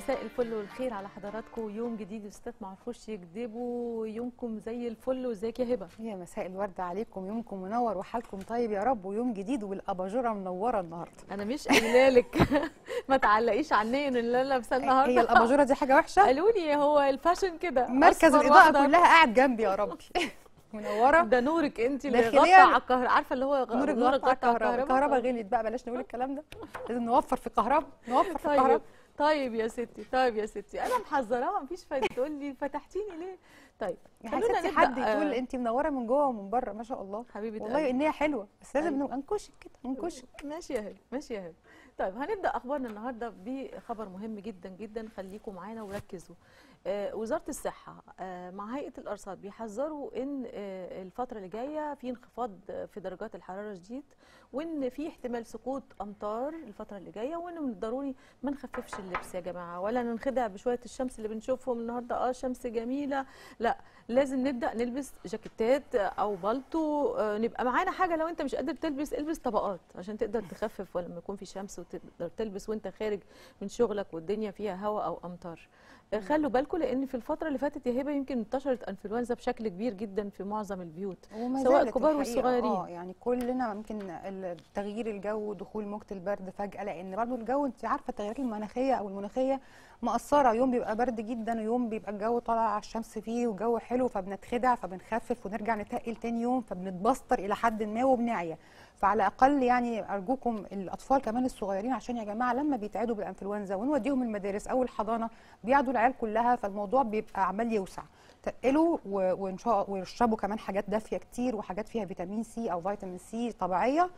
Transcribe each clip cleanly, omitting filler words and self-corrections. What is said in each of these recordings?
مساء الفل والخير على حضراتكم. يوم جديد الستات ما عرفوش يكذبوا، يومكم زي الفل. وازيك يا هبه؟ يا مساء الورد عليكم، يومكم منور وحالكم طيب يا رب، ويوم جديد والاباجوره منوره النهارده. انا مش قايله لك ما تعلقيش عني ان اللي انا لابسه النهارده. هي الاباجوره دي حاجه وحشه؟ قالوا لي هو الفاشن كده، مركز الاضاءه كلها قاعد جنبي يا ربي. منوره. ده نورك انت اللي غطى داخلياً على الكهرباء، عارفه اللي هو نورك غطى على الكهرباء. الكهرباء غليت بقى، بلاش نقول الكلام ده، لازم نوفر في الكهرباء، نوفر في الكهرباء. طيب يا ستي، طيب يا ستي، انا محذراها مفيش فايده. تقول لي فتحتيني ليه؟ طيب خلونا نبدا. حد يقول انت منوره من جوه ومن بره ما شاء الله حبيبتي، والله ان هي حلوه، بس لازم ننكشك كده، ننكشك. ماشي يا هبه، ماشي يا هبه. طيب هنبدا اخبارنا النهارده بخبر مهم جدا جدا، خليكم معانا وركزوا. وزاره الصحه مع هيئه الارصاد بيحذروا ان الفتره اللي جايه في انخفاض في درجات الحراره شديد، وان في احتمال سقوط امطار الفتره اللي جايه، وان من الضروري ما نخففش اللبس يا جماعه، ولا ننخدع بشويه الشمس اللي بنشوفهم النهارده. شمس جميله، لا، لازم نبدا نلبس جاكيتات او بالطو، نبقى معانا حاجه. لو انت مش قادر تلبس، البس طبقات عشان تقدر تخفف ولما يكون في شمس، وتقدر تلبس وانت خارج من شغلك والدنيا فيها هواء او امطار. خلوا بالكم، لان في الفتره اللي فاتت يا هبه يمكن انتشرت انفلونزا بشكل كبير جدا في معظم البيوت، سواء الكبار والصغيرين. يعني كلنا ممكن تغيير الجو، دخول موجه البرد فجاه، لان برضو الجو انت عارفه التغيرات المناخيه او المناخيه مأثره، يوم بيبقى برد جدا ويوم بيبقى الجو طالع على الشمس فيه وجو حلو، فبنتخدع فبنخفف ونرجع نتقل تاني يوم، فبنتبستر الى حد ما وبنعيا. فعلى الاقل يعني ارجوكم الاطفال كمان الصغيرين، عشان يا جماعه لما بيتعدوا بالانفلونزا ونوديهم المدارس او الحضانه بيعدوا العيال كلها، فالموضوع بيبقى عمال يوسع. تقلوا وان شاء الله، ويشربوا كمان حاجات دافيه كتير وحاجات فيها فيتامين سي او فيتامين سي طبيعيه،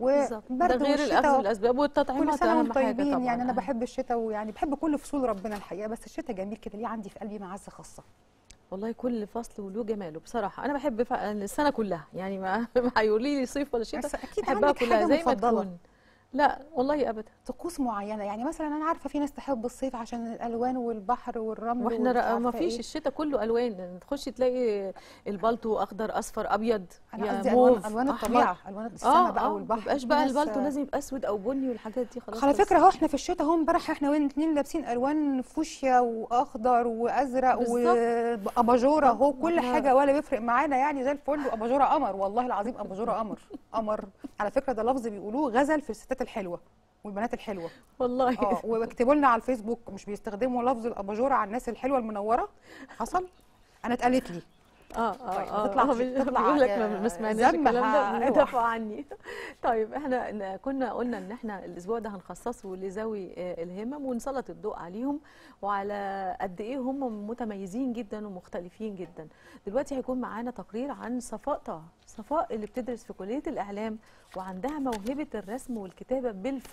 ده غير الاخذ بالاسباب والتطعيمات. كل سنه اهم وانتم طيبين. طبعا. يعني انا بحب الشتاء، ويعني بحب كل فصول ربنا الحقيقه، بس الشتاء جميل كده، ليه عندي في قلبي معزه خاصه. والله كل فصل وله جماله بصراحه. انا بحب السنه كلها، يعني ما هيقولي لي صيف ولا شتاء، بحبها كلها زي ما تكون. لا والله ابدا. طقوس معينه، يعني مثلا انا عارفه في ناس تحب الصيف عشان الالوان والبحر والرمل، واحنا ما فيش الشتاء كله الوان، تخشي تلاقي البلطو اخضر اصفر ابيض، انا قصدي الوان الطبيعه، الوان السماء بقى والبحر. ما بقاش بقى البلطو لازم يبقى اسود او بني والحاجات دي، خلاص. على فكره اهو احنا في الشتاء اهو، امبارح احنا الاثنين لابسين الوان فوشيا واخضر وازرق واباجوره اهو، كل حاجه ولا بيفرق معانا، يعني زي الفل. واباجوره قمر، والله العظيم اباجوره قمر قمر. على فكره ده لفظ بيقولوه غزل في الستات الحلوه والبنات الحلوه والله. واكتبوا لنا على الفيسبوك، مش بيستخدموا لفظ الاباجوره على الناس الحلوه المنوره؟ حصل؟ انا اتقالت لي تطلع بيقول لك ما سمعناش الكلام ده، دافعوا عني. طيب احنا كنا قلنا ان احنا الاسبوع ده هنخصصه لذوي الهمم، ونسلط الضوء عليهم وعلى قد ايه هم متميزين جدا ومختلفين جدا. دلوقتي هيكون معانا تقرير عن صفاء طه. صفاء اللي بتدرس في كليه الاعلام، وعندها موهبه الرسم والكتابه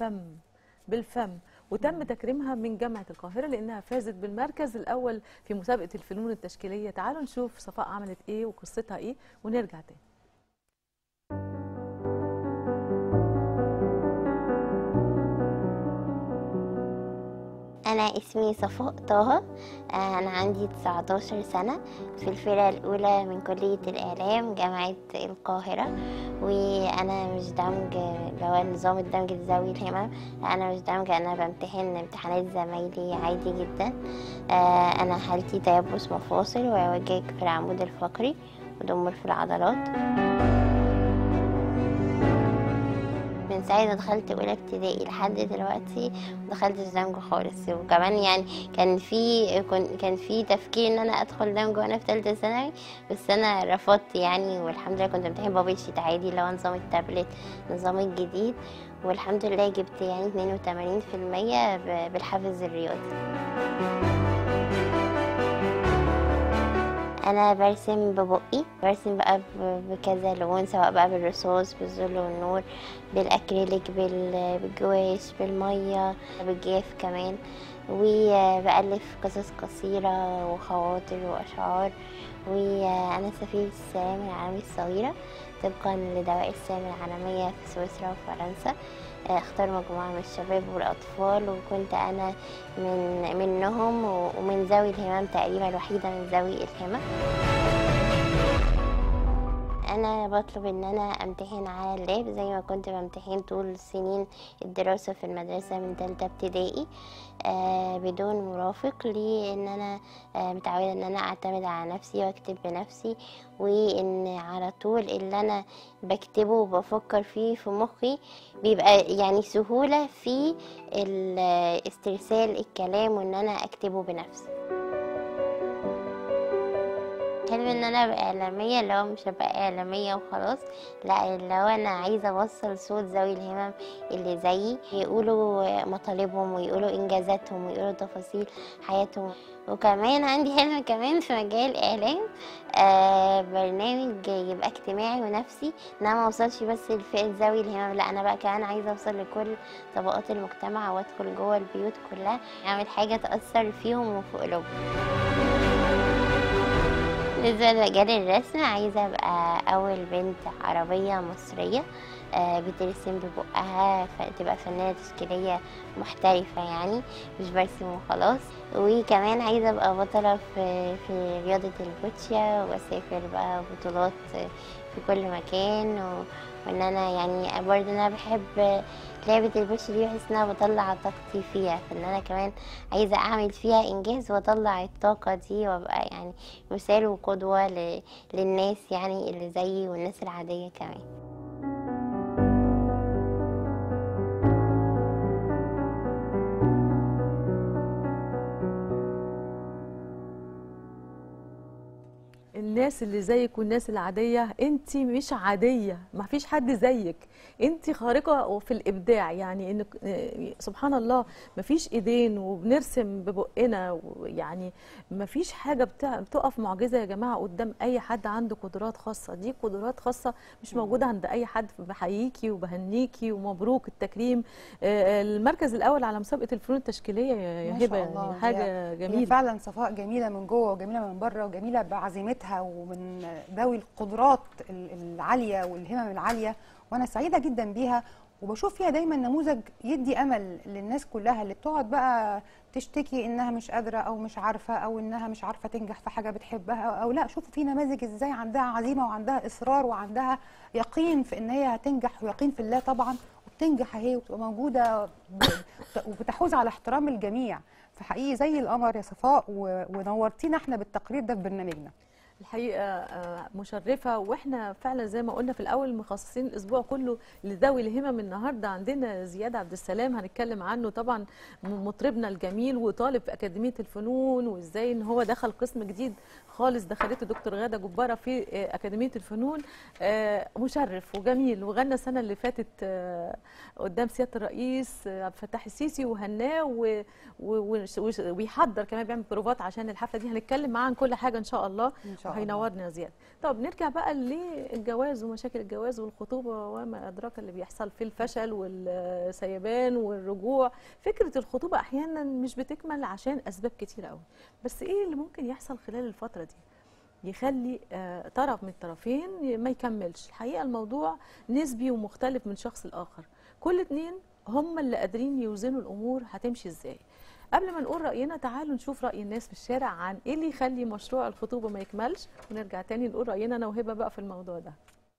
بالفم، وتم تكريمها من جامعة القاهرة لأنها فازت بالمركز الأول في مسابقة الفنون التشكيلية. تعالوا نشوف صفاء عملت إيه وقصتها إيه ونرجع تاني. أنا اسمي صفاء طه، أنا عندي 19 سنة، في الفرقة الأولى من كلية الإعلام جامعة القاهرة. وأنا مش دمج، لو نظام الدمج لذوي الهمم، أنا مش دمج، أنا بمتحن امتحانات زمايلي عادي جدا. أنا حالتي تيبس مفاصل وإعوجاج في العمود الفقري وضمور في العضلات. من ساعة ما دخلت أولى ابتدائي لحد دلوقتي مدخلتش دمج خالص. وكمان يعني كان في تفكير إن أنا أدخل دمج وأنا في تالتة ثانوي، بس أنا رفضت يعني. والحمد لله كنت بمتحن بابل شيت عادي، اللي هو نظام التابلت، النظام الجديد، والحمد لله جبت يعني 82% بالحافز الرياضي. انا برسم ببقي، برسم بقى بكذا لون، سواء بقى بالرصاص، بالظل والنور، بالاكريليك، بالجواش، بالميه، بالجاف كمان. وبألف قصص قصيرة وخواطر وأشعار. وأنا سفيرة السلام العالمي الصغيرة طبقا لدوائر السلام العالمية في سويسرا وفرنسا. اختار مجموعة من الشباب والأطفال، وكنت أنا منهم، ومن ذوي الهمم تقريبا الوحيدة من ذوي الهمم. انا بطلب ان انا امتحن على اللاب زي ما كنت بمتحن طول سنين الدراسة في المدرسة من تالتة ابتدائي بدون مرافق، لان انا متعودة ان انا اعتمد على نفسي واكتب بنفسي، وان على طول اللي انا بكتبه وبفكر فيه في مخي بيبقى يعني سهولة في استرسال الكلام وان انا اكتبه بنفسي. حلم ان انا ابقى اعلاميه، اللي هو مش ابقى اعلاميه وخلاص، لا اللي هو انا عايزه اوصل صوت ذوي الهمم اللي زيي، يقولوا مطالبهم ويقولوا انجازاتهم ويقولوا تفاصيل حياتهم. وكمان عندي حلم كمان في مجال الاعلام، برنامج يبقى اجتماعي ونفسي، ان انا ما اوصلش بس لفئه ذوي الهمم، لا انا بقى كمان عايزه اوصل لكل طبقات المجتمع وادخل جوه البيوت كلها، اعمل حاجه تاثر فيهم وفي قلوبهم. بالنسبة لمجال الرسم، عايزة أبقى أول بنت عربية مصرية بترسم ببقها، تبقى فنانة تشكيلية محترفة يعني، مش برسم وخلاص. وكمان عايزة أبقى بطلة في رياضة البوتشيا، وأسافر بقى بطولات في كل مكان، وإن أنا يعني برضه أنا بحب لعبة البوتشي دي، بحس إن أنا بطلع طاقتي فيها، فإن أنا كمان عايزة أعمل فيها إنجاز وأطلع الطاقة دي، وأبقى يعني مثال وقدوة للناس يعني اللي زيي والناس العادية كمان. الناس اللي زيك والناس العادية، انت مش عادية، ما فيش حد زيك، انت خارقة في الإبداع، يعني انك سبحان الله ما فيش ايدين وبنرسم ببقنا، يعني ما فيش حاجة بتقف معجزة يا جماعة قدام أي حد عنده قدرات خاصة، دي قدرات خاصة مش موجودة عند أي حد. بحييكي وبهنيكي ومبروك التكريم، المركز الأول على مسابقة الفنون التشكيلية يا هبة، يعني حاجة جميلة. هي فعلا صفاء جميلة من جوه وجميلة من بره وجميلة بعزيمتها ومن ذوي القدرات العالية والهمم العالية، وانا سعيدة جدا بيها، وبشوف فيها دايما نموذج يدي امل للناس كلها اللي بتقعد بقى تشتكي انها مش قادرة او مش عارفة او انها مش عارفة تنجح في حاجة بتحبها او لا. شوفوا في نماذج ازاي عندها عزيمة وعندها اصرار وعندها يقين في ان هي هتنجح، ويقين في الله طبعا، وبتنجح اهي وبتبقى موجودة وبتحوز على احترام الجميع. فحقيقي زي القمر يا صفاء، ونورتينا احنا بالتقرير ده في برنامجنا. الحقيقة مشرفة، واحنا فعلا زي ما قلنا في الأول مخصصين الأسبوع كله لذوي الهمم. النهاردة عندنا زياد عبد السلام هنتكلم عنه، طبعا مطربنا الجميل وطالب في أكاديمية الفنون، وإزاي إن هو دخل قسم جديد خالص دخلته دكتور غادة جبارة في أكاديمية الفنون. مشرف وجميل، وغنى السنة اللي فاتت قدام سيادة الرئيس عبد الفتاح السيسي وهناه، ويحضر كمان بيعمل بروفات عشان الحفلة دي. هنتكلم معاه عن كل حاجة إن شاء الله، إن شاء الله هينورنا يا زياد. طب نرجع بقى للجواز ومشاكل الجواز والخطوبة وما أدراك اللي بيحصل في الفشل والسيبان والرجوع. فكرة الخطوبة أحيانا مش بتكمل عشان أسباب كتيرة قوي، بس إيه اللي ممكن يحصل خلال الفترة دي يخلي طرف من الطرفين ما يكملش؟ الحقيقة الموضوع نسبي ومختلف من شخص لآخر، كل اتنين هم اللي قادرين يوزنوا الأمور هتمشي إزاي. قبل ما نقول رأينا تعالوا نشوف رأي الناس في الشارع عن ايه اللي يخلي مشروع الخطوبة ما يكملش، ونرجع تاني نقول رأينا انا وهبة بقى في الموضوع ده.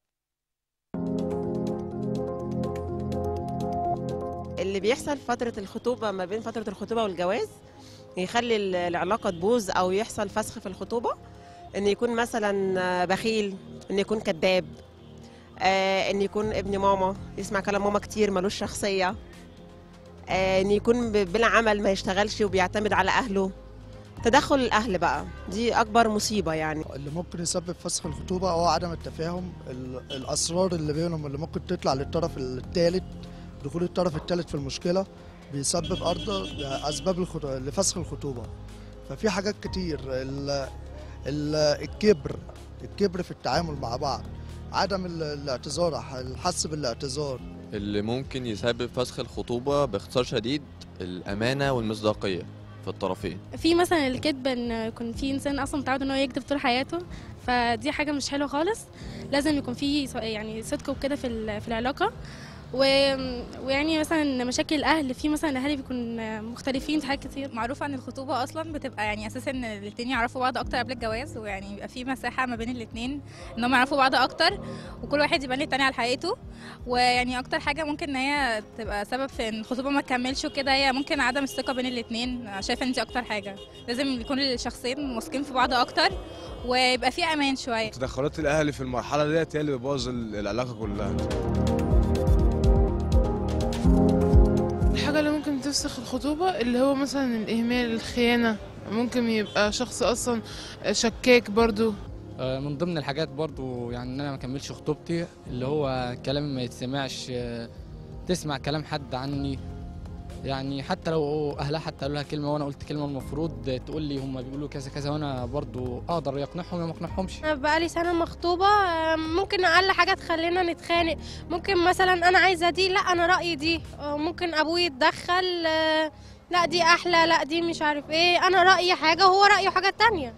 اللي بيحصل فترة الخطوبة، ما بين فترة الخطوبة والجواز، يخلي العلاقة تبوظ أو يحصل فسخ في الخطوبة، إن يكون مثلا بخيل، إن يكون كذاب، إن يكون ابن ماما يسمع كلام ماما كتير ملوش شخصية، إن يكون بلا عمل ما يشتغلش وبيعتمد على أهله. تدخل الأهل بقى دي أكبر مصيبة يعني. اللي ممكن يسبب فسخ الخطوبة هو عدم التفاهم، الأسرار اللي بينهم اللي ممكن تطلع للطرف الثالث، دخول الطرف الثالث في المشكلة بيسبب أسباب لفسخ الخطوبة. ففي حاجات كتير، الكبر في التعامل مع بعض، عدم الاعتذار، الحس بالاعتذار. اللي ممكن يسبب فسخ الخطوبة باختصار شديد الأمانة والمصداقية في الطرفين. في مثلا الكذب، ان يكون في انسان اصلا متعود ان هو يكذب طول حياته، فدي حاجه مش حلوه خالص. لازم يكون في يعني صدق وكده في العلاقه. ويعني مثلا مشاكل الاهل، في مثلا الاهالي بيكون مختلفين في حاجات كتير. معروف عن الخطوبه اصلا بتبقى يعني اساسا ان الاتنين يعرفوا بعض اكتر قبل الجواز، ويعني يبقى في مساحه ما بين الاتنين ان هم يعرفوا بعض اكتر، وكل واحد يبان للتاني على حقيقته. ويعني اكتر حاجه ممكن ان هي تبقى سبب في ان الخطوبه ما تكملش وكده هي ممكن عدم الثقه بين الاتنين. شايفه ان دي اكتر حاجه، لازم يكون الشخصين واثقين في بعض اكتر ويبقى في امان شويه. تدخلات الاهل في المرحله ديت هي اللي بتبوظ العلاقه كلها. الحاجة اللي ممكن تفسخ الخطوبة اللي هو مثلا الإهمال، الخيانة، ممكن يبقى شخص أصلا شكاك برضو. من ضمن الحاجات برضو يعني ان انا ما اكملش خطوبتي اللي هو كلام ما يتسمعش، تسمع كلام حد عني، يعني حتى لو اهلها حتى قالوا لها كلمه وانا قلت كلمه المفروض تقول لي هم بيقولوا كذا كذا، وانا برضو اقدر اقنعهم وما اقنعهمش. بقالي سنه مخطوبه، ممكن اقل حاجه تخلينا نتخانق. ممكن مثلا انا عايزه دي، لا انا رايي دي. ممكن ابوي يتدخل، لا دي احلى، لا دي مش عارف ايه. انا رايي حاجه وهو رايه حاجه تانية.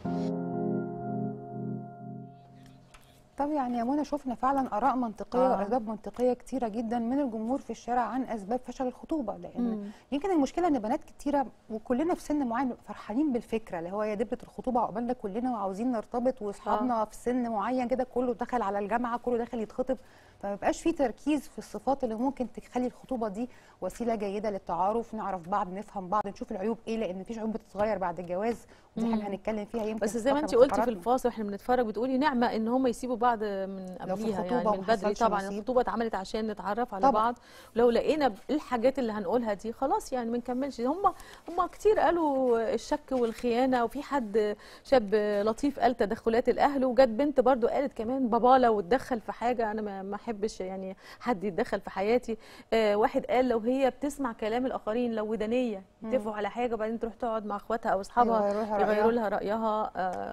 طب يعني يا منى شفنا فعلا اراء منطقيه واسباب منطقيه كتيره جدا من الجمهور في الشارع عن اسباب فشل الخطوبه، لان يمكن المشكله ان بنات كتيره وكلنا في سن معين فرحانين بالفكره اللي هو يا دبره الخطوبه عقبالنا كلنا وعاوزين نرتبط، واصحابنا في سن معين كده كله دخل على الجامعه، كله داخل يتخطب، فما بقاش في تركيز في الصفات اللي ممكن تخلي الخطوبه دي وسيله جيده للتعارف، نعرف بعض، نفهم بعض، نشوف العيوب ايه، لان مفيش عيوب بتتغير بعد الجواز، ودي حاجه هنتكلم فيها يمكن. بس زي ما انت قلتي في الفاصل واحنا بنتفرج بتقولي نعمه ان هم يسيبوا بعض من قبليها، يعني من بدري. طبعا الخطوبه اتعملت عشان نتعرف على بعض، ولو لقينا الحاجات اللي هنقولها دي خلاص يعني ما نكملش. هم كتير قالوا الشك والخيانه، وفي حد شاب لطيف قال تدخلات الاهل، وجت بنت برضو قالت كمان بابا لو اتدخل في حاجه انا ما احبش يعني حد يتدخل في حياتي. واحد قال لو هي بتسمع كلام الاخرين، لو ودانيه يتفقوا على حاجه وبعدين تروح تقعد مع اخواتها او اصحابها يغيروا لها رايها،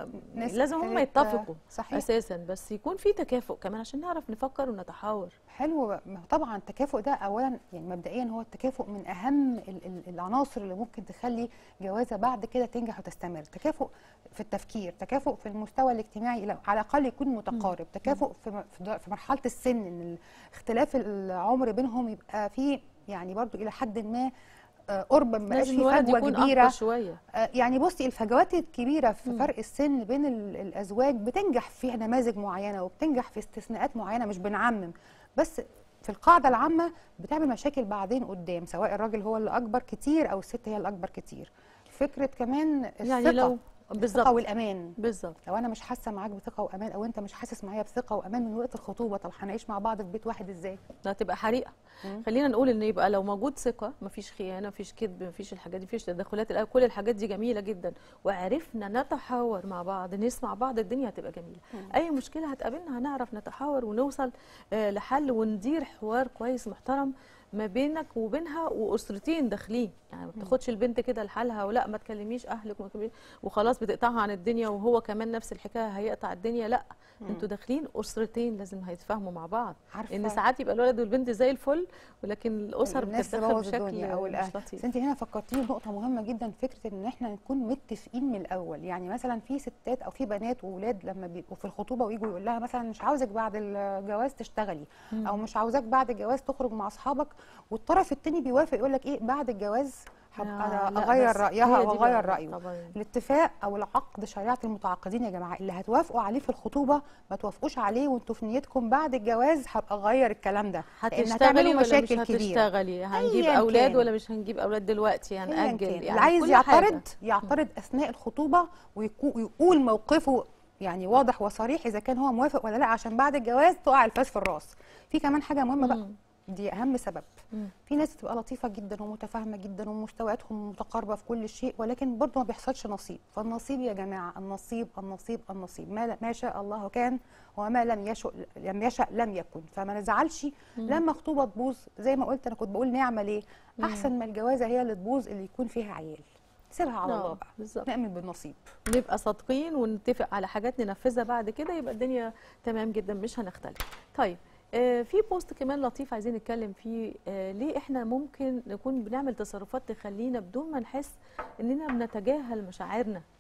لازم هم يتفقوا صحيح. اساسا بس يكون في تكافؤ كمان عشان نعرف نفكر ونتحاور. حلو. طبعا التكافؤ ده اولا يعني مبدئيا هو التكافؤ من اهم العناصر اللي ممكن تخلي جوازه بعد كده تنجح وتستمر. تكافؤ في التفكير، تكافؤ في المستوى الاجتماعي على الاقل يكون متقارب، تكافؤ في مرحله السن، ان اختلاف العمر بينهم يبقى فيه يعني برضو الى حد ما قرب، ما بقاش في فجوه كبيره شويه. يعني بصي الفجوات الكبيره في فرق السن بين الازواج بتنجح في نماذج معينه وبتنجح في استثناءات معينه، مش بنعمم، بس في القاعده العامه بتعمل مشاكل بعدين قدام، سواء الراجل هو اللي اكبر كتير او الست هي اللي اكبر كتير. فكره كمان الثقه، يعني لو الثقه والامان بالظبط، لو انا مش حاسه معاك بثقه وامان او انت مش حاسس معايا بثقه وامان من وقت الخطوبه، طب هنعيش مع بعض في بيت واحد ازاي؟ ده هتبقى حريقه. خلينا نقول ان يبقى لو موجود ثقه، مفيش خيانه، مفيش كذب، مفيش الحاجات دي، مفيش تدخلات، كل الحاجات دي جميله جدا، وعرفنا نتحاور مع بعض، نسمع بعض، الدنيا هتبقى جميله. اي مشكله هتقابلنا هنعرف نتحاور ونوصل لحل وندير حوار كويس محترم ما بينك وبينها، واسرتين داخلين، يعني ما بتاخدش البنت كده لحالها ولا ما تكلميش اهلك وخلاص بتقطعها عن الدنيا، وهو كمان نفس الحكايه هيقطع الدنيا، لا انتوا داخلين اسرتين لازم هيتفاهموا مع بعض. ان ساعات يبقى الولد والبنت زي الفل ولكن الاسر بتتدخل بشكل أو مش لطيف. بس انت هنا فكرتيني بنقطه مهمه جدا، فكره ان احنا نكون متفقين من الاول. يعني مثلا في ستات او في بنات واولاد لما بيبقوا في الخطوبه ويجوا يقول لها مثلا مش عاوزك بعد الجواز تشتغلي، او مش عاوزاك بعد الجواز تخرج مع اصحابك، والطرف الثاني بيوافق يقول لك ايه بعد الجواز هبقى اغير رايها واغير رايه. الاتفاق او العقد شريعه المتعاقدين يا جماعه، اللي هتوافقوا عليه في الخطوبه ما توافقوش عليه وانتوا في نيتكم بعد الجواز هبقى اغير الكلام ده، هتشتغلي ولا مش هتشتغلي، هنجيب اولاد ولا مش هنجيب اولاد دلوقتي، هنأجل يعني اللي عايز يعترض اثناء الخطوبه ويقول موقفه يعني واضح وصريح اذا كان هو موافق ولا لا، عشان بعد الجواز تقع الفاس في الراس. في كمان حاجه مهمه بقى، دي اهم سبب. في ناس بتبقى لطيفه جدا ومتفاهمه جدا ومستوياتهم متقاربه في كل شيء، ولكن برضه ما بيحصلش نصيب. فالنصيب يا جماعه النصيب النصيب النصيب، ما شاء الله كان وما لم يشأ لم يكن. فما نزعلش لما خطوبه تبوظ، زي ما قلت انا كنت بقول نعمه ليه؟ احسن ما الجوازه هي اللي تبوظ اللي يكون فيها عيال. سيبها على الله بقى، نأمن بالنصيب، نبقى صادقين ونتفق على حاجات ننفذها بعد كده، يبقى الدنيا تمام جدا مش هنختلف. طيب في بوست كمان لطيف عايزين نتكلم فيه، ليه احنا ممكن نكون بنعمل تصرفات تخلينا بدون ما نحس اننا بنتجاهل مشاعرنا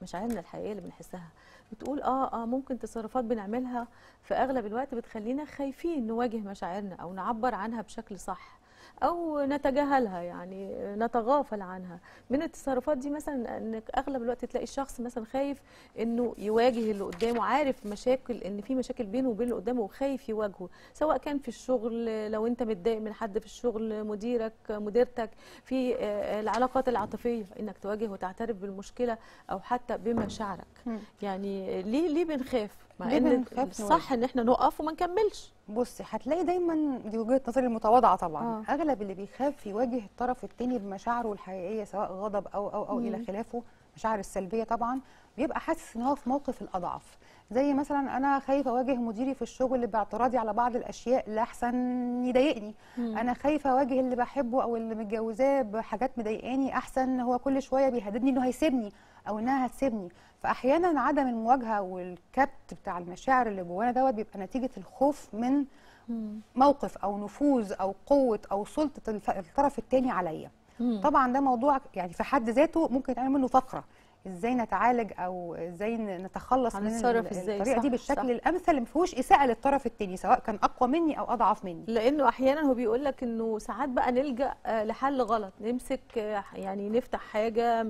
مشاعرنا الحقيقيه اللي بنحسها. بتقول ممكن تصرفات بنعملها في اغلب الوقت بتخلينا خايفين نواجه مشاعرنا او نعبر عنها بشكل صح، او نتجاهلها، يعني نتغافل عنها. من التصرفات دي مثلا انك اغلب الوقت تلاقي الشخص مثلا خايف انه يواجه اللي قدامه، عارف مشاكل، ان في مشاكل بينه وبين اللي قدامه وخايف يواجهه، سواء كان في الشغل، لو انت متضايق من حد في الشغل، مديرك، مديرتك، في العلاقات العاطفيه، انك تواجه وتعترف بالمشكله او حتى بمشاعرك. يعني ليه بنخاف؟ مع ان الصح ان احنا نقف وما نكملش. بصي هتلاقي دايما، دي وجهه نظري المتواضعه طبعا، اغلب اللي بيخاف يواجه الطرف الثاني بمشاعره الحقيقيه، سواء غضب او الى خلافه، مشاعر السلبيه طبعا، بيبقى حاسس ان هو في موقف الاضعف. زي مثلا انا خايفه اواجه مديري في الشغل باعتراضي على بعض الاشياء لاحسن يضايقني، انا خايفه اواجه اللي بحبه او اللي متجوزاه بحاجات مضايقاني، احسن هو كل شويه بيهددني انه هيسيبني او انها هتسيبني. فاحيانا عدم المواجهه والكبت بتاع المشاعر اللي جوانا دوت بيبقى نتيجه الخوف من موقف او نفوذ او قوه او سلطه الطرف الثاني عليا. طبعا ده موضوع يعني في حد ذاته ممكن يتعمل منه فقره، ازاي نتعالج او ازاي نتخلص من الطريقه دي بالشكل الامثل اللي ما فيهوش اساءه للطرف الثاني، سواء كان اقوى مني او اضعف مني. لانه احيانا هو بيقول لك انه ساعات بقى نلجا لحل غلط، نمسك يعني نفتح حاجه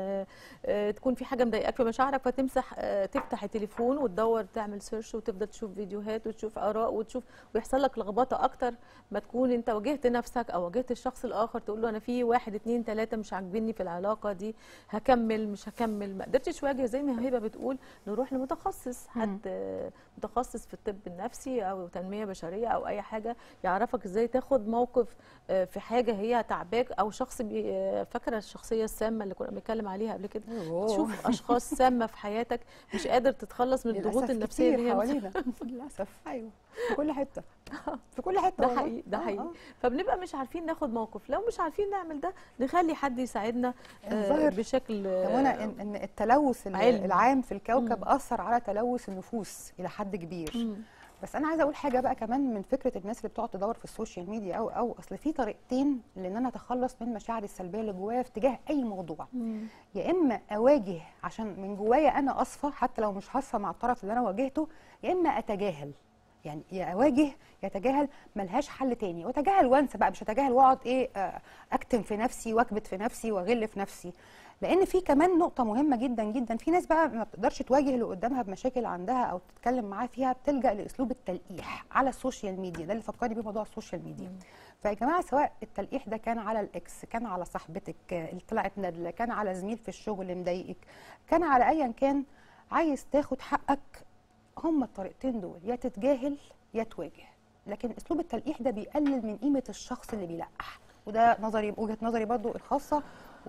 تكون في حاجه مضايقاك في مشاعرك، فتمسح تفتح التليفون وتدور تعمل سيرش وتبدا تشوف فيديوهات وتشوف اراء وتشوف، ويحصل لك لخبطه اكتر ما تكون انت واجهت نفسك او واجهت الشخص الاخر، تقول له انا في 1 2 3 مش عاجبني في العلاقه دي، هكمل مش هكمل، ما قدرتش واجه. زي ما هبه بتقول نروح لمتخصص، حد متخصص في الطب النفسي او تنميه بشريه او اي حاجه، يعرفك ازاي تاخد موقف في حاجه هي تعباك، او شخص فاكره الشخصيه السامه اللي كنا بنتكلم عليها قبل كده، تشوف اشخاص سامه في حياتك مش قادر تتخلص من الضغوط النفسيه اللي هي حوالينا للاسف. ايوه في كل حته، في كل حته، ده حقيقي، ده حقيقي. فبنبقى مش عارفين ناخد موقف، لو مش عارفين نعمل ده نخلي حد يساعدنا بشكل ان التلوث العام في الكوكب اثر على تلوث النفوس الى حد كبير. بس انا عايزه اقول حاجه بقى كمان من فكره الناس اللي بتقعد تدور في السوشيال ميديا او اصل في طريقتين لان انا اتخلص من مشاعري السلبيه اللي جوايا في تجاه اي موضوع. يا اما اواجه عشان من جوايا انا اصفى حتى لو مش هصفى مع الطرف اللي انا واجهته، يا اما اتجاهل. يعني يا اواجه يا اتجاهل، ملهاش حل تاني. واتجاهل وانسى بقى، مش اتجاهل واقعد اكتم في نفسي واكبت في نفسي واغل في نفسي. لان في كمان نقطه مهمه جدا جدا، في ناس بقى ما بتقدرش تواجه اللي قدامها بمشاكل عندها او تتكلم معاه فيها، بتلجا لاسلوب التلقيح على السوشيال ميديا. ده اللي فكرني بيه موضوع السوشيال ميديا. فيا جماعه سواء التلقيح ده كان على الاكس، كان على صاحبتك اللي طلعت ندله، كان على زميل في الشغل اللي مضايقك، كان على ايا كان، عايز تاخد حقك، هما الطريقتين دول، يا تتجاهل يا تواجه. لكن اسلوب التلقيح ده بيقلل من قيمه الشخص اللي بيلقح، وده نظري، وجهه نظري برضو الخاصه.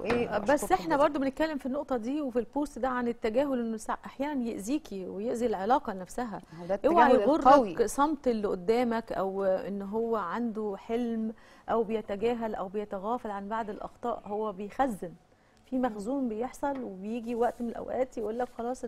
بس احنا برضو بنتكلم في النقطه دي وفي البوست ده عن التجاهل، انه احيانا يأذيكي ويأذي العلاقه نفسها. اوعى يغرك صمت اللي قدامك، او ان هو عنده حلم او بيتجاهل او بيتغافل عن بعض الاخطاء. هو بيخزن في مخزون بيحصل، وبيجي وقت من الاوقات يقول لك خلاص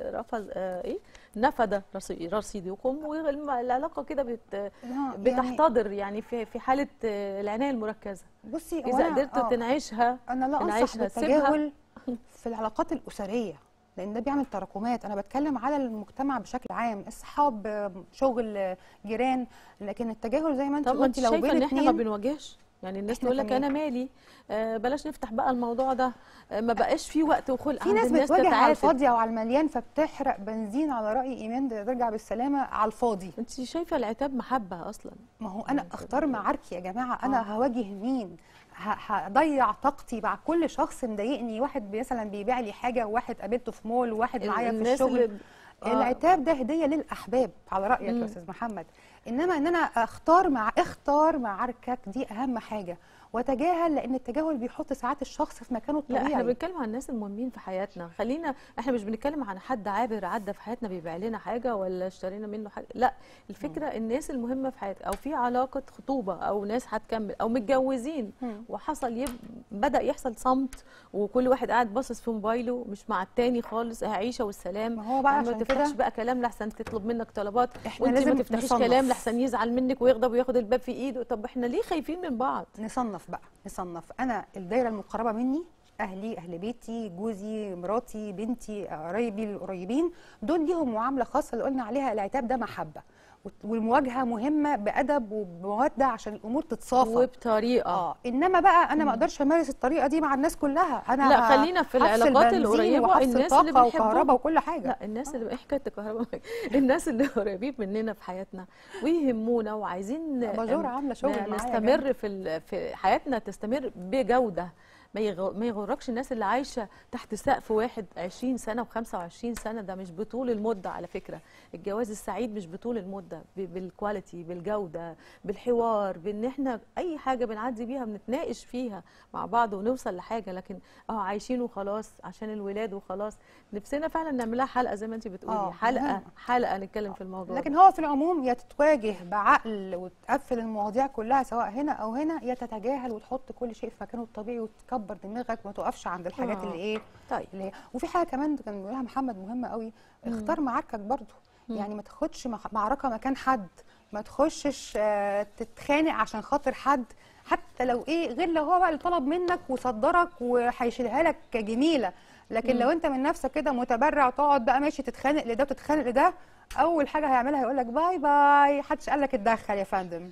نفد رصيدكم، والعلاقه كده بتحتضر يعني في حاله العنايه المركزه. بصي اذا قدرت تنعيشها، انا لا انصح بالتجاهل في العلاقات الاسريه، لان ده بيعمل تراكمات. انا بتكلم على المجتمع بشكل عام، اصحاب، شغل، جيران. لكن التجاهل زي ما انت قلتي، لو بين ان احنا ما بنواجهش، يعني الناس تقول لك انا مالي، بلاش نفتح بقى الموضوع ده، ما بقاش في وقت وخلق. في ناس بتواجه على الفاضي او على المليان، فبتحرق بنزين على راي ايمان ترجع بالسلامه على الفاضي. انت شايفه العتاب محبه اصلا؟ ما هو انا اختار معاركي يا جماعه، انا هواجه مين؟ هضيع طاقتي مع كل شخص مضايقني، واحد مثلا بيبيع لي حاجه، وواحد قابلته في مول، وواحد معايا في الشغل. العتاب ده هديه للاحباب على رايك يا استاذ محمد. انما ان انا اختار معاركك، دي اهم حاجه. وتجاهل، لان التجاهل بيحط ساعات الشخص في مكانه الطبيعي. لا، احنا بنتكلم عن الناس المهمين في حياتنا. احنا مش بنتكلم عن حد عابر عدى في حياتنا بيبيع لنا حاجه ولا اشترينا منه حاجه، لا، الفكره الناس المهمه في حياتك، او في علاقه خطوبه، او ناس هتكمل، او متجوزين وحصل بدا يحصل صمت، وكل واحد قاعد باصص في موبايله مش مع التاني خالص، عيشه والسلام. ما هو بقى ما تفتحش بقى كلام لحسن تطلب منك طلبات، وانت ما تفتحيش كلام لحسن يزعل منك ويغضب وياخد الباب في ايده. طب احنا ليه خايفين من بعض؟ نصنف. انا الدايره المقربه مني اهلي، اهل بيتي، جوزي، مراتي، بنتي، قرايبي القريبين، دول ليهم معامله خاصه اللي قلنا عليها العتاب ده محبه، والمواجهه مهمه بادب وبموده عشان الامور تتصافى وبطريقه. انما بقى انا ما اقدرش امارس الطريقه دي مع الناس كلها. انا لا خلينا في العلاقات القريبه، الناس اللي بنحبهم وكهرباء وكل حاجه. لا الناس اللي حكايه الكهرباء الناس اللي قريبين مننا في حياتنا ويهمونا وعايزين باجوره عامله شغل نستمر في حياتنا، تستمر بجوده. ما يغركش الناس اللي عايشه تحت سقف واحد 20 سنه و25 سنه، ده مش بطول المده على فكره. الجواز السعيد مش بطول المده، بالكواليتي، بالجوده، بالحوار، بان احنا اي حاجه بنعدي بيها بنتناقش فيها مع بعض ونوصل لحاجه، لكن عايشين وخلاص عشان الولاد وخلاص. نفسنا فعلا نعملها حلقه زي ما انت بتقولي، حلقه نتكلم في الموضوع لكن ده. هو في العموم يا تتواجه بعقل وتقفل المواضيع كلها سواء هنا او هنا، يا تتجاهل وتحط كل شيء في مكانه الطبيعي وتكبر دماغك وما توقفش عند الحاجات اللي ايه. طيب اللي وفي حاجه كمان كان بيقولها محمد مهمه قوي، اختار معاركك برضو. يعني ما تاخدش معركه مكان حد، ما تخشش تتخانق عشان خاطر حد، حتى لو ايه، غير لو هو بقى اللي طلب منك وصدرك وهيشيلها لك جميله. لكن لو انت من نفسك كده متبرع تقعد بقى ماشي تتخانق لده وتتخانق لده، اول حاجه هيعملها هيقول لك باي باي، محدش قال لك اتدخل يا فندم.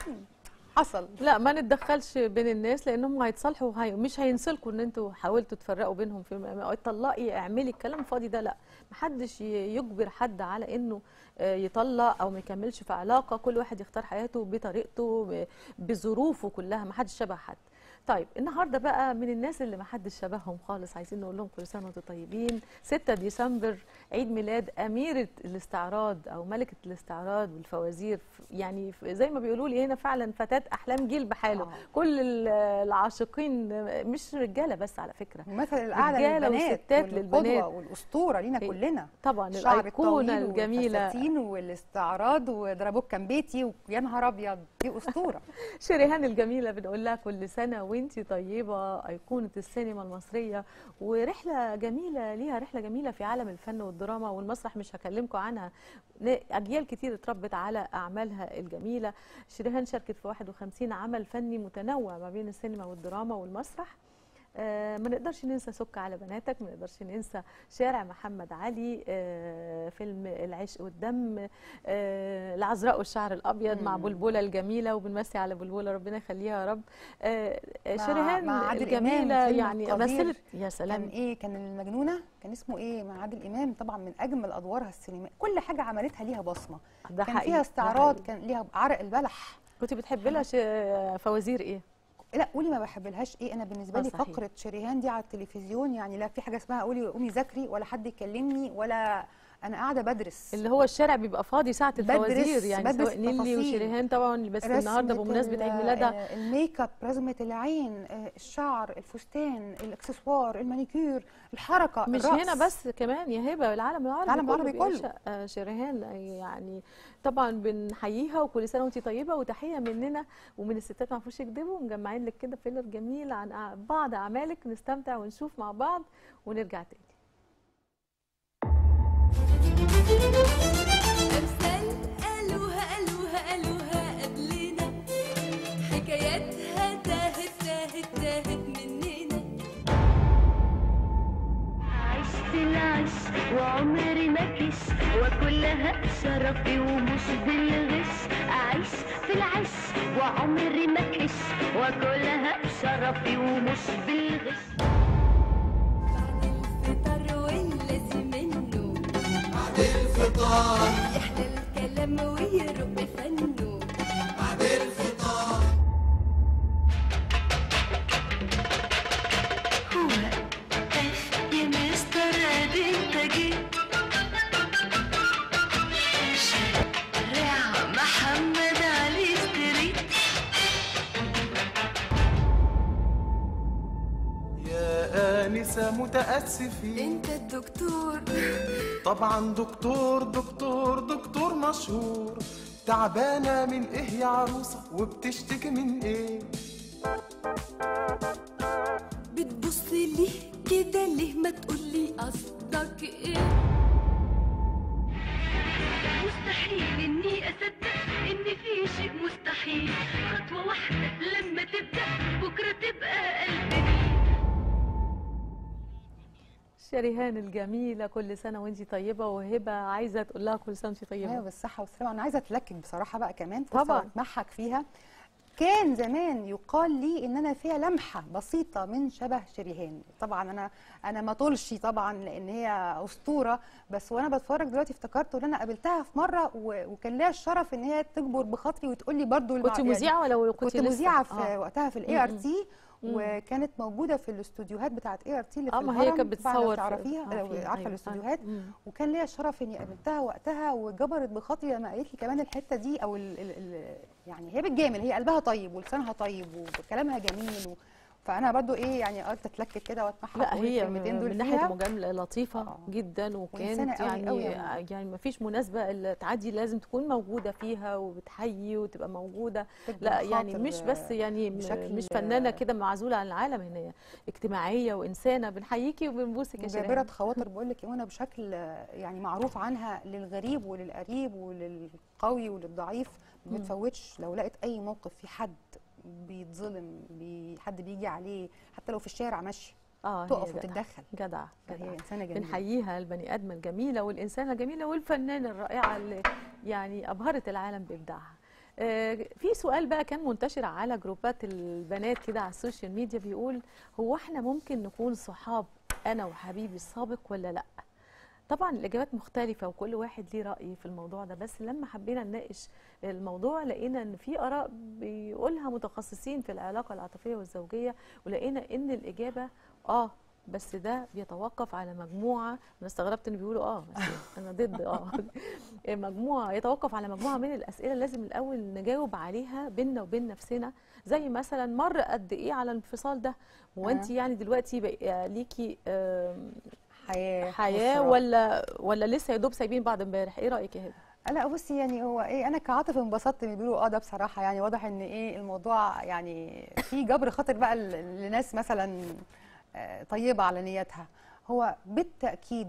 حصل. لا ما نتدخلش بين الناس لانهم هيتصالحوا مش هينسلكوا ان انتوا حاولتوا تفرقوا بينهم في اتطلقي اعملي الكلام الفاضي ده. لا محدش يجبر حد على انه يطلق او ما يكملش في علاقه، كل واحد يختار حياته بطريقته بظروفه كلها، محدش شبه حد. طيب النهارده بقى من الناس اللي ما حدش شبههم خالص، عايزين نقول لهم كل سنه وانتم طيبين. 6 ديسمبر عيد ميلاد اميره الاستعراض او ملكه الاستعراض والفوازير، يعني زي ما بيقولوا لي هنا فعلا فتاه احلام جيل بحاله. كل العاشقين مش رجاله بس على فكره، مثل الاعلى للبنات وستات للبنات والاسطوره لينا كلنا طبعا، الايقونه الجميله والفساتين والاستعراض وضربوك كان بيتي ويا نهار ابيض، دي اسطوره. شريهان الجميله بنقول لها كل سنه وانتي طيبه، ايقونه السينما المصريه، ورحله جميله ليها، رحله جميله في عالم الفن والدراما والمسرح مش هكلمكم عنها. اجيال كتير اتربت على اعمالها الجميله. شريهان شاركت في 51 عمل فني متنوع ما بين السينما والدراما والمسرح. ما نقدرش ننسى سك على بناتك، ما نقدرش ننسى شارع محمد علي، فيلم العشق والدم، العذراء والشعر الابيض مع بلبله الجميله، وبنمسي على بلبله ربنا يخليها يا رب. شريهان الجميله يعني مثلت يا سلام. كان المجنونه، كان اسمه ايه مع عادل امام، طبعا من اجمل ادوارها السينمائيه، كل حاجه عملتها ليها بصمه، كان فيها استعراض، كان ليها عرق البلح. كنت بتحبي لها فوازير ايه؟ لا قولي ما بحبلهاش ايه، انا بالنسبه لي فقره شريهان دي على التلفزيون يعني لا في حاجه اسمها قومي ذاكري ولا حد يكلمني ولا انا قاعده بدرس. اللي هو الشارع بيبقى فاضي ساعه الفوازير يعني، سواء نيلي وشريهان طبعا. بس النهارده بمناسبه عيد ميلادها الميك اب، رسمه العين، الشعر، الفستان، الاكسسوار، المانيكير، الحركه، مش الرقص. هنا بس كمان يا هبه، العالم العربي كله شريهان يعني. طبعا بنحييها وكل سنه وانت طيبه، وتحيه مننا ومن الستات ما عرفوش يكذبوا، ومجمعين لك كده فيلر جميل عن بعض اعمالك نستمتع ونشوف مع بعض ونرجع تاني. أمثال قالوها قبلنا، حكاياتها تاهت مننا. عشت العش وعمري ما كش، وكلها شرفي ومش بالغش. أعيش في العش وعمري ما كش، وكلها شرفي ومش بالغش. الفطار يحلى الكلام ويرق فنه بعد الفطار. هو يا مستر ادي انت جيت، شارع محمد علي ستريت. يا آنسة متأسفين، انت الدكتور؟ طبعا دكتور مشهور. تعبانة من ايه يا عروسة وبتشتكي من ايه؟ بتبص ليه كده ليه؟ ما تقولي قصدك ايه؟ مستحيل اني اصدق ان في شيء مستحيل، خطوة واحدة لما تبدأ بكرة تبقى قلبي. شريهان الجميله كل سنه وانت طيبه، وهبه عايزه تقول لها كل سنه وانت طيبه. ايوه بالصحه والسلامه. انا عايزه اتلكك بصراحه بقى كمان طبعا اتمحك فيها. كان زمان يقال لي ان انا فيها لمحه بسيطه من شبه شريهان. طبعا انا ما طولش طبعا لان هي اسطوره، بس وانا بتفرج دلوقتي افتكرت ان انا قابلتها في مره وكان ليها الشرف ان هي تجبر بخاطري وتقول لي برضو كنت مذيعه ولا كنت مذيعه في وقتها في الاي ار تي، وكانت موجوده في الاستوديوهات بتاعت اي ار تي اللي في ما هي كانت بتصور تعرفيها عارفه الاستوديوهات. وكان ليا الشرف اني قابلتها وقتها وجبرت بخاطري لما قالت لي كمان الحته دي او يعني هي بتجامل، هي قلبها طيب ولسانها طيب وكلامها جميل فانا برضو يعني قلت اتلكك كده واتمحك. لا هي من ناحيه مجامله لطيفه جدا، وكانت يعني ما فيش مناسبه اللي تعدي لازم تكون موجوده فيها وبتحيي وتبقى موجوده. لا يعني مش بس يعني مش فنانه كده معزوله عن العالم، هي اجتماعيه وانسانه. بنحييكي وبنبوسك يا شيرين. جابره خواطر بقول لك وانا بشكل يعني معروف عنها للغريب وللقريب وللقوي وللضعيف. ما بتفوتش لو لقيت اي موقف في حد بيتظلم، حد بيجي عليه حتى لو في الشارع ماشي تقف وتتدخل. جدعه هي انسانه جميله. بنحييها، البني ادمه الجميله والانسانه الجميله والفنانه الرائعه اللي يعني ابهرت العالم بابداعها. في سؤال بقى كان منتشر على جروبات البنات كده على السوشيال ميديا بيقول هو احنا ممكن نكون صحاب انا وحبيبي السابق ولا لا؟ طبعا الاجابات مختلفه وكل واحد ليه راي في الموضوع ده، بس لما حبينا نناقش الموضوع لقينا ان في اراء بيقولها متخصصين في العلاقه العاطفيه والزوجيه، ولقينا ان الاجابه بس ده بيتوقف على مجموعه. انا استغربت ان بيقولوا بس انا ضد مجموعه، يتوقف على مجموعه من الاسئله لازم الاول نجاوب عليها بينا وبين نفسنا، زي مثلا مر قد ايه على الانفصال ده، وانت يعني دلوقتي بقى ليكي حياه ولا لسه يا دوب سايبين بعض امبارح؟ ايه رايك يا هبه؟ لا بصي يعني هو انا كعاطف انبسطت من بيقولوا ده بصراحه، يعني واضح ان الموضوع يعني في جبر خاطر بقى لناس مثلا طيبه على نيتها. هو بالتاكيد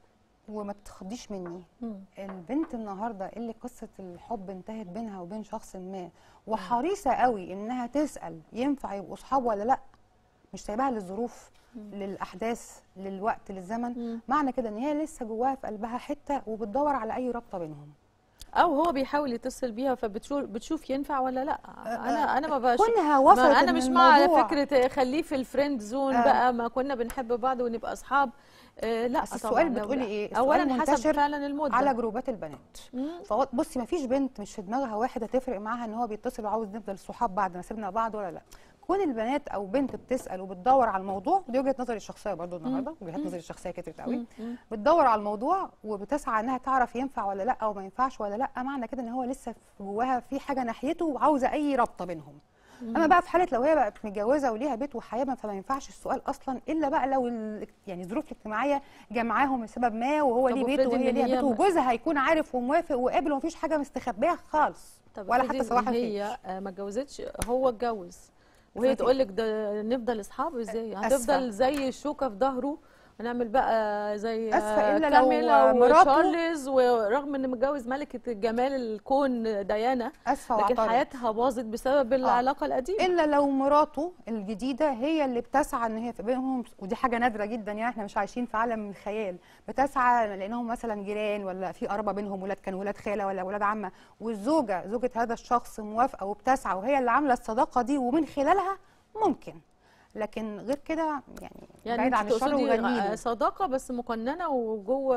وما تتخضيش مني، البنت النهارده اللي قصه الحب انتهت بينها وبين شخص ما وحريصه قوي انها تسال ينفع يبقوا اصحاب ولا لا، مش سايباها للظروف للاحداث للوقت للزمن، معنى كده ان هي لسه جواها في قلبها حته وبتدور على اي رابطه بينهم، او هو بيحاول يتصل بيها فبتشوف ينفع ولا لا. انا ما كونها وصلت انا مش مع فكره خليه في الفريند زون بقى، ما كنا بنحب بعض ونبقى اصحاب. لا بس السؤال بتقولي ايه؟ اولا حسب فعلا المده على جروبات البنات. فبصي ما فيش بنت مش في دماغها واحد هتفرق معاها ان هو بيتصل وعاوز نفضل صحاب بعد ما سيبنا بعض ولا لا. كون البنات او بنت بتسال وبتدور على الموضوع، دي وجهه نظري الشخصيه برضو النهارده، وجهات نظري الشخصيه كترت قوي، بتدور على الموضوع وبتسعى انها تعرف ينفع ولا لا او ما ينفعش ولا لا، معنى كده ان هو لسه جواها في حاجه ناحيته وعاوزه اي رابطه بينهم. اما بقى في حاله لو هي بقت متجوزه وليها بيت وحياه، فما ينفعش السؤال اصلا الا بقى لو يعني الظروف الاجتماعيه جمعاهم لسبب ما، وهو ليه بيت وهي ليها بيت وجوزها هيكون عارف وموافق وقابل ومفيش حاجه مستخبيه خالص ولا حتى صباح الخير. هي ما اتجوزتش، هو اتجوز وهي تقول لك ده نفضل اصحاب ازاي؟ هتفضل زي الشوكه في ظهره، هنعمل بقى زي كاميلا وتشارلز، ورغم ان متجوز ملكه جمال الكون ديانا، لكن حياتها باظت بسبب العلاقه القديمه. الا لو مراته الجديده هي اللي بتسعى ان هي في بينهم، ودي حاجه نادره جدا، يعني احنا مش عايشين في عالم من الخيال، بتسعى لانهم مثلا جيران ولا في قرابه بينهم، ولاد كانوا ولاد خاله ولا ولاد عمه، والزوجه زوجة هذا الشخص موافقه وبتسعى وهي اللي عامله الصداقه دي، ومن خلالها ممكن. لكن غير كده يعني بعيد عن الشر وغنيله، صداقه بس مقننه وجوه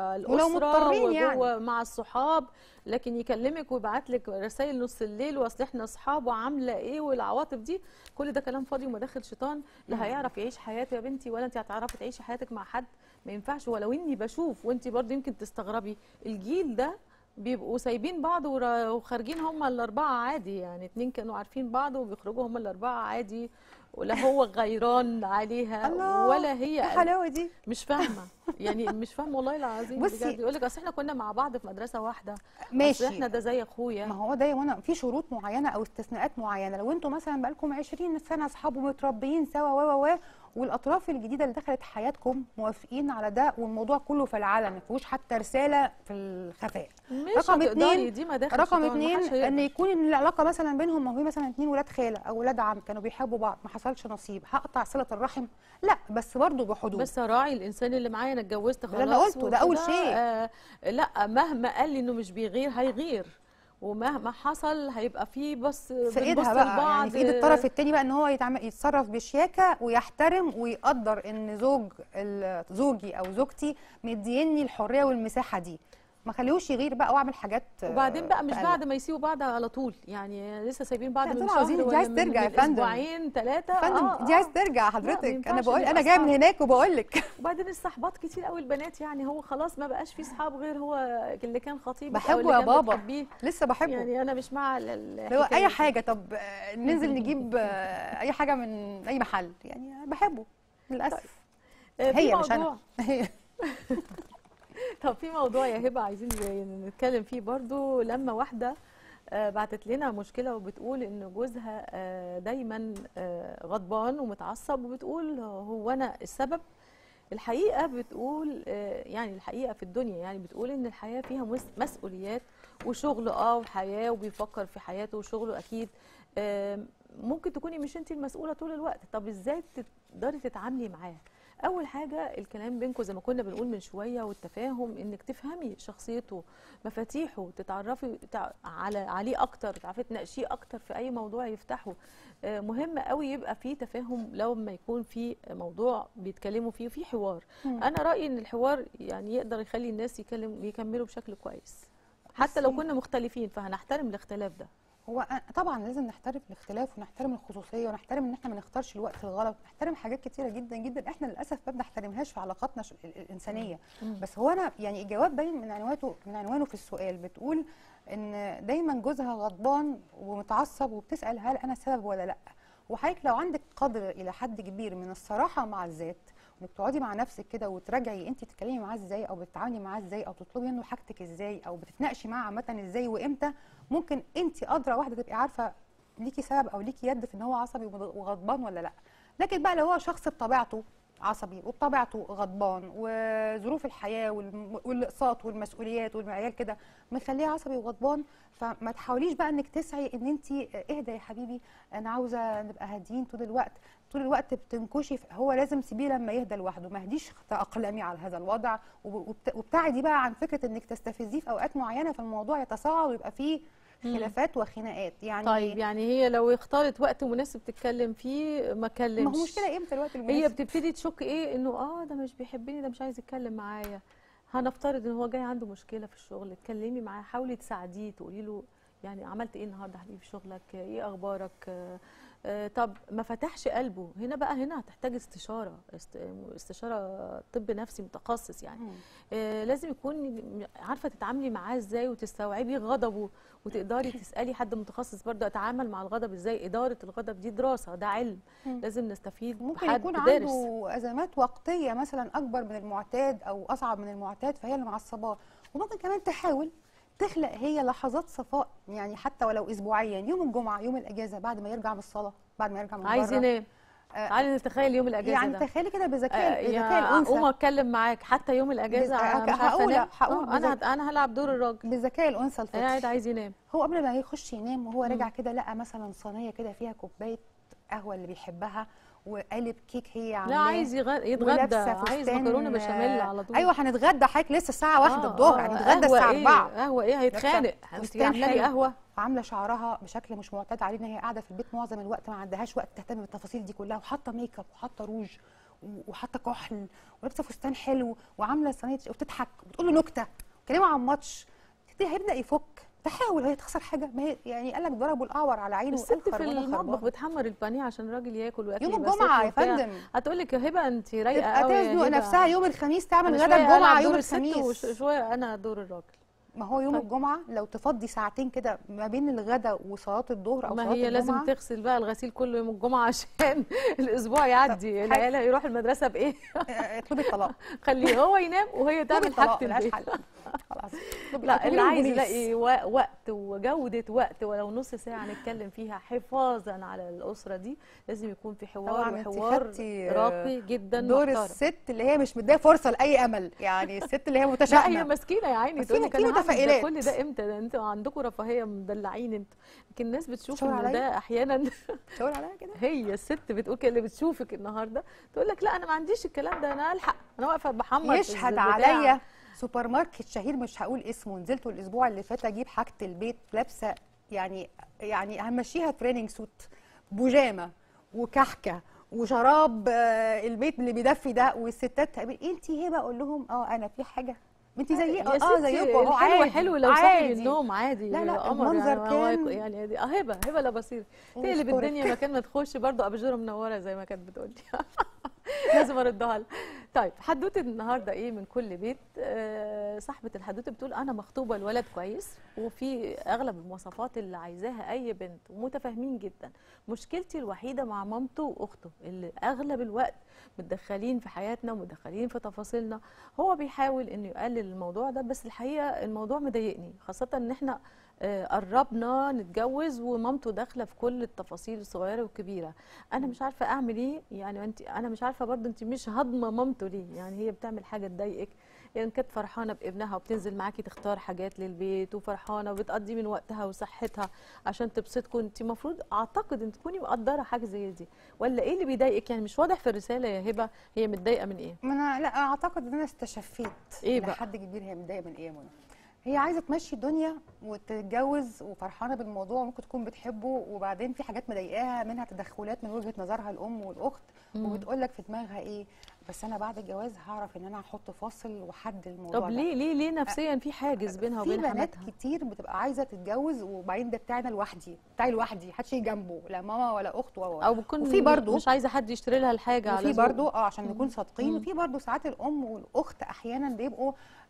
الاسره وجوه يعني مع الصحاب، لكن يكلمك ويبعت لك رسائل نص الليل واصل احنا اصحاب وعامله ايه والعواطف دي، كل ده كلام فاضي ومداخل شيطان. لا هيعرف يعيش حياته يا بنتي ولا انت هتعرفي تعيشي حياتك مع حد، ما ينفعش. ولو اني بشوف وانت برضه يمكن تستغربي، الجيل ده بيبقوا سايبين بعض وخارجين هم الاربعه عادي، يعني اتنين كانوا عارفين بعض وبيخرجوا هم الاربعه عادي، ولا هو غيران عليها ولا هي الحلاوه دي. مش فاهمه يعني مش فاهمه والله العظيم بجد. يقول لك اصل احنا كنا مع بعض في مدرسه واحده، ماشي، احنا ده زي اخويا. ما هو ده، وانا في شروط معينه او استثناءات معينه. لو انتوا مثلا بقالكم 20 سنه اصحاب ومتربيين سوا والاطراف الجديده اللي دخلت حياتكم موافقين على ده، والموضوع كله في العلن، ما فيهوش حتى رساله في الخفاء. رقم 2 دي مداخل رقم الشيطان، 2 محدش هيقدر. ان يكون العلاقه مثلا بينهم، ما هو مثلا 2 ولاد خاله او ولاد عم كانوا بيحبوا بعض، ما حصلش نصيب، هقطع صله الرحم؟ لا، بس برضه بحدود. بس راعي الانسان اللي معايا، انا اتجوزت خلاص. اللي انا قلته ده اول شيء. لا، مهما قال لي انه مش بيغير هيغير، ومهما حصل هيبقى فيه بس في ايدها بقى، يعني في ايد الطرف الثاني بقى ان هو يتصرف بشياكه ويحترم ويقدر ان زوجي او زوجتي مديني الحريه والمساحه دي، ما خليهوش يغير بقى واعمل حاجات. وبعدين بقى مش بعد ما يسيبوا بعض على طول، يعني لسه سايبين بعض من شهر عايزين، دي عايز ترجع يا فندم، اسبوعين 3. دي عايز ترجع حضرتك. انا بقول انا جايه من هناك وبقول لك. وبعدين الصحبات كتير قوي البنات، يعني هو خلاص ما بقاش في صحاب غير هو اللي كان خطيبك بحبه يا بابا، لسه بحبه. يعني انا مش مع هو اي حاجه، طب ننزل نجيب اي حاجه من اي محل، يعني بحبه للاسف. هي مش انا. طب في موضوع يا هبه عايزين نتكلم فيه برضو. لما واحده بعتت لنا مشكله وبتقول ان جوزها دايما غضبان ومتعصب، وبتقول هو انا السبب. الحقيقه بتقول يعني الحقيقه في الدنيا، يعني بتقول ان الحياه فيها مسؤوليات وشغل وحياه، وبيفكر في حياته وشغله اكيد. ممكن تكوني مش انت المسؤوله طول الوقت، طب ازاي تقدري تتعاملي معاه؟ اول حاجه الكلام بينكم زي ما كنا بنقول من شويه، والتفاهم، انك تفهمي شخصيته، مفاتيحه، تتعرفي عليه اكتر، تعرفي تناقشيه اكتر في اي موضوع يفتحه. مهم قوي يبقى في تفاهم لما يكون في موضوع بيتكلموا فيه وفي حوار. انا رايي ان الحوار يعني يقدر يخلي الناس يكملوا بشكل كويس، حتى لو كنا مختلفين فهنحترم الاختلاف ده. هو طبعا لازم نحترم الاختلاف ونحترم الخصوصيه ونحترم ان احنا ما نختارش الوقت الغلط، نحترم حاجات كتيره جدا جدا احنا للاسف ما بنحترمهاش في علاقاتنا الانسانيه. بس هو انا يعني الجواب باين من عنوانه في السؤال، بتقول ان دايما جوزها غضبان ومتعصب وبتسال هل انا سبب ولا لا. وحضرتك لو عندك قدر الى حد كبير من الصراحه مع الذات، انك تقعدي مع نفسك كده وتراجعي انت تتكلمي معاه ازاي، او بتتعاملي معاه ازاي، او تطلبي منه حاجتك ازاي، او بتتناقشي معاه عامه ازاي وامتى، ممكن انت ادرى واحده تبقي عارفه ليكي سبب او ليكي يد في ان هو عصبي وغضبان ولا لا. لكن بقى لو هو شخص بطبيعته عصبي وبطبيعته غضبان، وظروف الحياه والاقساط والمسؤوليات والعيال كده مخليه عصبي وغضبان، فما تحاوليش بقى انك تسعي ان انت اهدى يا حبيبي، انا عاوزه نبقى هاديين طول الوقت. طول الوقت بتنكشي، هو لازم تسيبيه لما يهدى لوحده، ما اهديش تأقلمي على هذا الوضع، وابتعدي بقى عن فكره انك تستفزيه في اوقات معينه فالموضوع يتصاعد ويبقى فيه خلافات وخناقات. يعني طيب يعني هي لو اختارت وقت مناسب تتكلم فيه ما كلمش، ما هو مشكله امتى الوقت المناسب؟ هي بتبتدي تشك انه ده مش بيحبني، ده مش عايز يتكلم معايا. هنفترض ان هو جاي عنده مشكله في الشغل، اتكلمي معاه، حاولي تساعديه، تقولي له يعني عملت ايه النهارده حبيبي في شغلك، ايه اخبارك، طب ما فتحش قلبه. هنا هتحتاج استشاره طب نفسي متخصص يعني. لازم يكون عارفه تتعاملي معاه ازاي وتستوعبي غضبه، وتقدري تسالي حد متخصص برضه اتعامل مع الغضب ازاي. اداره الغضب دي دراسه، ده علم، لازم نستفيد. ممكن يكون عنده ازمات وقتيه مثلا اكبر من المعتاد او اصعب من المعتاد، فهي اللي معصباه. وممكن كمان تحاول تخلق هي لحظات صفاء، يعني حتى ولو اسبوعيا، يوم الجمعه، يوم الاجازه، بعد ما يرجع من الصلاه، بعد ما يرجع من عايز ينام، تعالي نتخيل يوم الاجازه يعني ده. تخيلي كده بذكاء الانثى، اقوم اتكلم معاك حتى يوم الاجازه. هقول انا هلعب دور الراجل بذكاء الانثى الفطري. قاعد عايز ينام، هو قبل ما يخش ينام وهو راجع كده لقى مثلا صينيه كده فيها كوبايه قهوه اللي بيحبها، وقالب كيك هي عاملاه، لا عايز يتغدى، عايز مكرونه بشاميل على طول. ايوه هنتغدى حضرتك لسه الساعه 1 الظهر، هنتغدى الساعه 4. قهوه ايه هيتخانق، انت عامله لي قهوه. عامله شعرها بشكل مش معتاد عليه، ان هي قاعده في البيت معظم الوقت، ما عندهاش وقت تهتم بالتفاصيل دي كلها، وحاطه ميك اب وحاطه روج وحاطه كحل ولابسه فستان حلو وعامله صينيه وبتضحك وبتقول له نكته وكلمه عن ماتش، هيبدا يفك. تحاول، هي تخسر حاجه؟ ما هي يعني قال لك ضربوا الاعور على عينه. الست في المطبخ بتحمر البانيه عشان الراجل ياكل واكل يوم الجمعه يا فندم. هتقول لك يا هبه انت رايقه قوي، تزنق نفسها يوم الخميس تعمل غدا الجمعه يوم الخميس، وشويه انا دور الراجل. ما هو يوم الجمعه لو تفضي ساعتين كده ما بين الغدا وصلاه الظهر او صلاه الجمعه، ما هي لازم تغسل بقى الغسيل كله يوم الجمعه عشان الاسبوع يعدي. العيال هيروح المدرسه بايه؟ اطلبي الطلاق، خليه هو ينام وهي تعمل حاجه البيت. خلاص. العظيم. لا اللي عايز يلاقي وقت وجوده وقت ولو نص ساعه نتكلم فيها حفاظا على الاسره دي، لازم يكون في حوار، وحوار راقي جدا دور محترم. الست اللي هي مش مديه فرصه لاي امل، يعني الست اللي هي متشائمه. لا هي مسكينه يا عيني، تقول لك انا هعمل ده كل ده امتى؟ ده انتوا عندكم رفاهيه مدلعين انتوا. لكن الناس بتشوف ان ده احيانا شاور عليا كده. هي الست بتقول كده اللي بتشوفك النهارده تقول لك لا انا ما عنديش الكلام ده، انا الحق انا واقفه بحمر. يشهد عليا سوبر ماركت شهير مش هقول اسمه، نزلته الاسبوع اللي فات اجيب حاجه البيت، لابسه يعني همشيها تريننج سوت، بيجامه وكحكه وشراب البيت اللي بيدفي ده، والستات انت هبه اقول لهم انا في حاجه انت زيكم زيكم اهو عادي. حلو لو صحي من النوم عادي. لا المنظر كان يعني هبه لا بصير تقلب الدنيا مكان ما تخش برضه اباجوره منوره زي ما كانت بتقول لي. لازم اردها لها. طيب حدوته النهارده ايه من كل بيت؟ صاحبه الحدوته بتقول انا مخطوبه لولد كويس وفي اغلب المواصفات اللي عايزاها اي بنت ومتفاهمين جدا، مشكلتي الوحيده مع مامته واخته اللي اغلب الوقت متدخلين في حياتنا ومتدخلين في تفاصيلنا. هو بيحاول انه يقلل الموضوع ده، بس الحقيقه الموضوع مضايقني، خاصه ان احنا قربنا نتجوز ومامته داخله في كل التفاصيل الصغيره والكبيره. انا مش عارفه اعمل ايه، يعني انا مش عارفه برضه انت مش هضمه مامته ليه، يعني هي بتعمل حاجه تضايقك، يعني كانت فرحانه بابنها وبتنزل معاكي تختار حاجات للبيت وفرحانه وبتقضي من وقتها وصحتها عشان تبسطكم، انت المفروض اعتقد ان تكوني مقدره حاجه زي دي، ولا ايه اللي بيضايقك؟ يعني مش واضح في الرساله يا هبه هي متضايقه من ايه؟ ما انا لا اعتقد ان انا استشفيت إيه بقى؟ لحد كبير هي متضايقه من ايه يا منى. هي عايزه تمشي الدنيا وتتجوز وفرحانه بالموضوع، ممكن تكون بتحبه، وبعدين في حاجات مضايقاها منها تدخلات من وجهه نظرها الام والاخت، وبتقول لك في دماغها ايه، بس انا بعد الجواز هعرف ان انا هحط فاصل وحد الموضوع. طب ليه نفسيا في حاجز بينها وبين حماتها؟ في بنات كتير بتبقى عايزه تتجوز وبعدين ده بتاعنا لوحدي، بتاعي لوحدي، محدش يجي جنبه، لا ماما ولا اخت او بتكون برضه مش عايزه حد يشتري لها الحاجه على في برضه عشان نكون صادقين، وفي برضه ساعات الام والاخت احيانا بيبقوا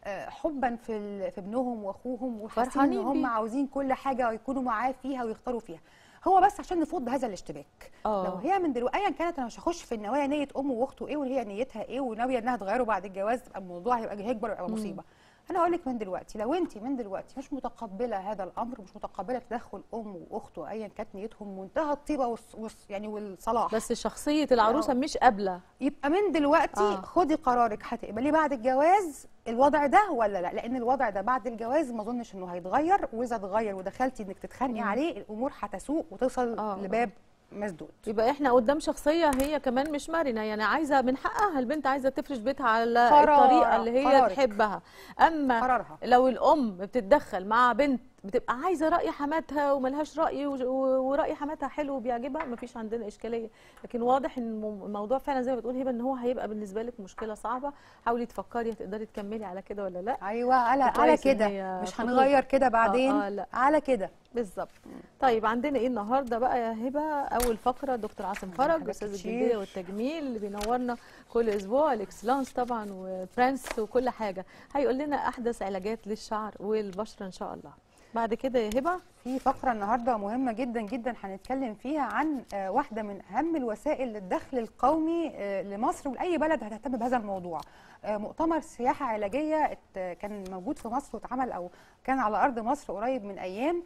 حبا في ابنهم واخوهم وحاسين ان هم عاوزين كل حاجه ويكونوا معاه فيها ويختاروا فيها، هو بس عشان نفض هذا الاشتباك. لو هي من دلوقتي ايا كانت، انا مش هخش في النوايا نيه امه واخته ايه وهي نيتها ايه وناويه انها تغيره بعد الجواز، تبقى الموضوع هيكبر ويبقى مصيبه. انا هقول لك من دلوقتي، لو انت من دلوقتي مش متقبله هذا الامر، مش متقبله تدخل امه واخته ايا كانت نيتهم منتهى الطيبه يعني والصلاح، بس شخصيه العروسه مش قابله، يبقى من دلوقتي خدي قرارك، هتقبلي بعد الجواز الوضع ده ولا لا؟ لان الوضع ده بعد الجواز ما اظنش انه هيتغير، واذا اتغير ودخلتي انك تتخانقي عليه الامور هتسوء وتوصل لباب مسدود. يبقى احنا قدام شخصيه هي كمان مش مرنه، يعني عايزه من حقها، البنت عايزه تفرش بيتها على الطريقه اللي هي تحبها. اما قرارها. لو الام بتتدخل مع بنت بتبقى عايزه راي حماتها وملهاش راي وراي حماتها حلو وبيعجبها، مفيش عندنا اشكاليه، لكن واضح ان الموضوع فعلا زي ما بتقول هبه ان هو هيبقى بالنسبه لك مشكله صعبه. حاولي تفكري هتقدري تكملي على كده ولا لا. ايوه على كده، مش هنغير كده بعدين. لا. على كده بالظبط. طيب عندنا ايه النهارده بقى يا هبه؟ اول فقره دكتور عاصم فرج استاذ الجلديه والتجميل اللي بينورنا كل اسبوع، الاكسلانس طبعا وبرنس وكل حاجه، هيقول لنا احدث علاجات للشعر والبشره ان شاء الله. بعد كده يا هبه في فقره النهارده مهمه جدا جدا هنتكلم فيها عن واحده من اهم الوسائل للدخل القومي لمصر ولاي بلد هتهتم بهذا الموضوع. مؤتمر سياحه علاجيه كان موجود في مصر واتعمل او كان على ارض مصر قريب من ايام،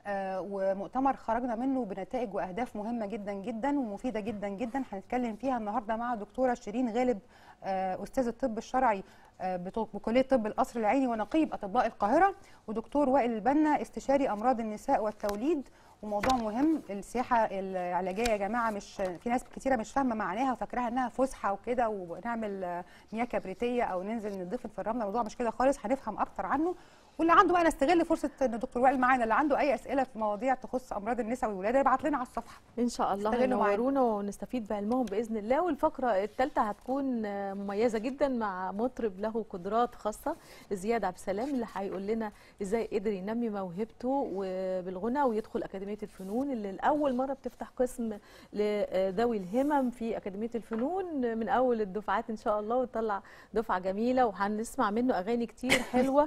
ومؤتمر خرجنا منه بنتائج واهداف مهمه جدا جدا ومفيده جدا جدا، هنتكلم فيها النهارده مع دكتوره شيرين غالب استاذ الطب الشرعي بكليه طب القصر العيني ونقيب اطباء القاهره، ودكتور وائل البنا استشاري امراض النساء والتوليد. وموضوع مهم، السياحه العلاجيه يا جماعه مش في ناس كتيره مش فاهمه معناها وفاكراها انها فسحه وكده ونعمل مياه كبريتيه او ننزل ندفن في الرمله، الموضوع مش كده خالص، هنفهم اكتر عنه. واللي عنده بقى نستغل فرصه ان الدكتور وائل معانا، اللي عنده اي اسئله في مواضيع تخص امراض النساء والولاده يبعت لنا على الصفحه ان شاء الله، ينورونا ونستفيد بعلمهم باذن الله. والفقره الثالثه هتكون مميزه جدا مع مطرب له قدرات خاصه، زياد عبد السلام، اللي هيقول لنا ازاي قدر ينمي موهبته بالغنى ويدخل اكاديميه الفنون، اللي لاول مره بتفتح قسم لذوي الهمم في اكاديميه الفنون من اول الدفعات ان شاء الله، وتطلع دفعه جميله وهنسمع منه اغاني كتير حلوه.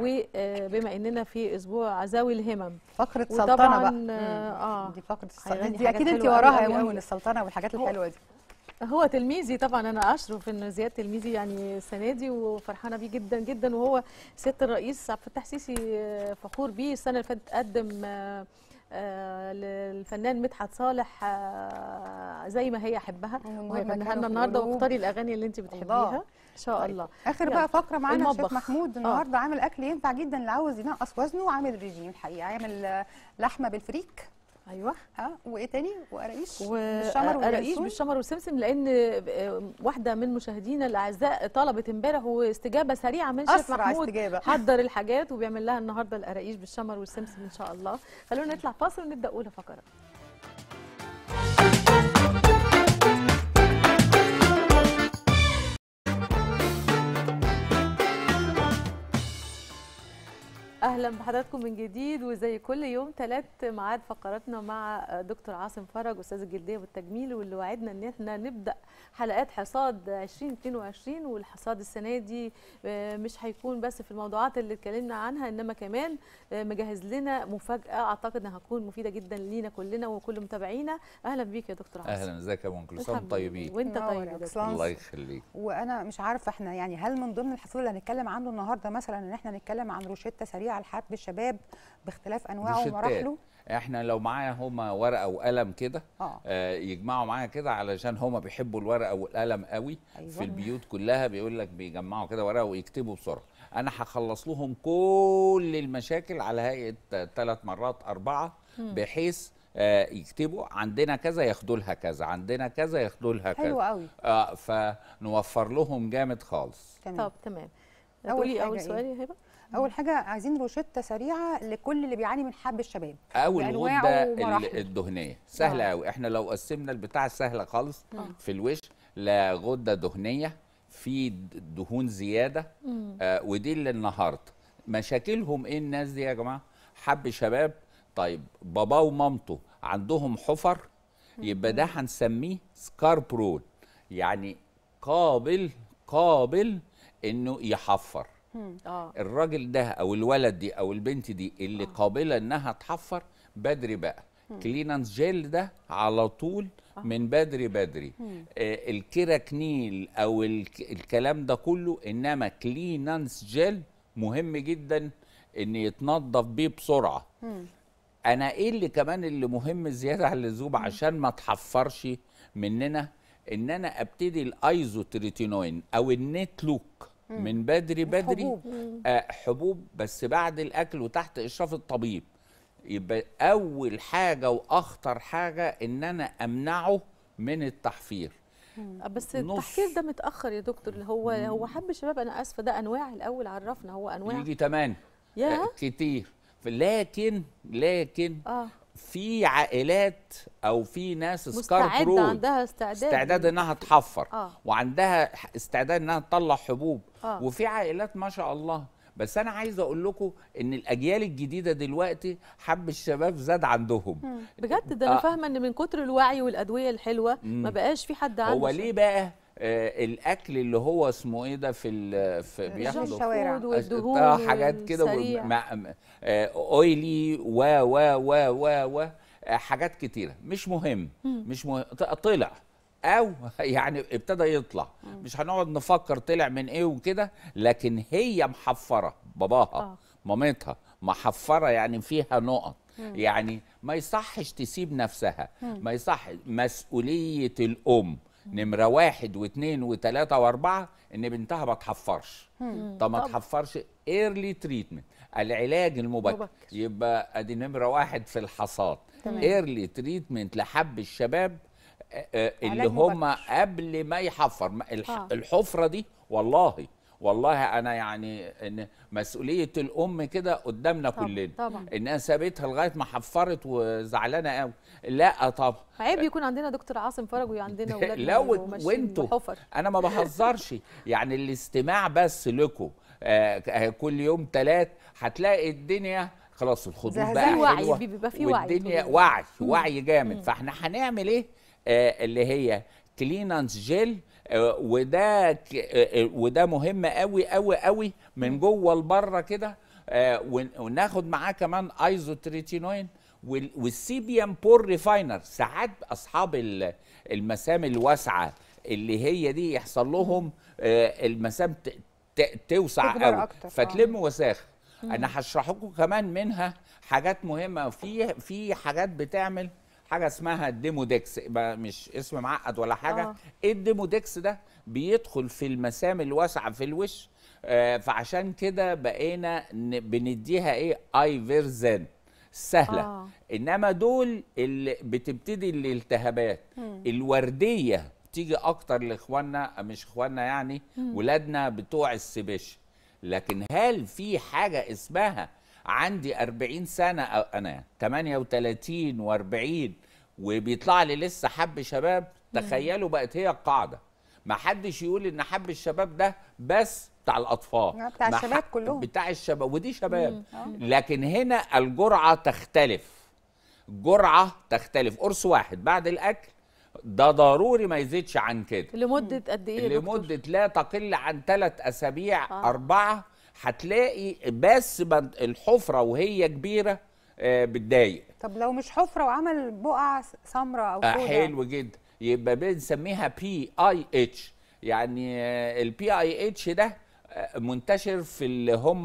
وبما اننا في اسبوع ذوي الهمم، فقره سلطنه بقى دي فقره السلطنه دي اكيد انت وراها يا منى، السلطنه والحاجات الحلوه دي. هو تلميذي طبعا، انا اشرف ان زياد تلميذي يعني السنه دي، وفرحانه بيه جدا جدا. وهو سياده الرئيس عبد الفتاح السيسي فخور بيه. السنه اللي فاتت قدم للفنان مدحت صالح زي ما هي احبها، وهيغنيها لنا النهارده. واختاري الاغاني اللي انت بتحبيها ان شاء الله. اخر بقى فقره معانا الشيف المطبخ. محمود النهارده عامل اكل ينفع جدا اللي عاوز ينقص وزنه وعامل ريجيم الحقيقه. عامل لحمه بالفريك. ايوه. وايه تاني؟ وقراقيش قراقيش بالشمر والسمسم، لان واحده من مشاهدينا الاعزاء طلبت امبارح واستجابه سريعه من شيف محمود حضر الحاجات وبيعمل لها النهارده القراقيش بالشمر والسمسم ان شاء الله. خلونا نطلع فاصل ونبدا اولى فقرات. اهلا بحضراتكم من جديد، وزي كل يوم 3 ميعاد فقراتنا مع دكتور عاصم فرج استاذ الجلديه والتجميل، واللي وعدنا ان احنا نبدا حلقات حصاد 2022. والحصاد السنه دي مش هيكون بس في الموضوعات اللي اتكلمنا عنها، انما كمان مجهز لنا مفاجاه اعتقد انها هتكون مفيده جدا لينا كلنا وكل متابعينا. اهلا بيك يا دكتور عاصم. اهلا، ازيك يا ام كلثوم؟ طيبين وانت طيب يا دكتور. الله يخليك. وانا مش عارفه احنا يعني هل من ضمن الحصول اللي هنتكلم عنه النهارده مثلا ان احنا نتكلم عن روشته سريعه لحب الشباب باختلاف انواعه ومراحله؟ احنا لو معايا هما ورقه وقلم كده يجمعوا معايا كده، علشان هما بيحبوا الورقه والقلم قوي. أيوة. في البيوت كلها بيقول لك بيجمعوا كده ورقه ويكتبوا بسرعه. انا هخلص لهم كل المشاكل على هيئه 3 مرات 4 بحيث يكتبوا عندنا كذا ياخدوا لها كذا، عندنا كذا ياخدوا لها كذا. حلو قوي. فنوفر لهم جامد خالص. طب تمام. اول سؤال يا هبه. اول حاجه عايزين روشته سريعه لكل اللي بيعاني من حب الشباب. اول الغده الدهنيه سهله قوي. احنا لو قسمنا البتاع سهله خالص. في الوش لا غده دهنيه، في دهون زياده. ودي اللي النهارده مشاكلهم ايه الناس دي يا جماعه؟ حب شباب. طيب بابا ومامته عندهم حفر، يبقى ده هنسميه سكار برون، يعني قابل انه يحفر. الراجل ده او الولد دي او البنت دي اللي قابله انها تحفر بدري بقى. كلينانس جيل ده على طول من بدري. الكيراكنيل او الكلام ده كله، انما كلينانس جيل مهم جدا ان يتنظف بيه بسرعه. انا ايه اللي كمان اللي مهم زياده عن اللزوم عشان ما تحفرش مننا، ان انا ابتدي الايزوتريتينوين او النت لوك من بدري. حبوب بس بعد الاكل وتحت اشراف الطبيب. يبقى اول حاجه واخطر حاجه ان انا امنعه من التحفير. بس التحفير ده متاخر يا دكتور. هو حب الشباب، انا اسفه، ده انواع الاول عرفنا. هو انواع يجي 8 كتير. لكن في عائلات او في ناس سكار برود عندها استعداد انها تحفر وعندها استعداد انها تطلع حبوب. وفي عائلات ما شاء الله. بس انا عايز اقول لكم ان الاجيال الجديده دلوقتي حب الشباب زاد عندهم بجد. ده انا فاهمه ان من كتر الوعي والادويه الحلوه ما بقاش في حد عنده. هو ليه بقى الاكل اللي هو اسمه ايه ده في بياخدوا الشوارع والدهون حاجات كده اويلي و حاجات كتيره مش مهم. طلع او يعني ابتدى يطلع. مش هنقعد نفكر طلع من ايه وكده، لكن هي محفره باباها مامتها محفره، يعني فيها نقط. يعني ما يصحش تسيب نفسها. ما يصح. مسؤوليه الام نمرة 1 و2 و3 و4 ان بنتها ما تحفرش. طب ما تحفرش. ايرلي تريتمنت، العلاج المبكر. يبقى ادي نمرة 1 في الحصاد. ايرلي تريتمنت لحب الشباب اللي هم قبل ما يحفر. الحفرة دي والله انا يعني ان مسؤوليه الام كده قدامنا كلنا. انها سابتها لغايه ما حفرت وزعلانه قوي. لا طبعا عيب يكون عندنا دكتور عاصم فرج وعندنا اولادنا لا وانتوا انا ما بهزرش. يعني الاستماع بس لكم كل يوم 3 هتلاقي الدنيا خلاص. الخطوط بقى حلوه بيبقى في والدنيا وعي جامد. فاحنا هنعمل ايه؟ اللي هي كلينانس جيل. وده مهم قوي من جوه لبره كده. وناخد معاه كمان ايزوتريتينوين والسيبيام بور ريفاينر. ساعات اصحاب المسام الواسعه اللي هي دي يحصل لهم المسام توسع تكبر قوي أكتر. فتلم وساخ. انا هشرح لكم كمان منها حاجات مهمه. في حاجات بتعمل حاجه اسمها الديمودكس، مش اسم معقد ولا حاجه. ايه الديمودكس ده؟ بيدخل في المسام الواسعه في الوش، فعشان كده بقينا بنديها ايه ايفيرزان سهله. انما دول اللي بتبتدي الالتهابات الورديه تيجي اكتر لاخواننا، مش اخواننا يعني ولادنا بتوع السبش. لكن هل في حاجه اسمها عندي 40 سنه أو انا 38 و40 وبيطلع لي لسه حب شباب؟ تخيلوا بقت هي القاعده. ما حدش يقول ان حب الشباب ده بس بتاع الاطفال، بتاع الشباب كلهم، بتاع الشباب ودي شباب. لكن هنا الجرعه تختلف، جرعه تختلف. قرص واحد بعد الاكل ده ضروري ما يزيدش عن كده. لمده قد ايه؟ لمده لا تقل عن 3 أسابيع 4. هتلاقي بس الحفره وهي كبيره بتضايق. طب لو مش حفره وعمل بقع سمراء او سوداء؟ حلو جدا، يبقى بنسميها PIH. يعني الPIH ده منتشر في اللي هم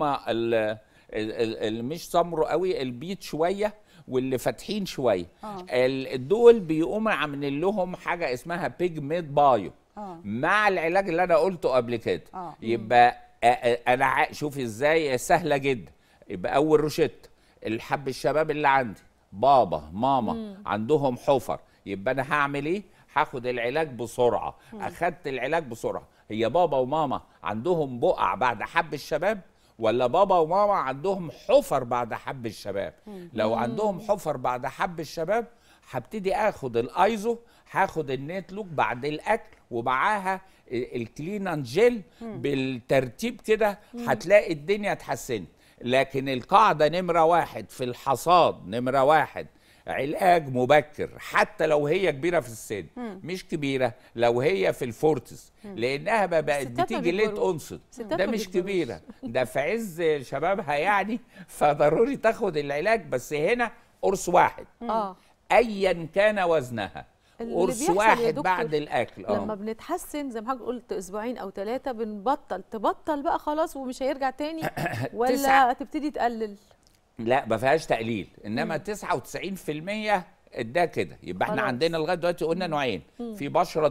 اللي مش سمروا قوي، البيض شويه واللي فاتحين شويه. دول بيقوموا عاملين لهم حاجه اسمها بيجمنت بايو مع العلاج اللي انا قلته قبل كده. يبقى انا شوف ازاي سهله جدا. يبقى اول روشته الحب الشباب اللي عندي بابا ماما عندهم حفر، يبقى انا هعمل ايه؟ هاخد العلاج بسرعه. اخدت العلاج بسرعه. هي بابا وماما عندهم بقع بعد حب الشباب ولا بابا وماما عندهم حفر بعد حب الشباب؟ لو عندهم حفر بعد حب الشباب هبتدي اخد الايزو، هاخد النيتلوك بعد الاكل ومعاها الكلينان جيل بالترتيب كده، هتلاقي الدنيا اتحسنت. لكن القاعده نمره 1 في الحصاد، نمره 1 علاج مبكر حتى لو هي كبيره في السن. مش كبيره لو هي في الفورتس، لانها بقت بتيجي ليت اونست. ده مش كبيره، ده في عز شبابها يعني، فضروري تاخد العلاج. بس هنا قرص واحد ايا كان وزنها، قرص واحد بعد الاكل. لما بنتحسن زي ما حضرتك قلت اسبوعين او 3 تبطل بقى خلاص ومش هيرجع تاني ولا تبتدي تقلل؟ لا ما فيهاش تقليل، انما 99% ده كده. يبقى احنا عندنا لغايه دلوقتي قلنا نوعين. في بشره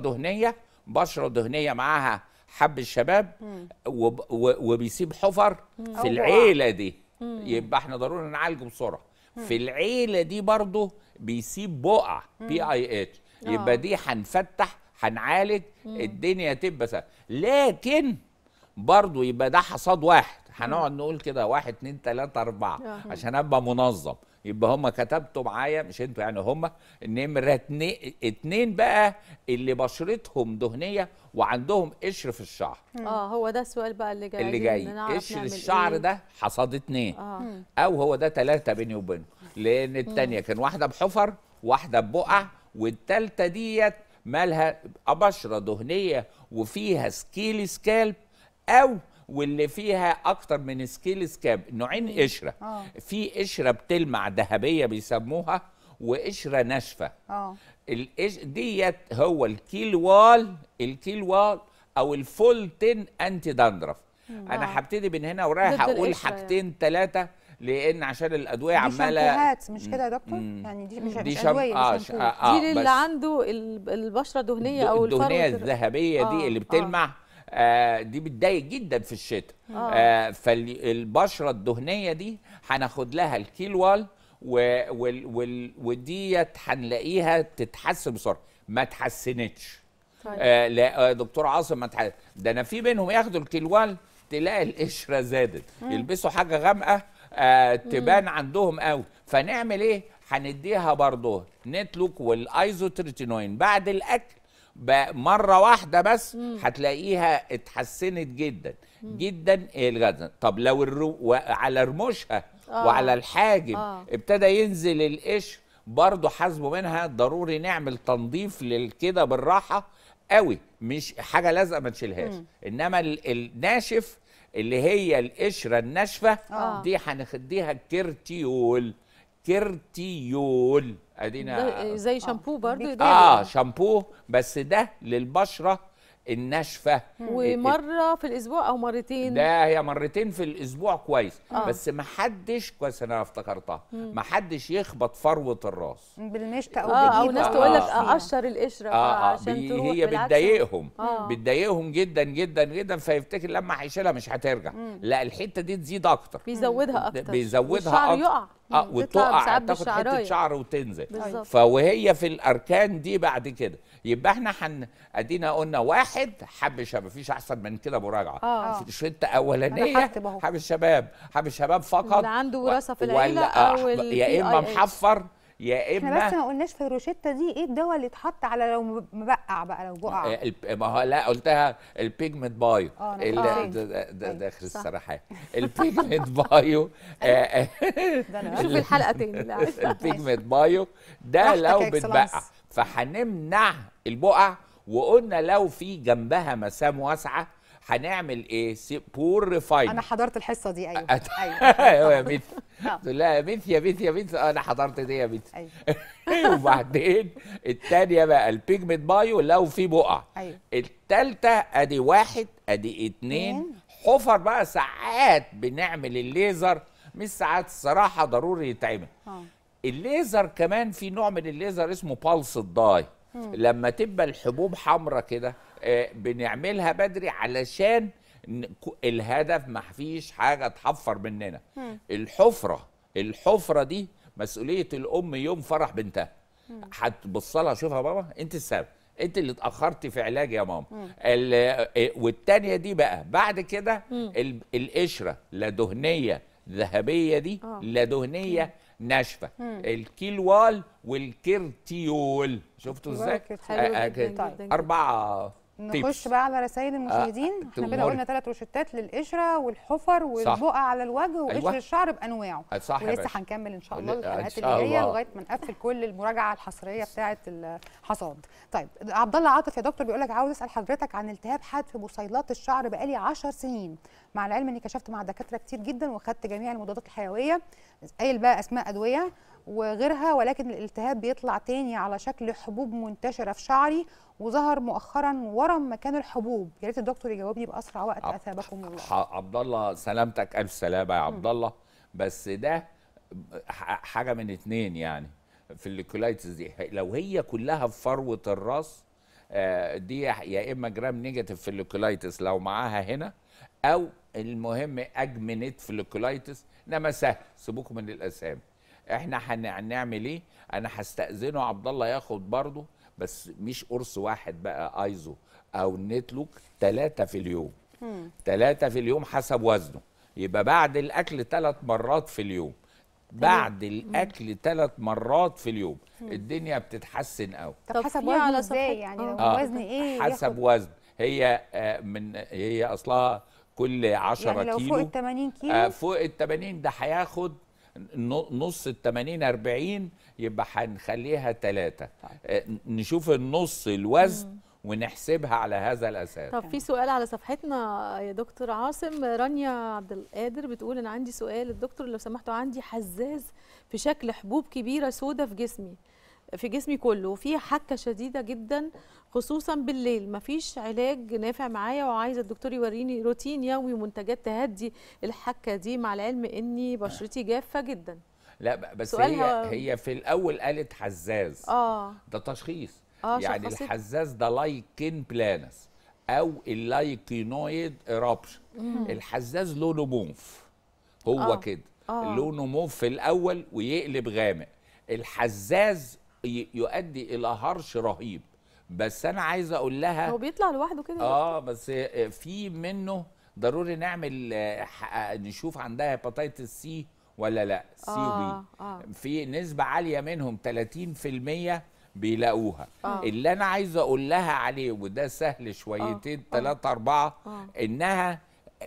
دهنيه معاها حب الشباب وبيسيب حفر في العيله دي، يبقى احنا ضروري نعالجه بسرعه. في العيله دي برضه بيسيب بقع PIH، يبقى دي هنفتح هنعالج الدنيا تبقى سهله. لكن برضه يبقى ده حصاد واحد، هنقعد نقول كده 1 2 3 4 عشان ابقى منظم. يبقى هم كتبتوا معايا، مش انتوا يعني، هم نمره 2 بقى اللي بشرتهم دهنيه وعندهم قشر في الشعر. هو ده السؤال بقى اللي جاي قشر الشعر ده حصاد 2 او هو ده 3 بيني وبينه، لان الثانيه كان واحده بحفر واحده ببقع، والثالثه ديت مالها بشره دهنيه وفيها سكيل سكالب، او واللي فيها اكتر من سكيل سكاب. نوعين قشره، في قشره بتلمع ذهبيه بيسموها، وقشره ناشفه. ديت هو الكيلوال او الفولتين انتي داندرف. انا هبتدي من هنا ورايح اقول حاجتين 3 لان عشان الادويه عماله دي مش كده يا دكتور؟ يعني دي مش ادويه، دي اللي عنده البشره دهنيه او الدهنيه الذهبيه دي اللي بتلمع. دي بتضايق جدا في الشتاء. فالبشره الدهنيه دي هناخد لها الكيلوال وديت هنلاقيها تتحسن بسرعه. ما تحسنتش. لا دكتور عاصم ما تحسن. ده انا في منهم ياخدوا الكيلوال تلاقي القشره زادت، يلبسوا حاجه غامقه تبان عندهم قوي. فنعمل ايه؟ هنديها برضه نتلوك والايزوتريتينوين بعد الاكل مرة واحدة بس، هتلاقيها اتحسنت جدا جدا الغدن. طب لو على رموشها وعلى الحاجب ابتدى ينزل القشر، برضه حاسبه منها ضروري نعمل تنظيف للكده بالراحة قوي، مش حاجة لازقة ما تشيلهاش. انما الناشف اللي هي القشرة الناشفة دي هنخديها كيرتيول. كيرتيول. ادينا زي شامبو برضو شامبو، بس ده للبشره الناشفه. ومره في الاسبوع او مرتين؟ ده هي مرتين في الاسبوع كويس. بس ما حدش، كويس انا افتكرتها، ما حدش يخبط فروه الراس بالمشط او ناس تقول لك اقشر القشره عشان تروح. هي بتضايقهم بتضايقهم جدا جدا جدا، فيفتكر لما هيشيلها مش هترجع. لا، الحته دي تزيد اكتر، بيزودها اكتر، بيزودها اكتر، يقع وتقع، تاخد حته شعر وتنزل. فوهي في الاركان دي بعد كده يبقى احنا ادينا قلنا واحد حب الشباب، مفيش احسن من كده مراجعه. في شريطه اولانيه حب الشباب فقط، اللي عنده وراثه في العيله او يا اما محفر يا اما. احنا بس ما قلناش في الروشته دي ايه الدواء اللي اتحط على لو مبقع بقى، لو بقع. ما هو لا قلتها البيجمنت بايو ده اخر السرحان. البيجمنت بايو شوف الحلقه تاني. البيجمنت بايو ده لو بتبقع فهنمنع البقع. وقلنا لو في جنبها مسام واسعه هنعمل ايه؟ بور ريفاين. انا حضرت الحصه دي. ايوه ايوه يا بنت. لا يا بنت يا بنت يا بنت، انا حضرت دي يا بنت. وبعدين الثانيه بقى البيجمنت بايو لو في بقع. الثالثه ادي واحد ادي اتنين حفر بقى. ساعات بنعمل الليزر، مش ساعات الصراحه ضروري يتعمل. الليزر كمان في نوع من الليزر اسمه بالس داي. لما تبقى الحبوب حمراء كده بنعملها بدري علشان الهدف ما فيش حاجه تحفر مننا. الحفره دي مسؤوليه الام يوم فرح بنتها. هتبص لها شوفها بابا انت السبب، انت اللي اتاخرتي في علاج يا ماما. والتانيه دي بقى بعد كده القشره لا دهنيه ذهبيه دي لا دهنيه ناشفه. الكيلوال والكيرتيول شفتوا ازاي؟ اربعه. نخش بقى على رسائل المشاهدين. احنا كده قلنا 3 روشتات للقشره والحفر والبقع على الوجه وقشر الشعر بانواعه. ولسه هنكمل ان شاء الله الحلقات اللي جايه لغايه ما نقفل كل المراجعه الحصريه بتاعه الحصاد. طيب عبد الله عاطف يا دكتور بيقول لك عاوز اسال حضرتك عن التهاب حاد في بصيلات الشعر بقالي 10 سنين، مع العلم اني كشفت مع دكاتره كتير جدا واخدت جميع المضادات الحيويه، قايل بقى اسماء ادويه وغيرها، ولكن الالتهاب بيطلع تاني على شكل حبوب منتشره في شعري، وظهر مؤخرا ورم مكان الحبوب. يا ريت الدكتور يجاوبني باسرع وقت اثابكم الله. عبد الله سلامتك، الف سلامه يا عبد الله. بس ده حاجه من اتنين يعني في الليكولايتس دي. لو هي كلها في فروه الراس دي يا اما جرام نيجاتيف في الليكولايتس لو معاها هنا، او المهم اجمنت في الليكولايتس. انما سهل، سيبوكم من الاسامي. احنا هنعمل ايه؟ انا هستاذنه عبد الله ياخد برضه، بس مش قرص واحد بقى ايزو او نتلوك، 3 في اليوم. 3 في اليوم حسب وزنه. يبقى بعد الاكل 3 مرات في اليوم. بعد الاكل 3 مرات في اليوم. الدنيا بتتحسن قوي. طب حسب وزنه ازاي يعني؟ وزن ايه؟ حسب وزن. هي هي اصلها كل 10 يعني لو كيلو. فوق ال 80 كيلو فوق ال 80 ده هياخد نص ال 80 40، يبقى هنخليها 3. نشوف النص الوزن ونحسبها على هذا الاساس. طب في سؤال على صفحتنا يا دكتور عاصم. رانيا عبد القادر بتقول انا عندي سؤال الدكتور لو سمحتوا، عندي حزاز في شكل حبوب كبيره سودة في جسمي كله، وفي حكه شديده جدا خصوصا بالليل، مفيش علاج نافع معايا، وعايزه الدكتور يوريني روتين يومي ومنتجات تهدي الحكه دي، مع العلم اني بشرتي جافه جدا. لا بس هي في الاول قالت حزاز. ده تشخيص. يعني الحزاز ده لايكين بلانس او اللايكينويد ايرابشن. الحزاز لونه موف هو كده. لونه موف في الاول ويقلب غامق. الحزاز يؤدي الى هرش رهيب. بس انا عايز اقول لها هو بيطلع لوحده كده. بس في منه ضروري نعمل نشوف عندها هيباتيتس سي ولا لا. سي وبي في نسبه عاليه منهم 30% بيلاقوها. اللي انا عايز اقول لها عليه وده سهل شويتين 3 4 انها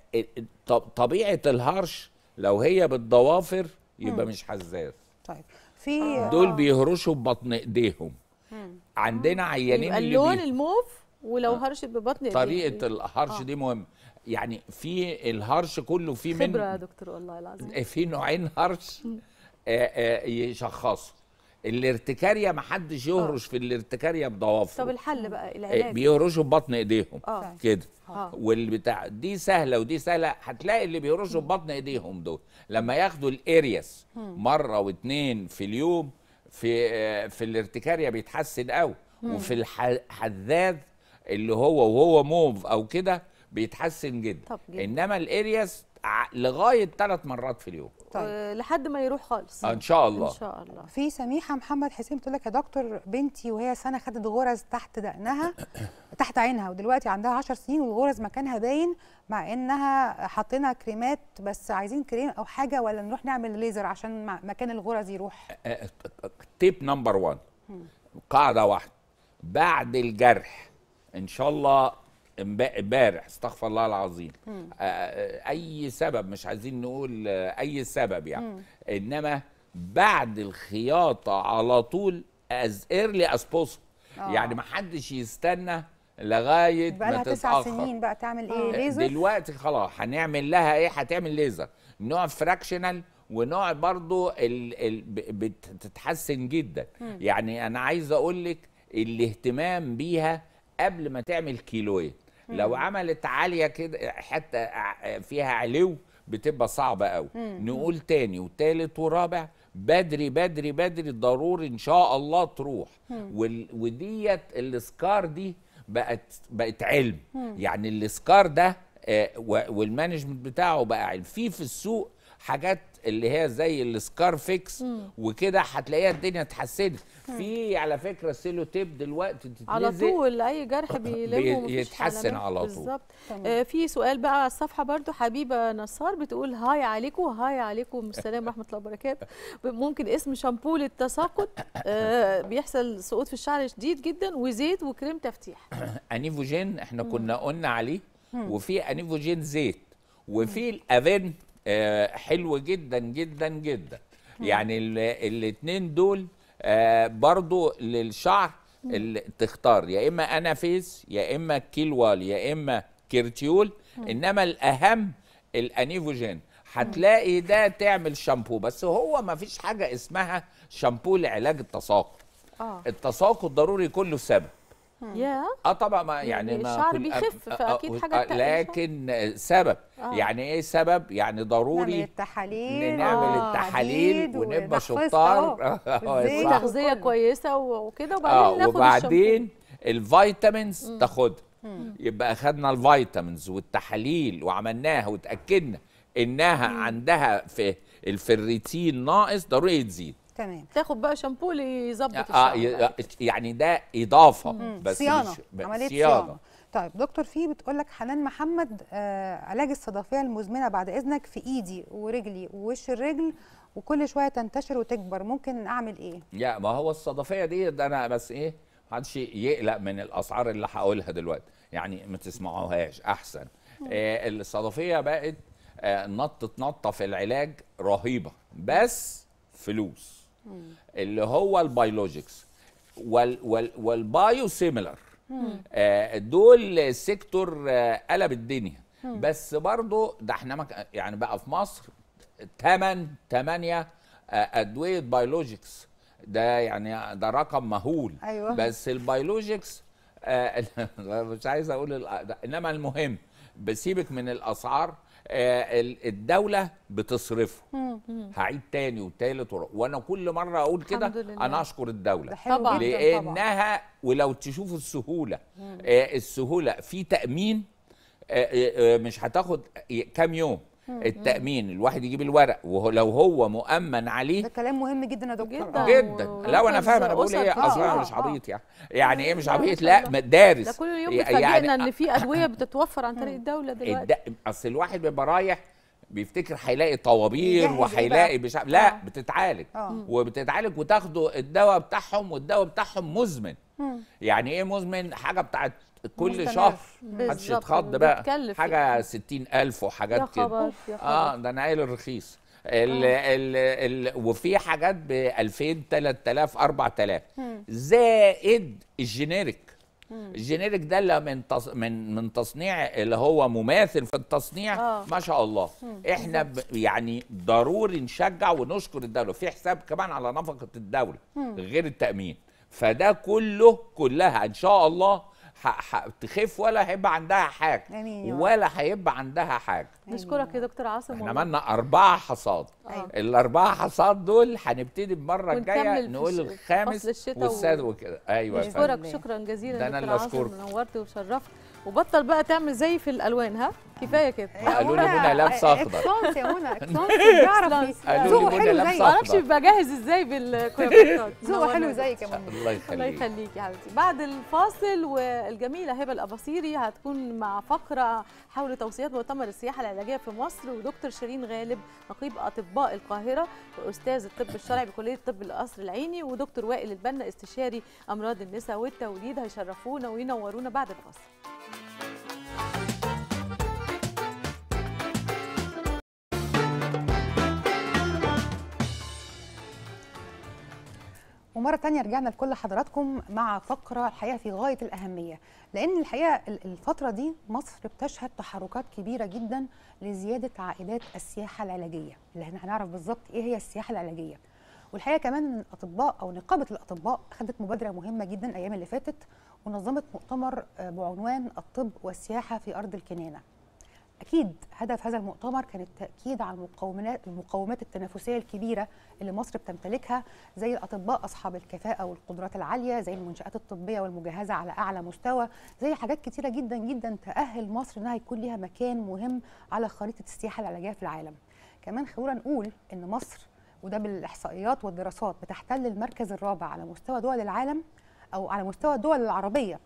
طبيعه الهرش لو هي بالضوافر يبقى مش حزاز. طيب في دول بيهرشوا ببطن ايديهم. عندنا عيانين اللون الموف ولو هرشت ببطن ايديهم. طريقه الهرش دي مهم. يعني في الهرش كله في خبره يا دكتور والله العظيم. في نوعين هرش. يشخصوا. الارتكارية ما حدش يهرش في الارتكارية بضوافره. طب الحل بقى العلاج؟ بيهرشوا ببطن ايديهم كده. آه. والبتاع دي سهله ودي سهله. هتلاقي اللي بيهرشوا ببطن ايديهم دول لما ياخدوا الارياس مره واتنين في اليوم في الارتكارية بيتحسن قوي. وفي الحذاذ اللي وهو موف او كده بيتحسن جدا. انما الارياس لغايه 3 مرات في اليوم. طيب. لحد ما يروح خالص ان شاء الله. ان شاء الله. في سميحه محمد حسين بتقول لك يا دكتور بنتي وهي سنه خدت غرز تحت دقنها تحت عينها، ودلوقتي عندها 10 سنين والغرز مكانها باين، مع انها حطينا كريمات، بس عايزين كريم او حاجه ولا نروح نعمل ليزر عشان مكان الغرز يروح؟ تيب نمبر 1 قاعده واحده بعد الجرح ان شاء الله امبارح استغفر الله العظيم اي سبب، مش عايزين نقول اي سبب يعني، انما بعد الخياطه على طول از ايرلي از بوسبل. يعني ما حدش يستنى لغايه بقى لها 9 سنين بقى تعمل ايه؟ ليزر دلوقتي خلاص هنعمل لها ايه؟ هتعمل ليزر نوع فراكشنال ونوع برضو بتتحسن جدا. يعني انا عايز اقول لك الاهتمام بيها قبل ما تعمل كيلوين. لو عملت عاليه كده حتى فيها علو بتبقى صعبه قوي. نقول تاني وتالت ورابع بدري بدري بدري ضروري ان شاء الله تروح. وديت السكار دي بقت علم. يعني السكار ده والمانجمنت بتاعه بقى علم. في السوق حاجات اللي هي زي السكار فيكس وكده هتلاقيها الدنيا اتحسنت. في على فكره السيلوتيب دلوقتي تتلزق على طول اي جرح بيلمه يتحسن على طول بالظبط. في سؤال بقى على الصفحه برضو، حبيبه نصار بتقول هاي عليكم. هاي عليكم السلام ورحمه الله وبركاته. ممكن اسم شامبو للتساقط بيحصل سقوط في الشعر شديد جدا وزيت وكريم تفتيح. انيفوجين احنا كنا قلنا عليه، وفي انيفوجين زيت، وفي الافين حلو جدا جدا جدا. يعني الاثنين دول برضو للشعر تختار يا اما انافيس يا اما كيلوال يا اما كيرتيول. انما الاهم الانيفوجين. هتلاقي ده تعمل شامبو، بس هو ما فيش حاجه اسمها شامبو لعلاج التساقط. التساقط ضروري يكون له سبب. طبعا ما يعني ما الشعر بيخف فاكيد حاجه لكن سبب. يعني ايه سبب؟ يعني ضروري نعمل التحاليل ونبقى شطار تغذيه كويسه وكده، وبعدين الفيتامينز تاخدها. يبقى اخدنا الفيتامينز والتحاليل وعملناها وتاكدنا انها عندها في الفيريتين ناقص، ضروري يتزيد. تمام. تاخد بقى شامبو اللي يظبط الشعر. يعني ده اضافه بس صيانه، عمليه صيانه. طيب دكتور، في بتقول لك حنان محمد علاج الصدفيه المزمنه بعد اذنك في ايدي ورجلي ووش الرجل وكل شويه تنتشر وتكبر، ممكن اعمل ايه؟ يا ما هو الصدفيه دي ده انا بس ايه، محدش يقلق من الاسعار اللي هقولها دلوقتي، يعني ما تسمعوهاش احسن. الصدفيه بقت نطه في العلاج رهيبه، بس فلوس. اللي هو البيولوجيكس والبايو سيميلر، دول سيكتور قلب الدنيا. بس برضو ده احنا يعني بقى في مصر 8 ادويه بيولوجيكس. ده يعني ده رقم مهول. أيوة. بس البيولوجيكس مش عايز اقول انما المهم بسيبك من الاسعار. الدولة بتصرفه. هعيد تاني وتالت وانا كل مرة اقول كده انا اشكر الدولة طبعا لانها ولو تشوفوا السهولة السهولة في تأمين مش هتاخد كام يوم. التأمين الواحد يجيب الورق ولو هو مؤمن عليه. ده كلام مهم جدا يا دكتور. جدا. لا انا فاهم انا بقول ايه، اصلا مش عبيط يعني ايه مش عبيط، لا دارس. ده كل يوم بتفاجئنا يعني ان في ادويه بتتوفر عن طريق الدوله دلوقتي. اصل الواحد بيبقى رايح بيفتكر هيلاقي طوابير وهيلاقي لا بتتعالج وبتتعالج وتاخدوا الدواء بتاعهم، والدواء بتاعهم مزمن. يعني ايه مزمن؟ حاجه بتاعت كل شهر محدش يتخض بقى، حاجه 60,000 وحاجات كده. ده انا قايل الرخيص. وفي حاجات ب 2000 3000 4000 زائد الجينيريك. الجينيريك ده اللي من تصنيع اللي هو مماثل في التصنيع ما شاء الله. احنا يعني ضروري نشجع ونشكر الدوله، في حساب كمان على نفقه الدوله غير التامين. فده كلها ان شاء الله تخف ولا هيبقى عندها حاجه ولا هيبقى عندها حاجه. نشكرك يا دكتور عاصم. احنا عملنا 4 حصاد. الاربعه حصاد دول هنبتدي المره الجايه نقول الخامس والسادس وكده. ايوه نشكرك شكرا جزيلا يا دكتور عاصم، نورت وشرفت. وبطل بقى تعمل زي في الالوان، ها كفايه كده. قالوا لي منى لابس اخضر. اكسونس يا منى، اكسونس بيعرف ذوقه حلو زيك. ما اعرفش بيبقى جاهز ازاي بالكرافطات. ذوقه حلو زيك يا منى. الله يخليك. الله يخليك يا حبيبتي. بعد الفاصل والجميله هبه الاباصيري هتكون مع فقره حول توصيات مؤتمر السياحه العلاجيه في مصر، ودكتور شيرين غالب نقيب اطباء القاهره واستاذ الطب الشرعي بكليه طب القصر العيني، ودكتور وائل البنا استشاري امراض النساء والتوليد هيشرفونا وينورونا بعد الفاصل. ومرة تانية رجعنا لكل حضراتكم مع فقرة الحقيقة في غاية الأهمية، لأن الحقيقة الفترة دي مصر بتشهد تحركات كبيرة جدا لزيادة عائدات السياحة العلاجية، اللي احنا هنعرف بالظبط إيه هي السياحة العلاجية. والحقيقة كمان الأطباء أو نقابة الأطباء خدت مبادرة مهمة جدا الأيام اللي فاتت ونظمت مؤتمر بعنوان الطب والسياحة في أرض الكنانة. أكيد هدف هذا المؤتمر كان التأكيد على المقومات التنافسية الكبيرة اللي مصر بتمتلكها، زي الأطباء أصحاب الكفاءة والقدرات العالية، زي المنشآت الطبية والمجهزة على أعلى مستوى، زي حاجات كتيرة جدا جدا تأهل مصر إنها يكون لها مكان مهم على خريطة السياحة العلاجية في العالم. كمان خلونا نقول إن مصر، وده بالإحصائيات والدراسات، بتحتل المركز الرابع على مستوى دول العالم أو على مستوى الدول العربية،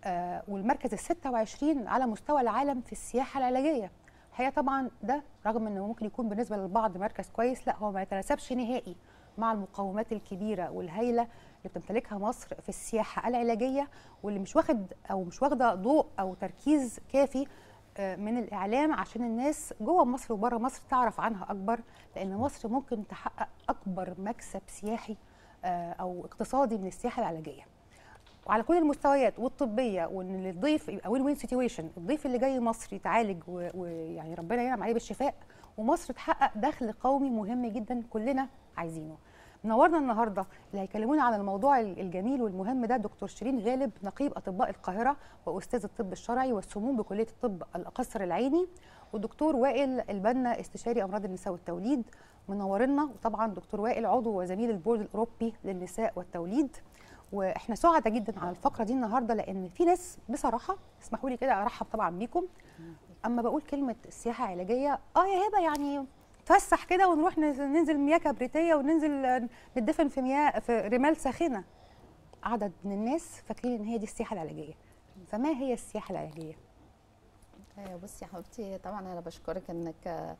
والمركز ال26 على مستوى العالم في السياحة العلاجية. الحقيقة طبعا ده رغم انه ممكن يكون بالنسبة للبعض مركز كويس، لا هو ما يتناسبش نهائي مع المقومات الكبيرة والهائلة اللي بتمتلكها مصر في السياحة العلاجية، واللي مش واخدة ضوء او تركيز كافي من الإعلام عشان الناس جوه مصر وبره مصر تعرف عنها أكبر، لأن مصر ممكن تحقق أكبر مكسب سياحي أو اقتصادي من السياحة العلاجية وعلى كل المستويات والطبيه، وان الضيف يبقى وين وين سيتويشن، الضيف اللي جاي مصر يتعالج ويعني ربنا ينعم عليه بالشفاء، ومصر تحقق دخل قومي مهم جدا كلنا عايزينه. منورنا النهارده اللي هيكلمونا عن الموضوع الجميل والمهم ده دكتور شيرين غالب نقيب اطباء القاهره واستاذ الطب الشرعي والسموم بكليه الطب القصر العيني، والدكتور وائل البنا استشاري امراض النساء والتوليد. منورنا. وطبعا دكتور وائل عضو وزميل البورد الاوروبي للنساء والتوليد. واحنا سعداء جدا على الفقره دي النهارده، لان في ناس بصراحه اسمحوا لي كده ارحب طبعا بيكم، اما بقول كلمه السياحه العلاجيه يا هبه يعني نتفسح كده ونروح ننزل مياه كبريتيه وننزل ندفن في رمال ساخنه. عدد من الناس فاكرين ان هي دي السياحه العلاجيه. فما هي السياحه العلاجيه؟ بصي يا حبيبتي، طبعا انا بشكرك انك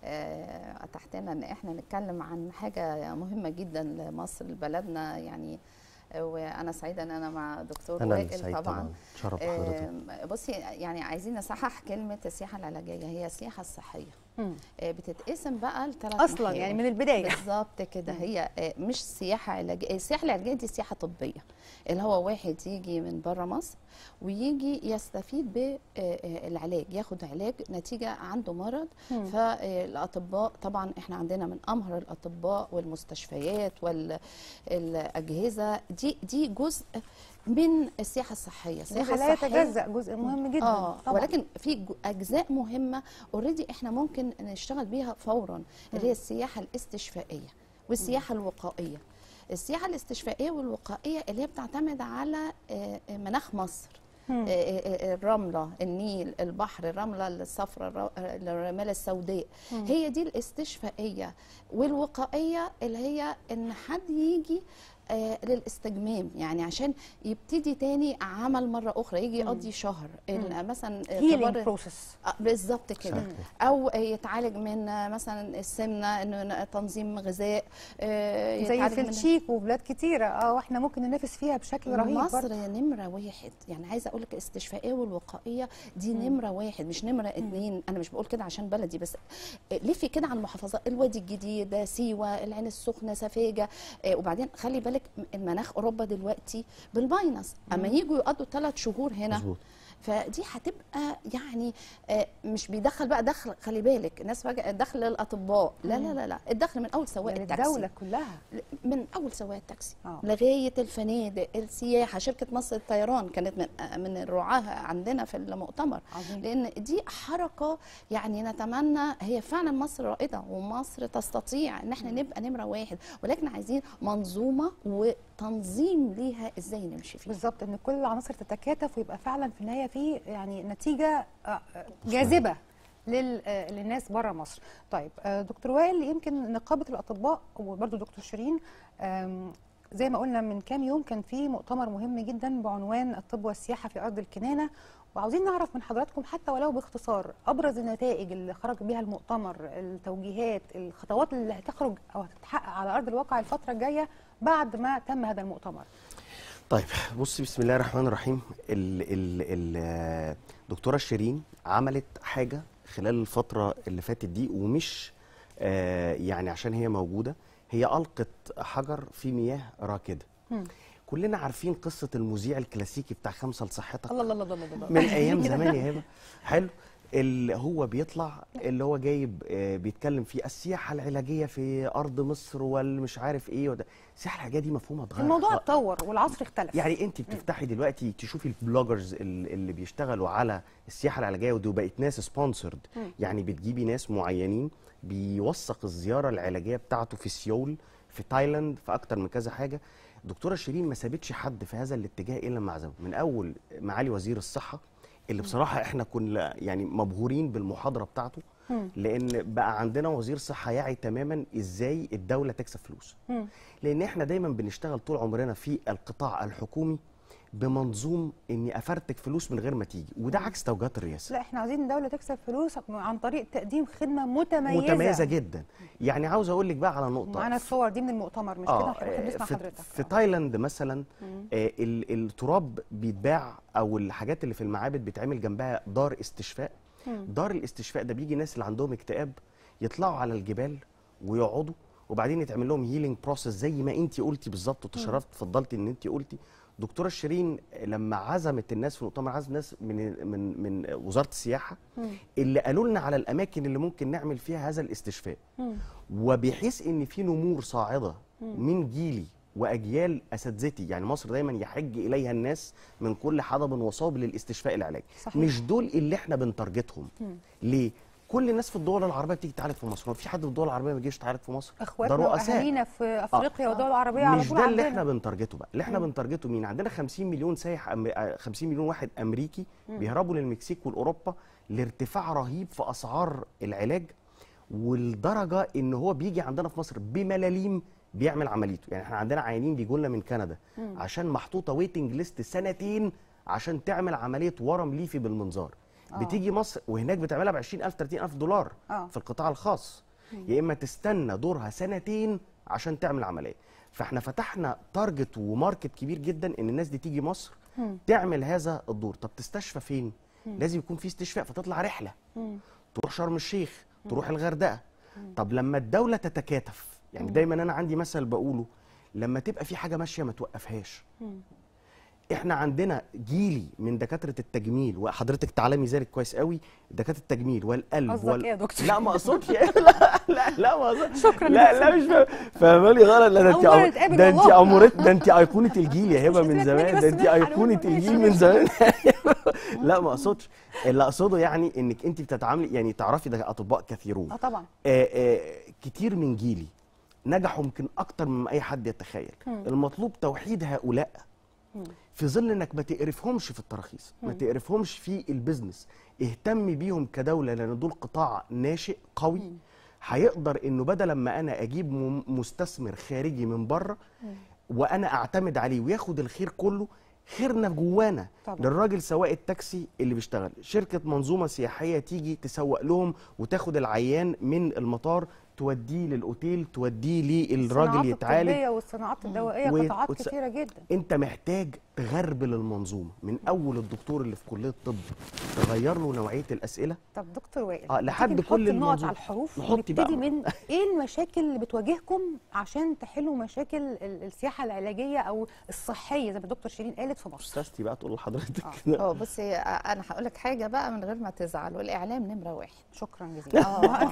اتحتنا ان احنا نتكلم عن حاجه مهمه جدا لمصر لبلدنا يعني، وانا سعيده ان انا مع دكتور وائل طبعا. شرف حضرتك. بصي يعني عايزين نصحح كلمه السياحه العلاجيه، هي السياحه الصحيه. بتتقسم بقى ل3 اصلا محاور. يعني من البدايه بالظبط كده. هي مش سياحه علاجيه، السياحه العلاجيه دي سياحه طبيه، اللي هو واحد يجي من بره مصر ويجي يستفيد بالعلاج، ياخد علاج نتيجه عنده مرض. فالاطباء طبعا احنا عندنا من امهر الاطباء والمستشفيات والاجهزه دي جزء من السياحه الصحيه. السياحه لا يتجزأ، جزء مهم جدا طبعا. ولكن في اجزاء مهمه اوريدي احنا ممكن نشتغل بيها فورا، اللي هي السياحه الاستشفائيه والسياحه الوقائيه. السياحه الاستشفائيه والوقائيه اللي هي بتعتمد على مناخ مصر، الرمله، النيل، البحر، الرمله الصفراء، الرمال السوداء، هي دي الاستشفائيه. والوقائيه اللي هي ان حد يجي للاستجمام، يعني عشان يبتدي تاني عمل مره اخرى، يجي يقضي شهر مثلا هيلينج بروسس بالظبط كده، او يتعالج من مثلا السمنه، انه تنظيم غذاء، زي في التشيك وبلاد كتيره واحنا ممكن ننافس فيها بشكل رهيب. مصر نمره واحد، يعني عايزه اقول لك الاستشفائيه والوقائيه دي نمره واحد مش نمره 2. انا مش بقول كده عشان بلدي بس، لفي كده على المحافظات، الوادي الجديد، سيوه، العين السخنه، سفاجه. وبعدين خلي بالك بالك المناخ اوروبا دلوقتي بالماينس، اما يجوا يقضوا 3 شهور هنا مزبوط. فدي هتبقى يعني مش بيدخل بقى دخل، خلي بالك الناس فجأة دخل الاطباء، لا لا لا لا، الدخل من اول سواق التاكسي، الدوله كلها، من اول سواق التاكسي لغايه الفنادق، السياحه، شركه مصر الطيران كانت من الرعاه عندنا في المؤتمر عظيم. لان دي حركه يعني نتمنى، هي فعلا مصر رائده ومصر تستطيع ان احنا نبقى نمره واحد، ولكن عايزين منظومه وتنظيم ليها ازاي نمشي فيها بالظبط، ان كل العناصر تتكاتف ويبقى فعلا في النهايه في يعني نتيجه جاذبه للناس بره مصر. طيب دكتور وائل، يمكن نقابه الاطباء وبرده دكتور شيرين، زي ما قلنا من كام يوم كان في مؤتمر مهم جدا بعنوان الطب والسياحه في ارض الكنانه، وعاوزين نعرف من حضراتكم حتى ولو باختصار ابرز النتائج اللي خرج بيها المؤتمر، التوجيهات، الخطوات اللي هتخرج او هتتحقق على ارض الواقع الفتره الجايه بعد ما تم هذا المؤتمر. طيب بصي، بسم الله الرحمن الرحيم. الدكتوره شيرين عملت حاجه خلال الفتره اللي فاتت دي، ومش يعني عشان هي موجوده، هي القت حجر في مياه راكده. كلنا عارفين قصه المذيع الكلاسيكي بتاع 5 لصحتك، الله الله الله الله من ايام زمان يا هبه. حلو، اللي هو بيطلع اللي هو جايب بيتكلم فيه السياحه العلاجيه في ارض مصر والمش عارف ايه وده. السياحه العلاجيه دي مفهومها اتغير، الموضوع اتطور والعصر اختلف. يعني انت بتفتحي دلوقتي تشوفي البلوجرز اللي بيشتغلوا على السياحه العلاجيه، ودي بقت ناس سبونسرد، يعني بتجيبي ناس معينين بيوثق الزياره العلاجيه بتاعته في سيول، في تايلاند، في اكتر من كذا حاجه. دكتوره شيرين ما سابتش حد في هذا الاتجاه الا لما عزمه، من اول معالي وزير الصحه اللي بصراحه احنا كنا يعني مبهورين بالمحاضره بتاعته، لان بقى عندنا وزير صحه يعي تماما ازاي الدوله تكسب فلوس. لان احنا دايما بنشتغل طول عمرنا في القطاع الحكومي بمنظوم اني افرتك فلوس من غير ما تيجي، وده عكس توجيهات الرئاسه. لا، احنا عايزين الدوله تكسب فلوس عن طريق تقديم خدمه متميزه جدا. يعني عاوز اقول لك بقى على نقطه، معانا الصور دي من المؤتمر مش كده؟ احنا بنسمع حضرتك. في تايلاند مثلا التراب بيتباع، او الحاجات اللي في المعابد بيتعمل جنبها دار استشفاء. دار الاستشفاء ده بيجي ناس اللي عندهم اكتئاب يطلعوا على الجبال ويقعدوا، وبعدين يتعمل لهم هيلينج بروسيس زي ما انت قلتي بالظبط، وتشرفت اتفضلتي ان انت قلتي. دكتوره شيرين لما عزمت الناس في المؤتمر، عزمت ناس من وزاره السياحه اللي قالوا لنا على الاماكن اللي ممكن نعمل فيها هذا الاستشفاء، وبحيث ان في نمور صاعده من جيلي واجيال اساتذتي. يعني مصر دايما يحج اليها الناس من كل حدب وصوب للاستشفاء العلاجي، مش دول اللي احنا بنتارجتهم. ليه؟ كل الناس في الدول العربيه بتيجي تعالج في مصر، وفي حد في الدول العربيه ما بيجيش تعالج في مصر؟ اخواتنا واهالينا في افريقيا والدول العربيه على طول. مش ده اللي احنا بنتارجته بقى، اللي احنا بنتارجته مين؟ عندنا 50 مليون سايح 50 مليون واحد امريكي بيهربوا للمكسيك والاوروبا لارتفاع رهيب في اسعار العلاج، والدرجه ان هو بيجي عندنا في مصر بملاليم بيعمل عمليته. يعني احنا عندنا عيانين بيجوا لنا من كندا عشان محطوطه ويتنج ليست 2 عشان تعمل عمليه ورم ليفي بالمنظار. بتيجي مصر وهناك بتعملها ب 20,000 30,000 دولار في القطاع الخاص، يا اما تستنى دورها 2 عشان تعمل عمليه. فاحنا فتحنا تارجت وماركت كبير جدا ان الناس دي تيجي مصر تعمل هذا الدور. طب تستشفى فين؟ لازم يكون في استشفاء، فتطلع رحله تروح شرم الشيخ، تروح الغردقه. طب لما الدوله تتكاتف، يعني دايما انا عندي مثل بقوله، لما تبقى في حاجه ماشيه ما توقفهاش. احنا عندنا جيلي من دكاتره التجميل، وحضرتك تعلمي ذلك كويس قوي، دكاتره التجميل والقلب قصدك ايه يا دكتور؟ لا ما اقصدش لا ما اقصدش. شكرا. لا مش فاهماني غلط. لا ده انت ايقونه الجيل يا هبه من زمان، ده انت ايقونه الجيل من زمان. لا ما اقصدش، اللي اقصده يعني انك انت بتتعاملي، يعني تعرفي ده اطباء كثيرون طبعا كتير من جيلي نجحوا يمكن اكتر من اي حد يتخيل. المطلوب توحيد هؤلاء في ظل انك ما تقرفهمش في التراخيص، ما تقرفهمش في البيزنس، اهتم بيهم كدوله، لان دول قطاع ناشئ قوي هيقدر انه بدل ما انا اجيب مستثمر خارجي من بره وانا اعتمد عليه وياخد الخير كله، خيرنا جوانا. للراجل سواق التاكسي اللي بيشتغل، شركه منظومه سياحيه تيجي تسوق لهم وتاخد العيان من المطار توديه للاوتيل، توديه للراجل يتعالج. الصناعات الطبيه والصناعات الدوائيه قطاعات كتيره جدا. انت محتاج تغربل المنظومه من اول الدكتور اللي في كليه الطب تغير له نوعيه الاسئله. طب دكتور وائل، لحد كل النقط المنظومه على الحروف نحط بقى ونبتدي من ايه المشاكل اللي بتواجهكم عشان تحلوا مشاكل السياحه العلاجيه او الصحيه زي ما الدكتور شيرين قالت في مصر. استاذتي بقى تقول لحضرتك كده. بصي انا هقول لك حاجه بقى من غير ما تزعل، والاعلام نمره 1. شكرا جزيلا.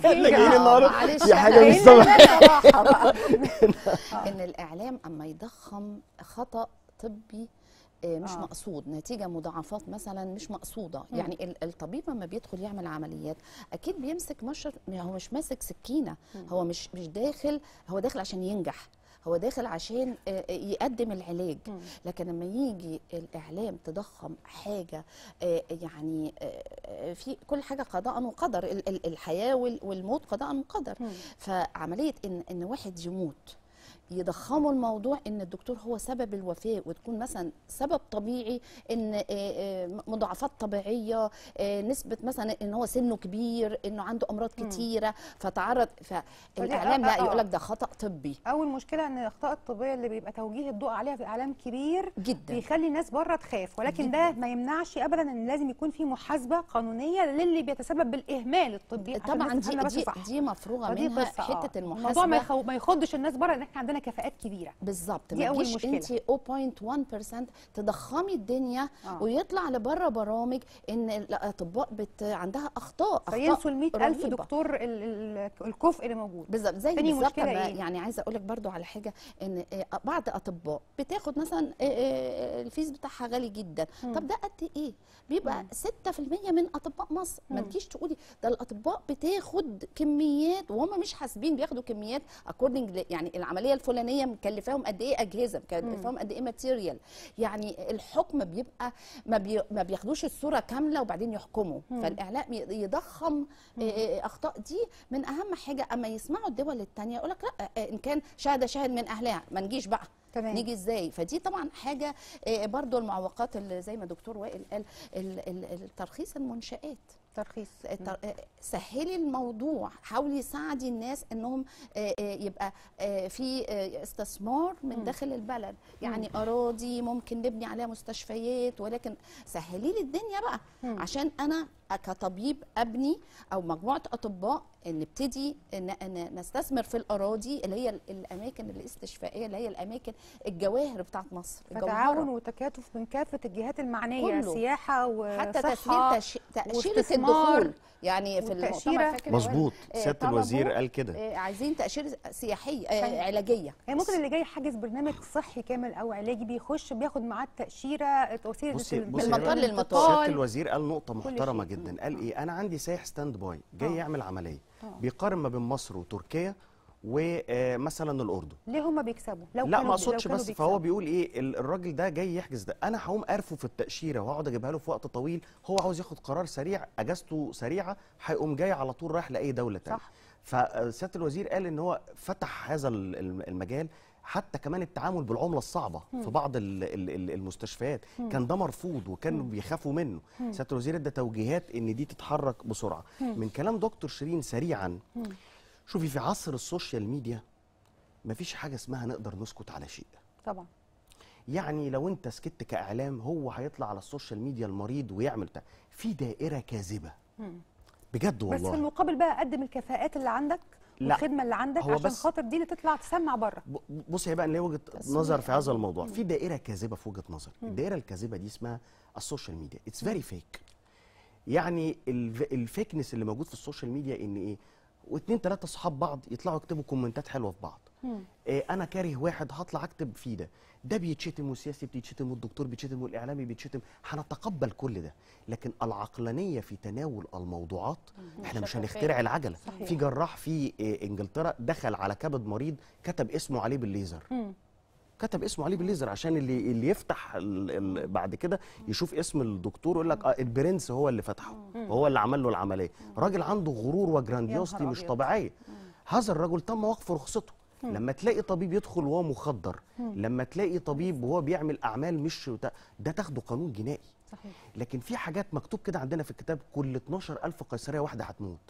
معلش دي حاجه مش بقى ان الاعلام اما يضخم خطا طبي مش مقصود، نتيجه مضاعفات مثلا مش مقصوده. يعني الطبيب لما بيدخل يعمل عمليات اكيد بيمسك مشرط، هو مش ماسك سكينه، هو مش داخل، هو داخل عشان ينجح، هو داخل عشان يقدم العلاج. لكن لما يجي الاعلام تضخم حاجه يعني في كل حاجه قضاء وقدر، الحياه والموت قضاء وقدر. فعمليه ان واحد يموت يضخموا الموضوع ان الدكتور هو سبب الوفاه، وتكون مثلا سبب طبيعي ان مضاعفات طبيعيه، نسبه مثلا ان هو سنه كبير، انه عنده امراض كتيره فتعرض. فالاعلام لا يقول لك ده خطا طبي. اول مشكله ان الاخطاء الطبيه اللي بيبقى توجيه الضوء عليها في اعلام كبير جدا بيخلي الناس بره تخاف، ولكن جداً. ده ما يمنعش ابدا ان لازم يكون في محاسبه قانونيه للي بيتسبب بالاهمال الطبي. طبعا دي مفروغه منها حته المحاسبه. الموضوع ما يخضش الناس بره ان احنا عندنا كفاءات كبيره. بالظبط، ما تجيش انت 0.1% تضخمي الدنيا ويطلع لبره برامج ان الاطباء عندها اخطاء فينسوا ال 100,000 دكتور الكفء اللي موجود. بالظبط زي بالظبط. يعني عايزه اقول لك برضو على حاجه، ان بعض اطباء بتاخد مثلا الفيز بتاعها غالي جدا. طب ده قد ايه؟ بيبقى 6% من اطباء مصر. ما تجيش تقولي ده الاطباء بتاخد كميات وهم مش حاسبين بياخدوا كميات اكوردنج، يعني العمليه الفلانيه مكلفاهم قد ايه اجهزه، مكلفاهم قد ايه ماتيريال. يعني الحكم بيبقى ما بياخدوش الصوره كامله وبعدين يحكموا. فالاعلام يضخم اخطاء دي من اهم حاجه. اما يسمعوا الدول الثانيه يقول لك لا، ان كان شاهد من اهلها ما نجيش بقى. تمام. نيجي ازاي؟ فدي طبعا حاجه. برضو المعوقات اللي زي ما دكتور وائل قال، الترخيص المنشآت، سهلي الموضوع، حاولي ساعدي الناس انهم يبقى في استثمار من داخل البلد. يعني اراضي ممكن نبني عليها مستشفيات، ولكن سهلي لي الدنيا بقى عشان انا كطبيب ابني او مجموعه اطباء نبتدي نستثمر في الاراضي اللي هي الاماكن الاستشفائيه، اللي هي الاماكن الجواهر بتاعت مصر. فتعاون وتكاتف من كافه الجهات المعنيه، سياحه وصحه، حتى تاشيره الدخول. يعني في التأشيرة مظبوط. سياده الوزير قال كده، عايزين تأشيرة سياحيه علاجيه. يعني ممكن اللي جاي حاجز برنامج صحي كامل او علاجي بيخش بياخد معاه التأشيرة توصيل من المطار للمطار. سياده الوزير قال نقطه محترمه جدا. قال ايه؟ انا عندي سايح ستاند باي جاي يعمل عمليه، بيقارن ما بين مصر وتركيا ومثلا الاردن. ليه هم بيكسبوا؟ لا ما اقصدش، بس فهو بيقول ايه، الراجل ده جاي يحجز ده، انا هقوم قرفه في التاشيره واقعد اجيبها له في وقت طويل، هو عاوز ياخد قرار سريع، اجازته سريعه، هيقوم جاي على طول رايح لاي دوله ثانيه. صح. فسياده الوزير قال ان هو فتح هذا المجال، حتى كمان التعامل بالعمله الصعبه في بعض المستشفيات كان ده مرفوض وكانوا بيخافوا منه. سياده الوزير ادى توجيهات ان دي تتحرك بسرعه. من كلام دكتور شيرين سريعا، شوفي في عصر السوشيال ميديا مفيش حاجه اسمها نقدر نسكت على شيء. طبعا. يعني لو انت سكت كاعلام، هو هيطلع على السوشيال ميديا المريض ويعمل في دائره كاذبه بجد والله. بس في المقابل بقى قدم الكفاءات اللي عندك والخدمه اللي عندك عشان خاطر دي اللي تطلع تسمع بره. بص، هي بقى ليه وجهه نظر في هذا الموضوع. في دائره كاذبه في وجهه نظري. الدائره الكاذبه دي اسمها السوشيال ميديا. اتس فيري فيك. يعني الفيكنس اللي موجود في السوشيال ميديا ان ايه، واثنين ثلاثه اصحاب بعض يطلعوا يكتبوا كومنتات حلوه في بعض. انا كاره واحد هطلع اكتب فيه ده بيتشتم، والسياسي بيتشتم، والدكتور بيتشتم، والاعلامي بيتشتم. هنتقبل كل ده، لكن العقلانيه في تناول الموضوعات احنا مش هنخترع العجله. صحيح. في جراح في انجلترا دخل على كبد مريض كتب اسمه عليه بالليزر. كتب اسمه عليه بالليزر عشان اللي يفتح بعد كده يشوف اسم الدكتور يقول لك البرنس هو اللي فتحه، هو اللي عمل له العمليه. راجل عنده غرور وجرانديوستي مش طبيعيه. هذا الرجل تم وقف رخصته. لما تلاقي طبيب يدخل وهو مخدر، لما تلاقي طبيب وهو بيعمل اعمال مش ده تاخده قانون جنائي. صحيح. لكن في حاجات مكتوب كده عندنا في الكتاب، كل 12,000 قيصريه واحده هتموت.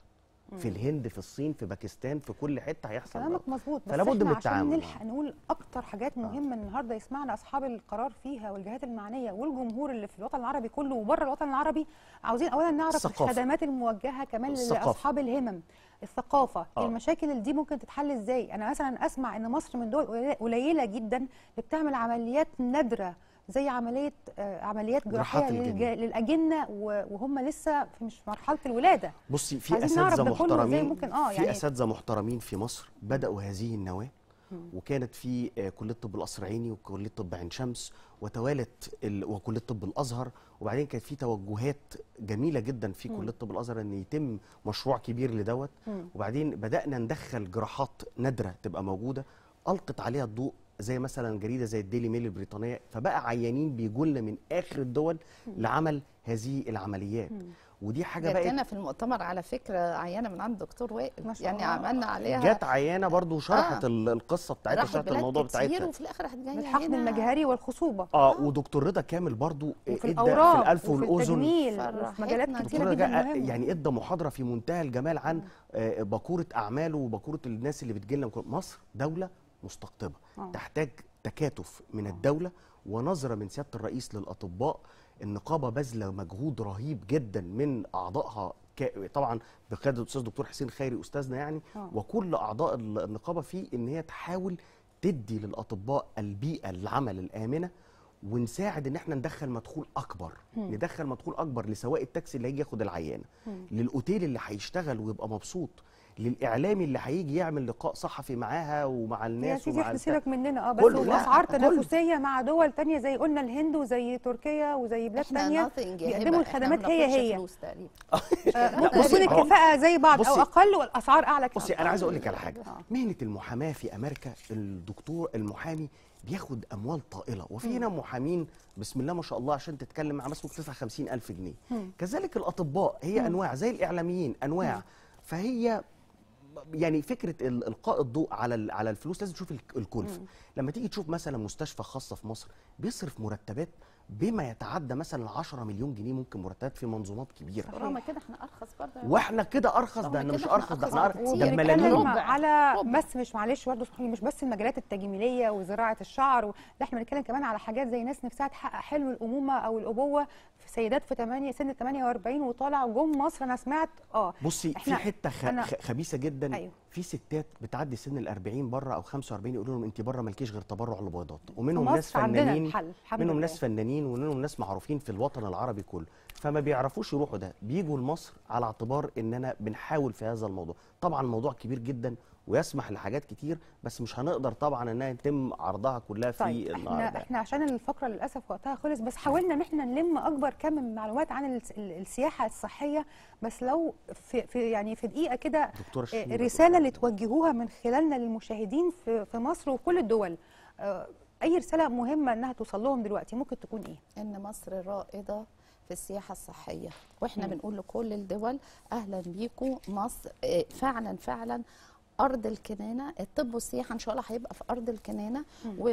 في الهند، في الصين، في باكستان، في كل حته هيحصل كلامك مظبوط. بس فلا بد من احنا التعامل. عشان نلحق نقول اكتر حاجات مهمه النهارده يسمعنا اصحاب القرار فيها والجهات المعنيه والجمهور اللي في الوطن العربي كله وبره الوطن العربي، عاوزين اولا نعرف الثقافة. الخدمات الموجهه كمان الثقافة. لاصحاب الهمم، الثقافه، المشاكل اللي دي ممكن تتحل ازاي. انا مثلا اسمع ان مصر من دول قليله جدا اللي بتعمل عمليات نادره زي عمليات جراحيه للاجنه وهم لسه مش في مرحله الولاده. بصي، في اساتذه محترمين، ممكن في اساتذه محترمين في مصر بداوا هذه النواه، وكانت في كليه طب القصر العيني وكليه طب عين شمس وتوالت وكليه طب الازهر، وبعدين كانت في توجهات جميله جدا في كليه طب الازهر ان يتم مشروع كبير لدوت، وبعدين بدانا ندخل جراحات نادره تبقى موجوده القت عليها الضوء زي مثلا جريده زي الديلي ميل البريطانيه، فبقى عيانين بيجوا لنا من اخر الدول لعمل هذه العمليات. ودي حاجه بقت جاتنا في المؤتمر على فكره عيانه من عند دكتور وائل، يعني عملنا عليها جت عيانه برضو وشرحت القصه بتاعتها، شرحت الموضوع بتاعتها وفي الاخر راحت جايه الحقن المجهري والخصوبه. ودكتور رضا كامل برضو في ادى الأورام في الالف والاذن وفي مجالات كتيره جدا مهمه. يعني ادى محاضره في منتهى الجمال عن باكوره اعماله وباكوره الناس اللي بتجي لنا. مصر دوله مستقطبه تحتاج تكاتف من الدوله ونظره من سياده الرئيس للاطباء. النقابه باذله مجهود رهيب جدا من اعضائها، طبعا بقياده الاستاذ دكتور حسين خيري استاذنا يعني، وكل اعضاء النقابه في ان هي تحاول تدي للاطباء البيئه العمل الامنه، ونساعد ان احنا ندخل مدخول اكبر، ندخل مدخول اكبر لسواق التاكسي اللي هيجي ياخد العيانه، للاوتيل اللي هيشتغل ويبقى مبسوط، للاعلامي اللي هيجي يعمل لقاء صحفي معاها ومع الناس. يا سيدي احنا سيبك مننا بس الاسعار تنافسيه مع دول تانية زي قلنا الهند وزي تركيا وزي بلاد تانية بيقدموا الخدمات هي ممكن تكون الكفاءه زي بعض او اقل والاسعار اعلى كتير. بصي انا عايز اقول لك على حاجه، مهنه المحاماه في امريكا الدكتور المحامي بياخد اموال طائله، وفي هنا محامين بسم الله ما شاء الله عشان تتكلم مع ناس ممكن تدفع 50,000 جنيه. كذلك الاطباء هي انواع زي الاعلاميين انواع. فهي يعني فكره القاء الضوء على الفلوس لازم تشوف الكلفه. لما تيجي تشوف مثلا مستشفى خاصه في مصر بيصرف مرتبات بما يتعدى مثلا 10 مليون جنيه ممكن مرتبات في منظومات كبيره. رغم كده احنا ارخص برضه، واحنا كده ارخص. ده احنا مش ارخص، ده احنا ده ملايين على بس مش معلش برضه مش بس المجالات التجميليه وزراعه الشعر لا احنا بنتكلم كمان على حاجات زي ناس نفسها تحقق حلم الامومه او الابوه في سيدات في سن 48 وطالع جم مصر. انا سمعت بصي في حته خبيثه جدا. أيوه. في ستات بتعدي سن ال40 بره او 45 يقولوا لهم انت بره مالكيش غير تبرع لبيضات، ومنهم ناس فنانين، منهم ناس فنانين ومنهم ناس معروفين في الوطن العربي كله، فما بيعرفوش يروحوا ده، بيجوا لمصر على اعتبار اننا بنحاول في هذا الموضوع. طبعا الموضوع كبير جدا ويسمح لحاجات كتير، بس مش هنقدر طبعا انها يتم عرضها كلها في النهارده. احنا عشان الفقره للاسف وقتها خلص، بس حاولنا ان احنا نلم اكبر كم من معلومات عن السياحه الصحيه. بس لو في دقيقه كده الرساله اللي توجهوها من خلالنا للمشاهدين في مصر وكل الدول، اي رساله مهمه انها توصل لهم دلوقتي ممكن تكون ايه؟ ان مصر رائده في السياحه الصحيه، واحنا بنقول لكل الدول اهلا بيكم. مصر فعلا فعلا ارض الكنانه. الطب والسياحه ان شاء الله هيبقى في ارض الكنانه،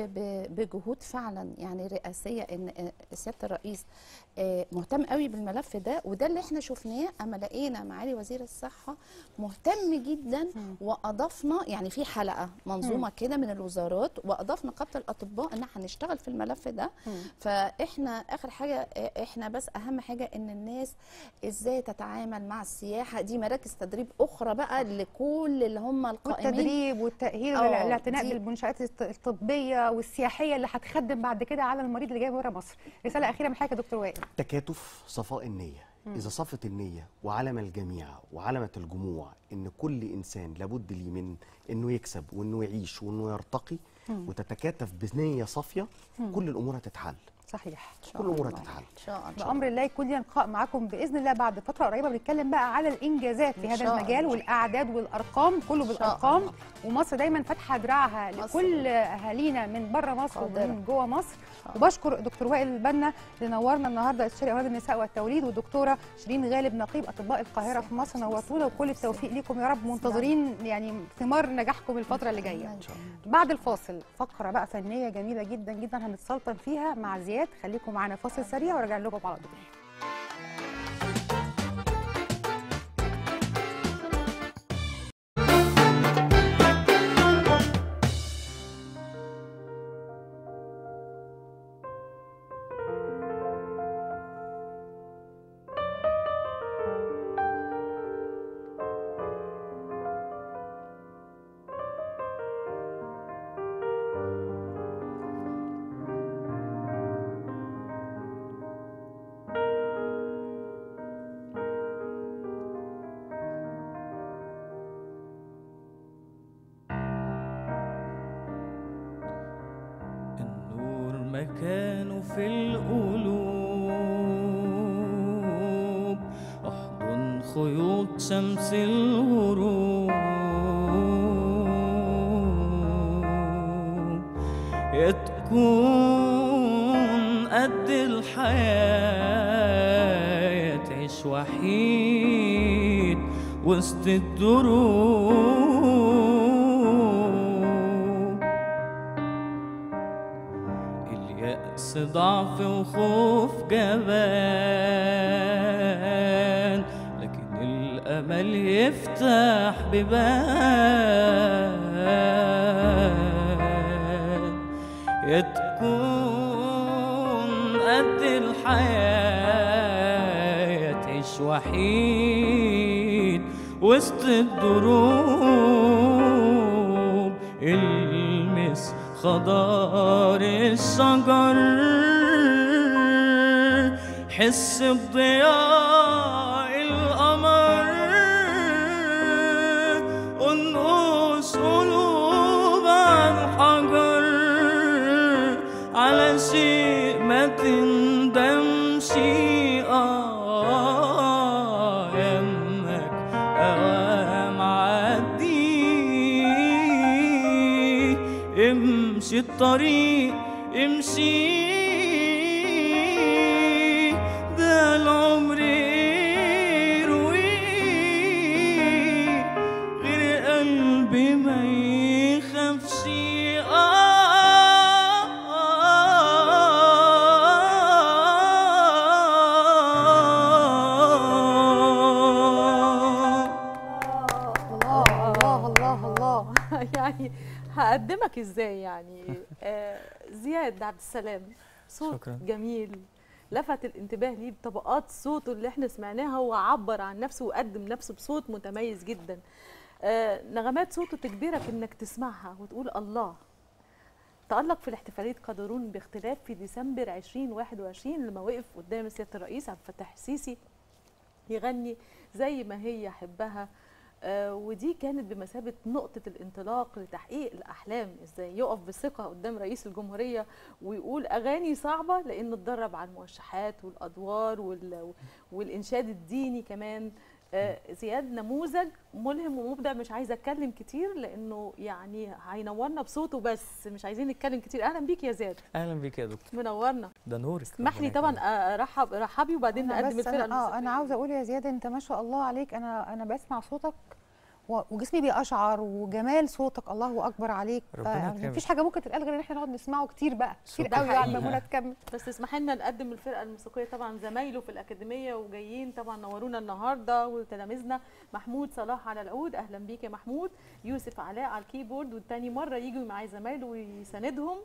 وبجهود فعلا يعني رئاسيه ان سياده الرئيس مهتم قوي بالملف ده، وده اللي احنا شفناه اما لقينا معالي وزير الصحه مهتم جدا. واضفنا يعني في حلقه منظومه كده من الوزارات، واضفنا نقابه الاطباء ان احنا هنشتغل في الملف ده. فاحنا اخر حاجه احنا بس اهم حاجه ان الناس ازاي تتعامل مع السياحه دي. مراكز تدريب اخرى بقى لكل اللي هم القائمين، والتدريب والتاهيل والاعتناء بالمنشات الطبيه والسياحيه اللي هتخدم بعد كده على المريض اللي جاي بره مصر. رساله اخيره من حضرتك يا دكتور وائل. تكاتف، صفاء النيه. اذا صفت النيه وعلم الجميع وعلمت الجموع ان كل انسان لابد ليه من انه يكسب وانه يعيش وانه يرتقي، وتتكاتف بنيه صافيه، كل الامور هتتحل. صحيح، كل الامور هتتحل ان شاء الله. بامر الله يكون لنا لقاء معاكم باذن الله بعد فتره قريبه بنتكلم بقى على الانجازات في هذا المجال والاعداد والارقام، كله بالارقام. ومصر دايما فاتحه دراعها لكل اهالينا من بره مصر ومن جوه مصر. وبشكر دكتور وائل البنا اللي نورنا النهارده، استشاري امراض النساء والتوليد، والدكتوره شيرين غالب نقيب اطباء القاهره في مصر. نورتونا وكل التوفيق ليكم يا رب. منتظرين يعني ثمار نجاحكم الفتره اللي جايه. بعد الفاصل فقره بقى فنيه جميله جدا جدا هنتسلطن فيها مع زياد. خليكم معانا فاصل سريع وراجع لكم على طول. مكانه في القلوب، احضن خيوط شمس الغروب، يا تكون قد الحياة تعيش وحيد وسط الدروب، اليأس ضعف وخوف جبان، لكن الأمل يفتح بيبان، يا تكون قد الحياة تعيش وحيد وسط الدروب، المس خضار الشجر، حس بضياء القمر، انقش قلوب عن حجر، على شيء ما تندمش، يمك اوام عدي، امشي الطريق امشي، ده العمر يروي، غير قلبي ما يخافش. يعني هقدمك ازاي يعني. زياد عبد السلام صوت شكرا. جميل، لفت الانتباه ليه بطبقات صوته اللي احنا سمعناها، وعبر عن نفسه وقدم نفسه بصوت متميز جدا. نغمات صوته تجبرك انك تسمعها وتقول الله. تألق في الاحتفالية قادرون باختلاف في ديسمبر 2021 لما وقف قدام سيادة الرئيس عبد الفتاح السيسي يغني زي ما هي حبها، ودي كانت بمثابة نقطة الانطلاق لتحقيق الأحلام. ازاي يقف بثقة قدام رئيس الجمهورية ويقول أغاني صعبة، لأنه اتدرب على الموشحات والأدوار والإنشاد الديني كمان. زياد نموذج ملهم ومبدع، مش عايزة أتكلم كتير لأنه يعني هينورنا بصوته، بس مش عايزين نتكلم كتير. أهلا بيك يا زياد. اهلا بيك يا دكتور. منورنا. ده نورك. اسمح لي طبعا رحبي وبعدين نقدم الفرقة الموسيقية. انا عاوزه اقول يا زياد انت ما شاء الله عليك، انا بسمع صوتك وجسمي بيقشعر، وجمال صوتك الله اكبر عليك. مفيش حاجه ممكن تتقال غير ان احنا نقعد نسمعه كتير بقى، كتير قوي يا منى تكمل. بس اسمحي لنا نقدم الفرقه الموسيقيه، طبعا زمايله في الاكاديميه وجايين طبعا نورونا النهارده، وتلاميذنا محمود صلاح على العود، اهلا بيك يا محمود. يوسف علاء على الكيبورد، والتاني مره يجوا معاه زمايله ويساندهم.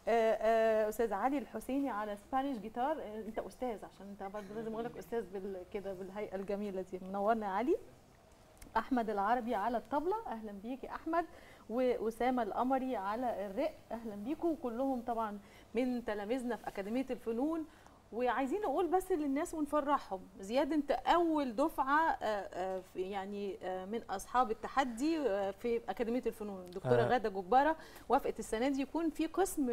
استاذ علي الحسيني على سبانيش جيتار. انت استاذ، عشان انت برضه لازم اقول لك استاذ كده بالهيئه الجميله دي. منورنا يا علي. احمد العربي على الطبله، اهلا بيك يا احمد. واسامه القمري على الرق، اهلا بيكم. كلهم طبعا من تلاميذنا في اكاديميه الفنون. وعايزين نقول بس للناس ونفرحهم، زياد انت اول دفعه يعني من اصحاب التحدي في اكاديميه الفنون. دكتوره غاده جباره وافقت السنه دي يكون في قسم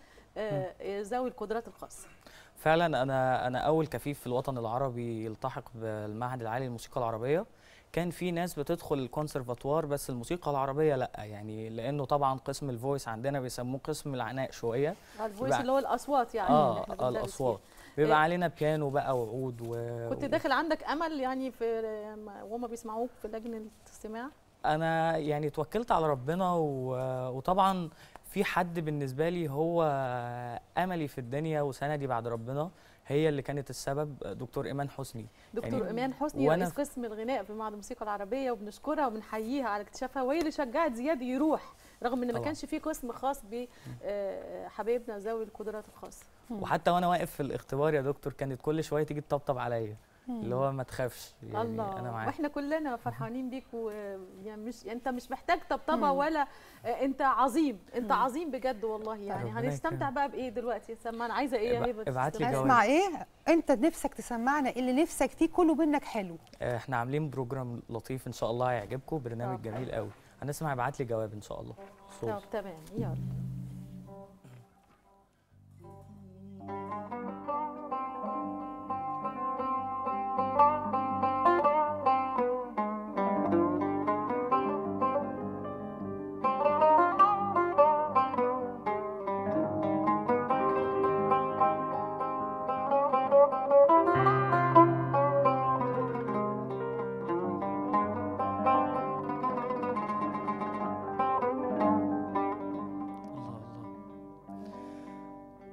لذوي القدرات الخاصه. فعلا انا اول كفيف في الوطن العربي يلتحق بالمعهد العالي للموسيقى العربيه. كان في ناس بتدخل الكونسرفاتوار بس الموسيقى العربيه لا، يعني لانه طبعا قسم الفويس عندنا بيسموه قسم العناء شويه. الفويس اللي هو الاصوات يعني. الاصوات بيبقى علينا بيانو بقى وعود كنت داخل عندك امل يعني في وهم بيسمعوك في لجنه الاستماع؟ انا يعني توكلت على ربنا وطبعا في حد بالنسبه لي هو املي في الدنيا وسندي بعد ربنا، هي اللي كانت السبب، دكتور ايمان حسني. دكتور يعني ايمان حسني رئيس قسم الغناء في معهد الموسيقى العربيه، وبنشكرها وبنحييها على اكتشافها، وهي اللي شجعت زياد يروح رغم ان ما كانش في قسم خاص بحبايبنا ذوي القدرات الخاصه. وحتى وانا واقف في الاختبار يا دكتور كانت كل شويه تيجي تطبطب عليا، اللي هو ما تخافش يعني الله. انا معاك. واحنا كلنا فرحانين بيك، ويعني مش انت مش محتاج طبطبه ولا انت عظيم، انت عظيم بجد والله. يعني هنستمتع بقى بايه دلوقتي؟ سمعنا، عايزه ايه يا هبه؟ ابعت لي اسمع ايه انت نفسك تسمعنا اللي نفسك فيه كله منك حلو. احنا عاملين بروجرام لطيف ان شاء الله هيعجبكم، برنامج جميل قوي. هنسمع ابعت لي جواب ان شاء الله. طب تمام يلا.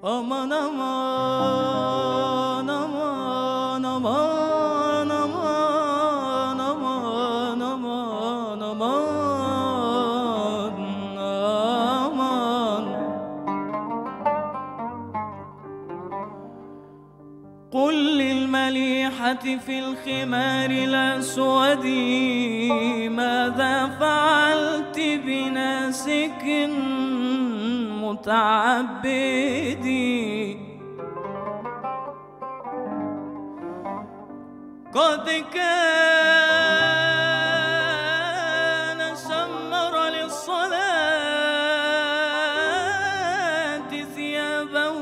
aman aman aman aman aman aman aman aman aman. قل للمليحة في الخمار الأسود ماذا فعلت بناسك متعبدي؟ قد كان شمر للصلاة ثيابه،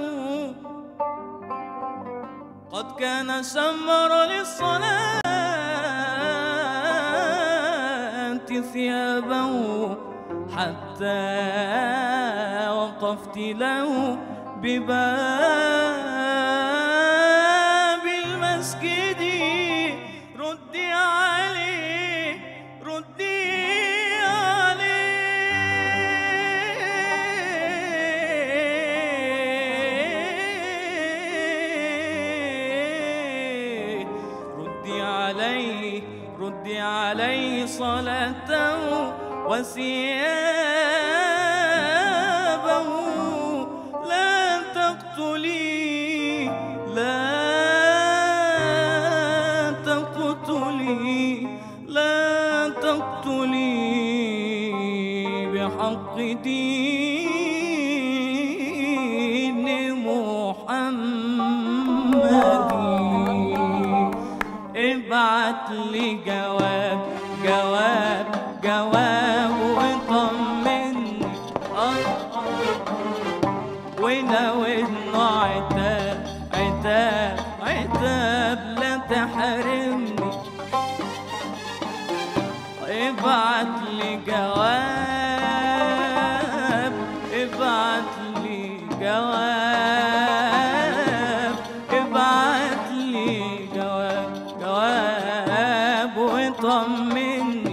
قد كان شمر للصلاة ثيابه حتى وقفت له بباب المسجد. ردي عليه ردي عليه ردي عليه ردي عليه صلاته وثيابه. لا تقتلي لا تقتلي لا تقتلي بحق دين محمد. ابعت لي جواب جواب جواب وطمني ولو انه عتاب عتاب عتاب لا تحرمني. ابعت لي جواب ابعت لي جواب ابعت لي جواب جواب وطمني.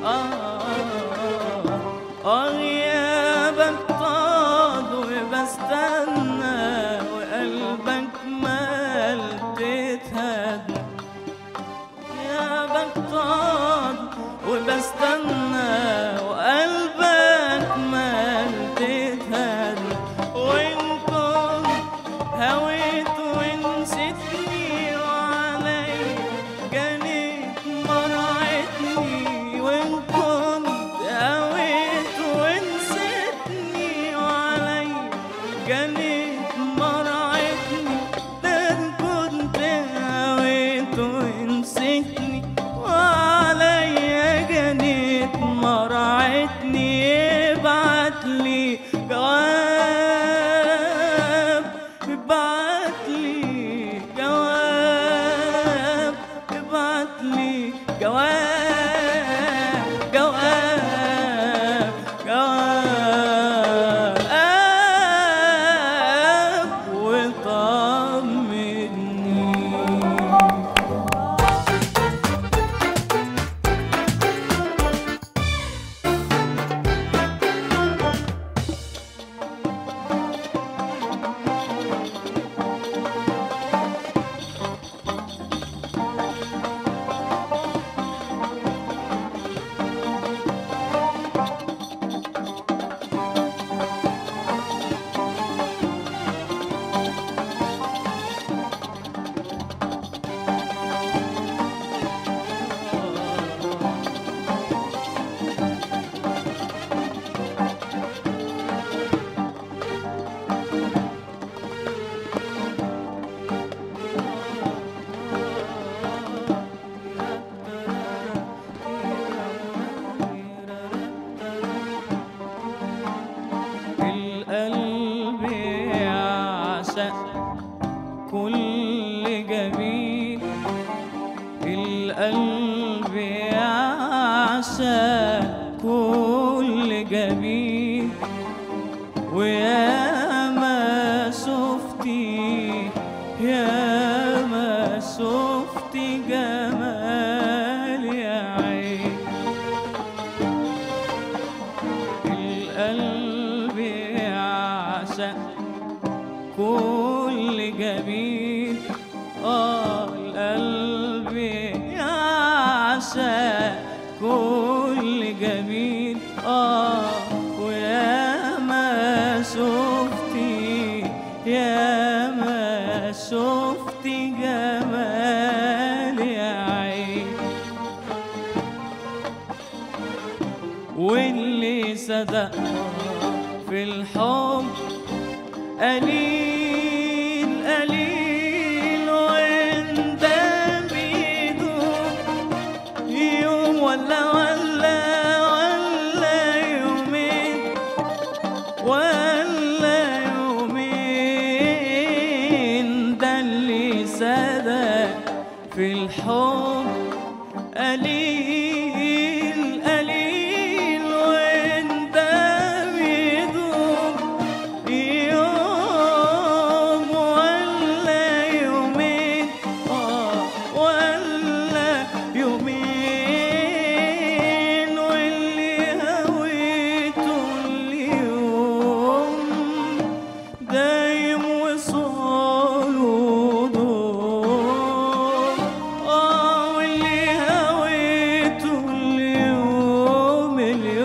غيابك طال وبستنى وقلبك مال تتهدى. غيابك طال وبستنى وقلبك مال تتهدى. وإن كنت هويت ونسيتني وعلي جنيت مرعتني. وإن كنت هويت ونسيتني وعلي جنيت مرعتني. ده إن كنت هويت ونسيتني وعلي جنيت مرعتني. ابعت لي جواب ابعت لي جواب ابعت لي جواب جواب جواب وطمني. القلب يعشق كل جميل. القلب يعشق كل جميل. ويا ما شفتي يا ما شفتي جمال يا عين. القلب يعشق كل جميل القلب يعشق كل جميل ويا ما شفتي يا ما شفتي جمال يا عين واللي صدق في الحب قليل قليل وانت بيدوب يوم ولا يومين ولا يومين ده اللي صدق في الحب قليل قليل وانت بيدوب يوم ولا يومين ولا يومين واللي هويته اليوم دايم وصاله دوم واللي هويته اليوم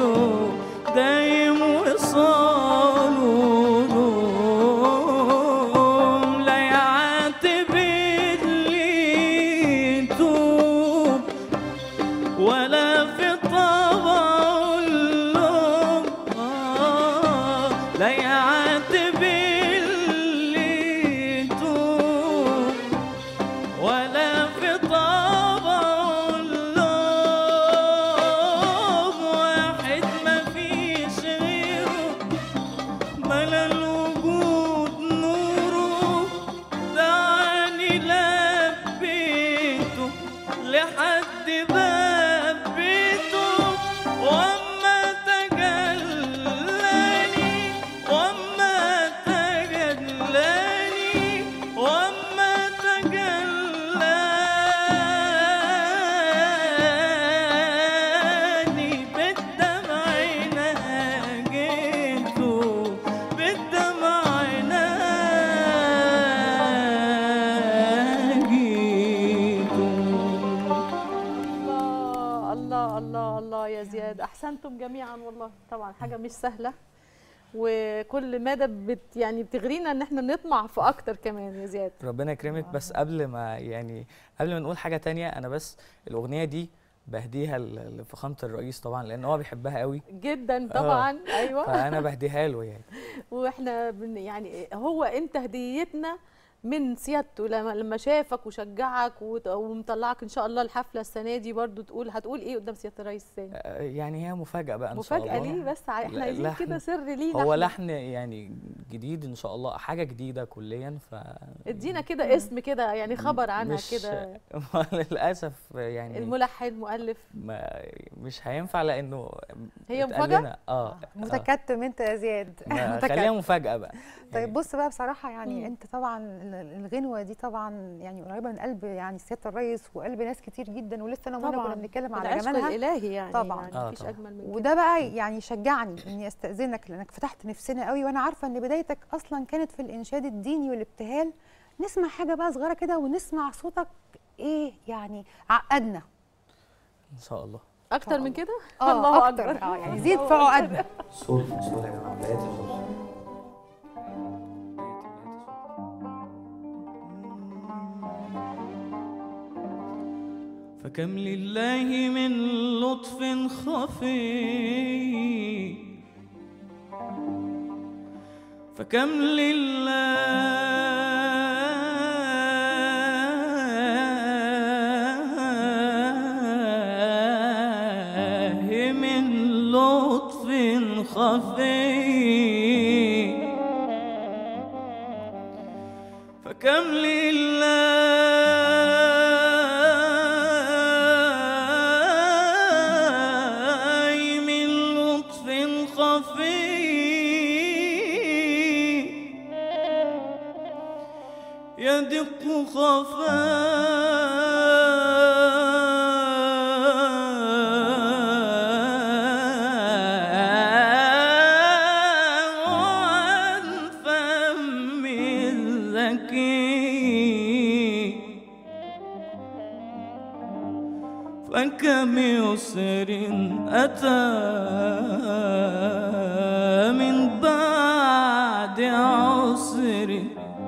دايم وصاله دوم لا يعاتب اللي يتوب ولا في طبعه اللوم لا يعاتب اللي يتوب ولا في طبعه اللوم واحد ما فيش غيره ملا الوجود نوره دعاني لبيته لحد باب بيته وأما تجلاني وأما تجلاني وأما تجلاني بالدمع ناجيته بالدمع الله الله الله يا زياد، احسنتم جميعا والله. طبعا حاجه مش سهله، وكل مدى يعني بتغرينا ان احنا نطمع في اكتر كمان يا زياد. ربنا يكرمك. بس قبل ما نقول حاجه تانية، انا بس الاغنيه دي بهديها لفخامه الرئيس طبعا، لان هو بيحبها قوي جدا طبعا. ايوه فانا بهديها له يعني. واحنا يعني هو انت هديتنا من سيادته لما شافك وشجعك ومطلعك ان شاء الله الحفله السنه دي برضو. هتقول ايه قدام سياده الرئيس الثاني؟ يعني هي مفاجاه بقى ان شاء الله. مفاجاه ليه بس؟ احنا عايزين كده سر لينا. هو لحن يعني جديد ان شاء الله، حاجه جديده كليا. ادينا كده اسم كده يعني خبر عنها كده. للاسف يعني الملحن مؤلف مش هينفع لانه هي مفاجاه. متكتم انت يا زياد. خليها مفاجاه بقى. طيب بص بقى، بصراحه يعني انت طبعا الغنوه دي طبعا يعني قريبه من قلب يعني سياده الرئيس وقلب ناس كتير جدا، ولسه انا ومنى كنا بنتكلم على جمالها. الالهي يعني طبعا يعني مفيش اجمل من كده. وده بقى يعني شجعني اني استاذنك، لانك فتحت نفسنا قوي، وانا عارفه ان بدايتك اصلا كانت في الانشاد الديني والابتهال. نسمع حاجه بقى صغيره كده ونسمع صوتك ايه يعني عقدنا ان شاء الله. اكتر من كده؟ الله اكتر يعني زيد في عقدنا. صوت يا جماعه، بدايه الصوت. فكم لله من لطف خفي، فكم لله من لطف خفي، فكم لله من لطف خفي يدق خفاء عن فم فكم يسر أتى من بعد عسر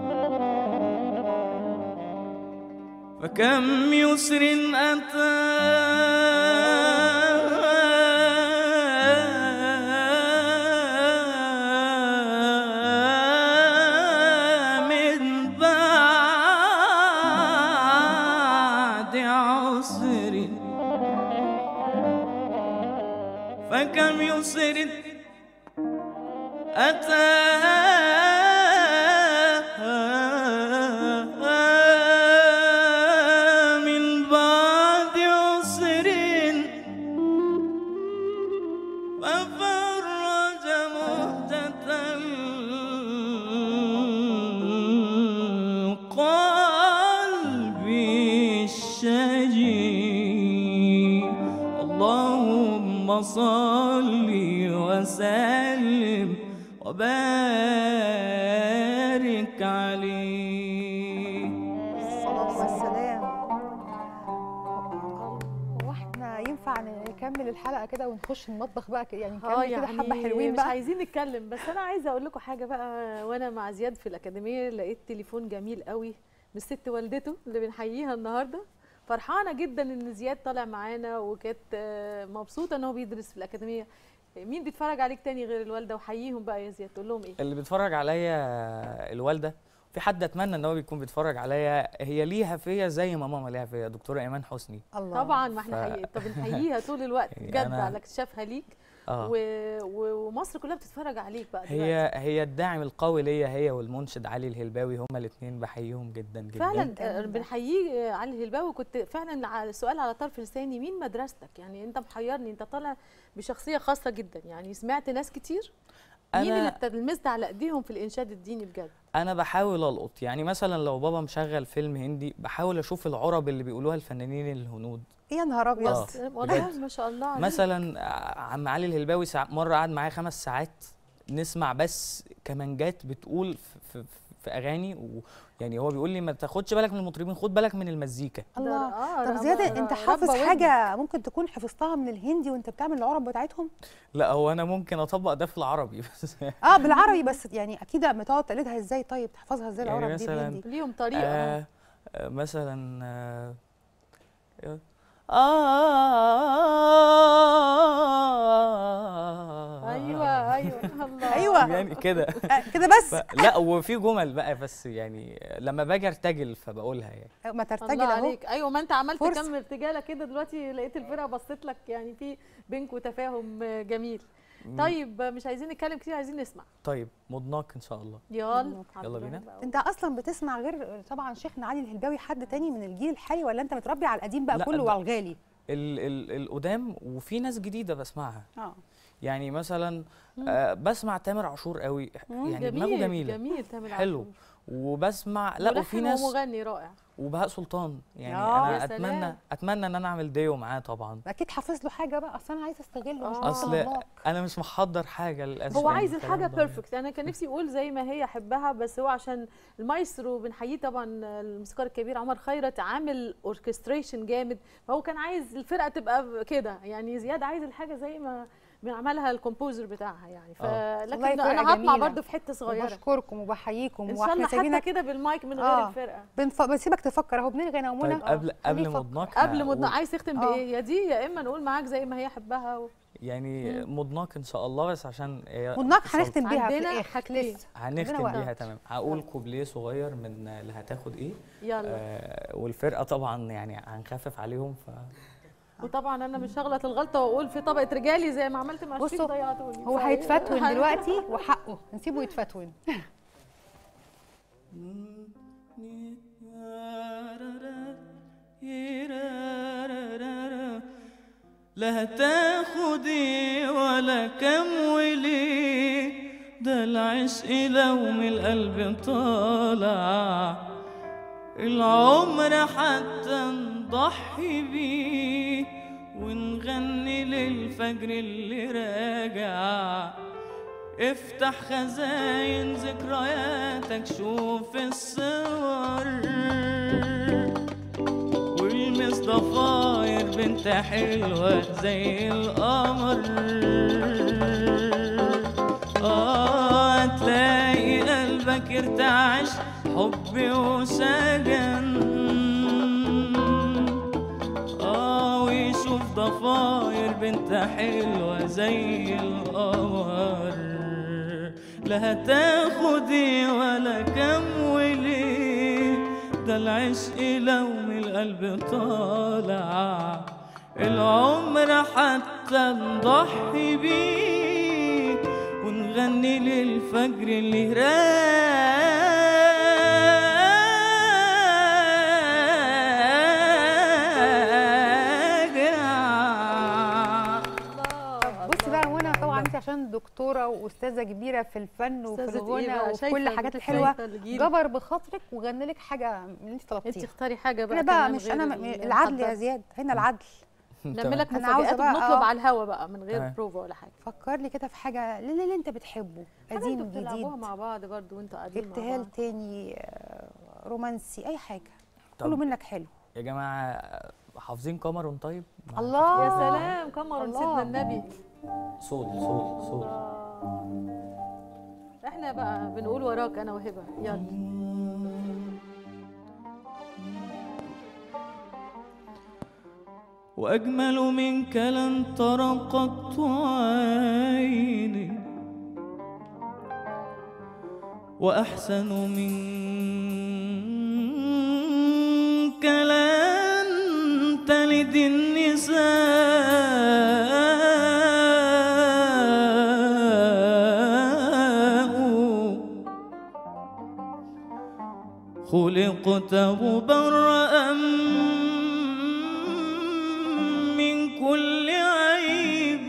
فكم يسر أتى من بعد عسر فكم يسر أتى من بعد عسر ففرج مهجة القلب الشجي اللهم صل وسلم وبارك عليه. الصلاة والسلام. هو احنا ينفع نكمل الحلقة كده ونخش المطبخ بقى يعني نكمل كده حبة حلوين بقى؟ مش عايزين نتكلم، بس انا عايزه اقول لكم حاجه بقى. وانا مع زياد في الاكاديميه لقيت تليفون جميل قوي من ست والدته اللي بنحييها النهارده. فرحانه جدا ان زياد طالع معانا، وكانت مبسوطه ان هو بيدرس في الاكاديميه. مين بيتفرج عليك تاني غير الوالده؟ وحييهم بقى يا زياد، تقول لهم ايه؟ اللي بيتفرج عليا الوالده. في حد اتمنى ان هو بيكون بيتفرج عليا، هي ليها فيا زي ما ماما ليها فيا، دكتوره ايمان حسني. الله. طبعا ما احنا حقيقي طب نحييها طول الوقت بجد على اكتشافها ليك. ومصر كلها بتتفرج عليك بقى دلوقتي. هي الداعم القوي ليا، هي والمنشد علي الهلباوي، هما الاثنين بحييهم جدا جدا. فعلا بنحييه علي الهلباوي. كنت فعلا السؤال على طرف لساني، مين مدرستك؟ يعني انت محيرني، انت طالع بشخصيه خاصه جدا، يعني سمعت ناس كتير. مين اللي تلمست على ايديهم في الانشاد الديني بجد؟ انا بحاول القط، يعني مثلا لو بابا مشغل فيلم هندي بحاول اشوف العرب اللي بيقولوها الفنانين الهنود. يا نهار ابيض. والله ما شاء الله عليك. مثلا عم علي الهلباوي مره قعد معايا 5 ساعات نسمع بس كمانجات بتقول في اغاني، يعني هو بيقول لي ما تاخدش بالك من المطربين، خد بالك من المزيكا. الله. طب زياد انت حافظ حاجه ممكن تكون حفظتها من الهندي وانت بتعمل العرب بتاعتهم؟ لا هو انا ممكن اطبق ده في العربي بس. بالعربي بس، يعني اكيد لما تقعد تقلدها ازاي؟ طيب تحفظها ازاي العرب يعني دي بالهندي؟ ليهم طريقه. مثلا ايوه الله. ايوه يعني كده كده بس. لا وفي جمل بقى، بس يعني لما باجي ارتجل فبقولها يعني. ما ترتجل اهو. عليك. ايوه، ما انت عملت كم ارتجاله كده دلوقتي، لقيت الفرقه بصت لك، يعني في بينكم تفاهم جميل. طيب مش عايزين نتكلم كتير، عايزين نسمع. طيب مضناك ان شاء الله. يلا بينا. انت اصلا بتسمع غير طبعا شيخنا علي الهلباوي حد تاني من الجيل الحالي، ولا انت متربي على القديم بقى كله وعلى الغالي؟ القدام، وفي ناس جديده بسمعها. يعني مثلا بسمع تامر عاشور قوي، يعني دماغه جميله. جميل تامر عاشور. حلو. وبسمع وفي ناس مغني رائع. وبهاء سلطان، يعني انا اتمنى ان انا اعمل ديو معاه طبعا. اكيد حافظ له حاجه بقى، اصل انا عايزه استغله. اصل انا مش محضر حاجه للاسف. هو عايز الحاجه بيرفكت. انا كان نفسي اقول زي ما هي احبها، بس هو عشان المايسترو بنحييه طبعا الموسيقار الكبير عمر خيرت، عامل اوركستريشن جامد، فهو كان عايز الفرقه تبقى كده. يعني زياد عايز الحاجه زي ما عملها الكومبوزر بتاعها يعني. لكن انا هطلع برضو في حته صغيره. بشكركم وبحييكم، ان شاء الله حتى كده بالمايك من غير الفرقه. بسيبك تفكر اهو، بنلغي انا ومنى. طيب قبل مضناك، عايز تختم بايه؟ يا دي يا اما نقول معاك زي ما هي حبها يعني مضناك ان شاء الله، بس عشان مضناك هنختم بيها في عندنا حاجتين. هنختم بيها تمام. هقول كوبليه صغير من اللي هتاخد ايه. يلا. والفرقه طبعا يعني هنخفف عليهم وطبعا انا مش هغلط الغلطه واقول في طبقه رجالي زي ما عملت مع شريف ضيعتوني. هو هيتفتون دلوقتي وحقه نسيبه يتفتون. لا هتاخدي ولا كم ولي، ده العشق لو من القلب طالع، العمر حتى نضحي بيه ونغني للفجر اللي راجع. افتح خزاين ذكرياتك، شوف الصور والمس ضفاير بنت حلوة زي القمر تلاقي قلبك ارتعش حب وسجن ويشوف ضفاير بنت حلوة زي القمر لا هتاخدي ولا كم وليه ده العشق لو من القلب طالع العمر حتى نضحي بيه ونغني للفجر اللي بصي بقى وانا طبعا انت عشان دكتوره واستاذه كبيره في الفن وفي الغنى وفي كل الحاجات الحلوه جبر بخاطرك وغنى لك حاجه من اللي انت طلبتيها. انت اختاري حاجه بقى. انا بقى مش انا العدل يا زياد، هنا العدل. نعمل لك مفاجآت ونطلب على الهوا بقى من غير بروفا ولا حاجه. فكر لي كده في حاجه اللي انت بتحبه قديم جديد بتلعبوها مع بعض برضو وانتوا قاعدين مع بعض. ابتهال تاني رومانسي اي حاجه كله منك حلو. يا جماعه حافظين قمر طيب؟ الله يا سلام قمر سيدنا النبي. صوت احنا بقى بنقول وراك انا وهبه. يلا وأجمل منك لن ترى قط عيني وأحسن منك لن تلد النساء خلقت مبرأ كل عيب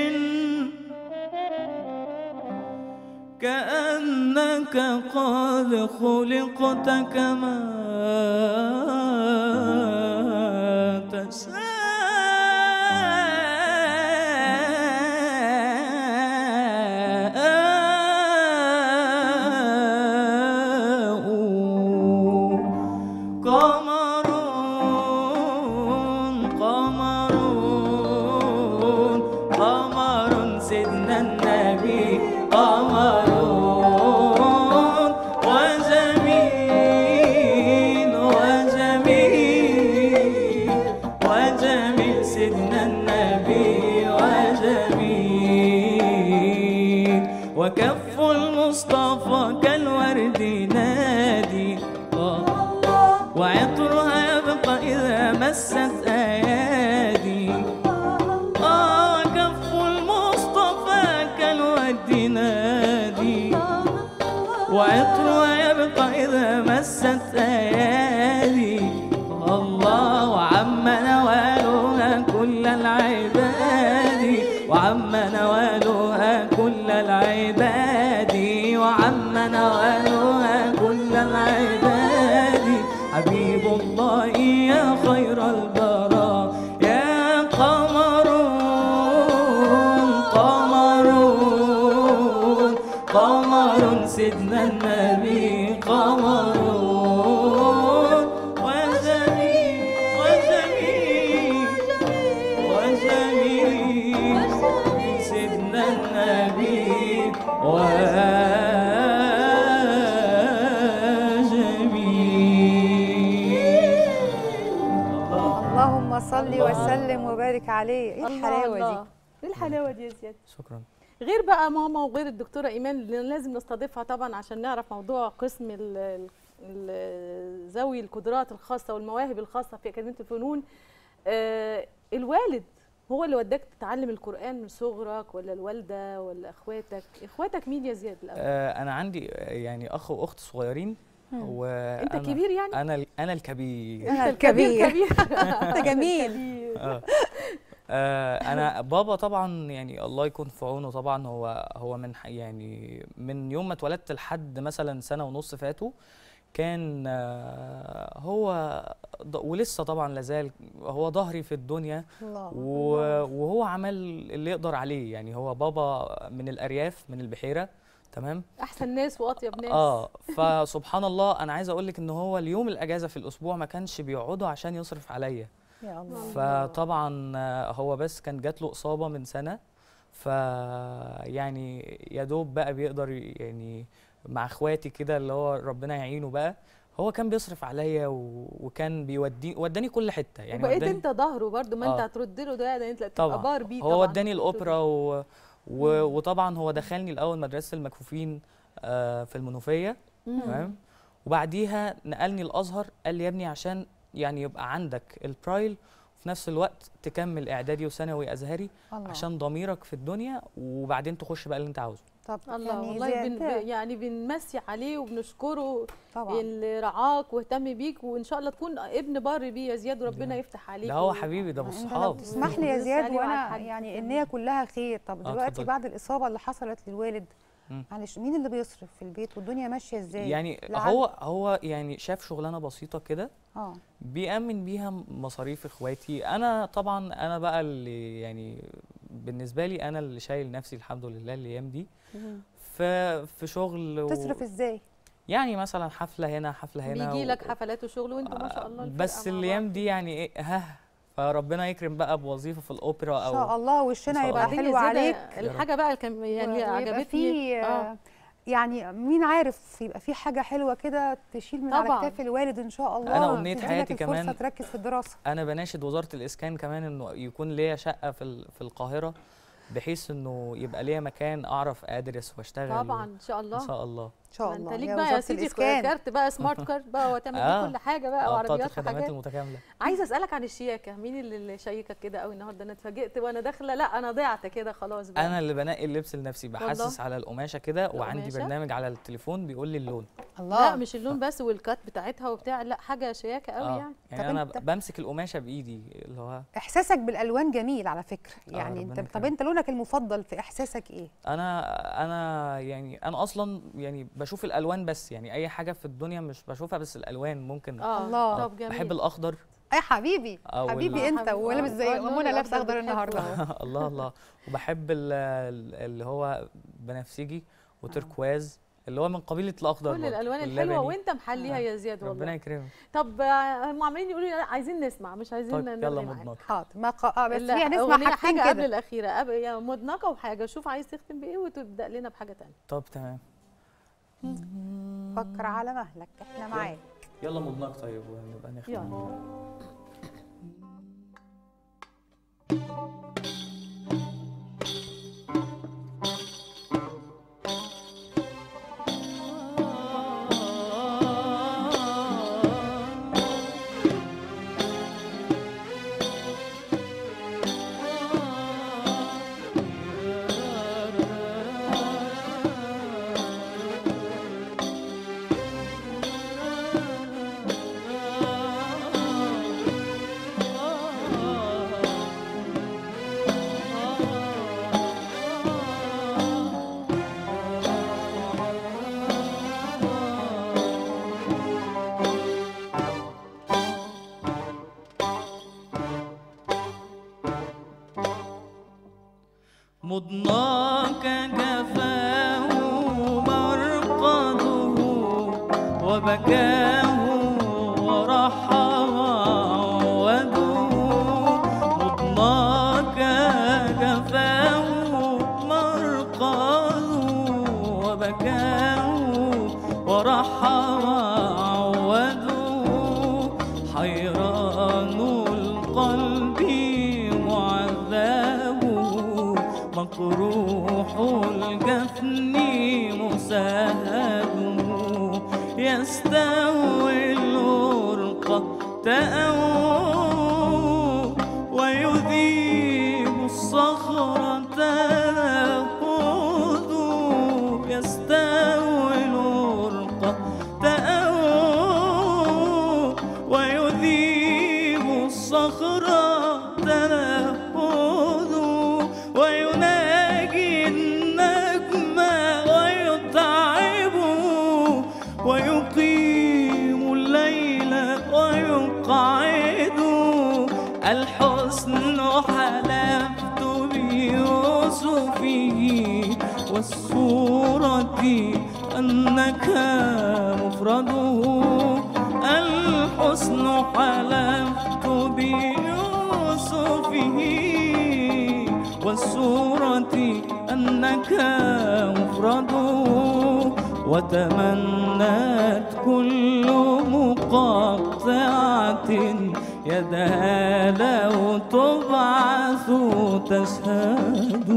كأنك قد خلقت كما تشاء وكف المصطفى كالورد نادي وعطرها يبقى إذا مست أيادي كف المصطفى كالورد نادي وعطرها يبقى إذا مست أيادي الله وعم نوالها كل العباد وعم نوالها كل العباد وعم نوالها كل العباد حبيب الله يا خير البراء يا قمر سيدنا النبي قمر اللهم صل وسلم وبارك عليه. ايه الحلاوه دي؟ ايه الحلاوه دي يا زياد؟ شكرا. غير بقى ماما وغير الدكتوره ايمان اللي لازم نستضيفها طبعا عشان نعرف موضوع قسم ذوي القدرات الخاصه والمواهب الخاصه في اكاديميه الفنون. الوالد هو اللي وداك تتعلم القرآن من صغرك ولا الوالدة ولا اخواتك مين يا زياد الأول؟ انا عندي يعني اخ واخت صغيرين انت كبير يعني؟ انا الكبير. انت الكبير انت جميل. انا بابا طبعا يعني الله يكون في عونه طبعا هو من يعني من يوم ما اتولدت لحد مثلا سنة ونص فاتوا كان هو ولسه طبعا لازال هو ظهري في الدنيا وهو عمل اللي يقدر عليه. يعني هو بابا من الأرياف من البحيرة تمام، احسن ناس واطيب ناس. فسبحان الله انا عايز اقول لك ان هو اليوم الاجازه في الاسبوع ما كانش بيقعدوا عشان يصرف عليا. يا الله. فطبعا هو بس كان جات له اصابه من سنه، يعني يا دوب بقى بيقدر يعني مع اخواتي كده اللي هو ربنا يعينه بقى. هو كان بيصرف عليا وكان وداني كل حته يعني. وبقيت انت ظهره برضه، ما انت هترد له ده انت تبقى بار بيه. هو وداني الاوبرا وطبعا هو دخلني الاول مدرسه المكفوفين في المنوفيه، تمام. وبعديها نقلني الازهر، قال لي يا ابني عشان يعني يبقى عندك البرايل وفي نفس الوقت تكمل اعدادي وثانوي ازهري الله. عشان ضميرك في الدنيا، وبعدين تخش بقى اللي انت عاوزه. طب الله والله يعني بنمسي عليه وبنشكره طبعا اللي رعاك واهتم بيك، وان شاء الله تكون ابن بار بيه يا زياد، وربنا يفتح عليك. ده هو حبيبي، ده بالصحاب. تسمح لي يا زياد، وانا يعني النية كلها خير. طب دلوقتي بعد الاصابه اللي حصلت للوالد، معلش مين اللي بيصرف في البيت والدنيا ماشيه ازاي؟ يعني هو يعني شاف شغلانه بسيطه كده بيأمن بيها مصاريف اخواتي. انا طبعا انا بقى اللي يعني بالنسبه لي انا اللي شايل نفسي الحمد لله الايام دي في شغل. تصرف ازاي؟ يعني مثلا حفله هنا حفله هنا، بيجي لك حفلات وشغل وانت ما شاء الله بس الايام دي يعني ايه فربنا يكرم بقى بوظيفه في الاوبرا او ان شاء الله، وشنا يبقى حلو عليك. الحاجه بقى يعني عجبتني يعني مين عارف يبقى في حاجه حلوه كده تشيل من على كتاف الوالد ان شاء الله. انا امنيه حياتي كمان فرصه تركز في الدراسه. انا بناشد وزاره الاسكان كمان انه يكون ليا شقه في القاهره، بحيث انه يبقى ليا مكان اعرف ادرس واشتغل. طبعا ان شاء الله ان شاء الله ان شاء الله. انت ليك بقى يا سيدي كارت بقى، سمارت كارت بقى، وتعمل كل حاجه بقى، وعربيات الخدمات المتكامله. عايزه اسالك عن الشياكه، مين اللي شيكك كده قوي النهارده؟ انا اتفاجئت وانا داخله، لا انا ضيعت كده خلاص بقى. انا اللي بنقي اللبس لنفسي، بحسس على القماشه كده، وعندي برنامج على التليفون بيقول لي اللون. الله. لا مش اللون بس، والكات بتاعتها وبتاع، لا حاجه شياكه قوي يعني انا بمسك القماشه بايدي اللي هو احساسك بالالوان جميل على فكره. يعني انت لونك المفضل في احساسك ايه؟ انا يعني انا اصلا يعني بشوف الالوان بس، يعني اي حاجه في الدنيا مش بشوفها، بس الالوان ممكن. الله. طب جميل. بحب الاخضر. اي حبيبي حبيبي انت، ولابس زي منى لابسه اخضر النهارده. الله الله. وبحب اللي هو بنفسجي وتركواز، اللي هو من قبيله الاخضر. كل الالوان الحلوه وانت محليها يا زياد والله. ربنا يكرمك. طب هم عمالين يقولوا لي عايزين نسمع، مش عايزين طيب يلا مدنقه. حاضر بس فيها نسمع حاجتين كده قبل الاخيره، يا مدنقه وحاجه. شوف عايز تختم بايه وتبدا لنا بحاجه ثانيه. طب تمام. فكر على مهلك، احنا معاك. يلا مدنقه. طيب ونبقى نختم. مضناك جفاه مرقده وبكاه ورحى وعوده. مضناك جفاه مرقده وبكاه ورحى وعوده. حيران القلب معذب مقروح الجفن مسهد. يستوي الورق تأوه ويذيب الصخر تنهد. يستوي الورق تأوه ويذيب الصخر تنهد. ويناجي النجم ويتعب ويقيم الليل ويقعد. الحسن حلفت بيوسفه والصورة أنك مفرده. الحسن حلفت بيوسفه والسورة أنك مفرد وتمنت كل مقطعة يدها لو تبعث تشهد.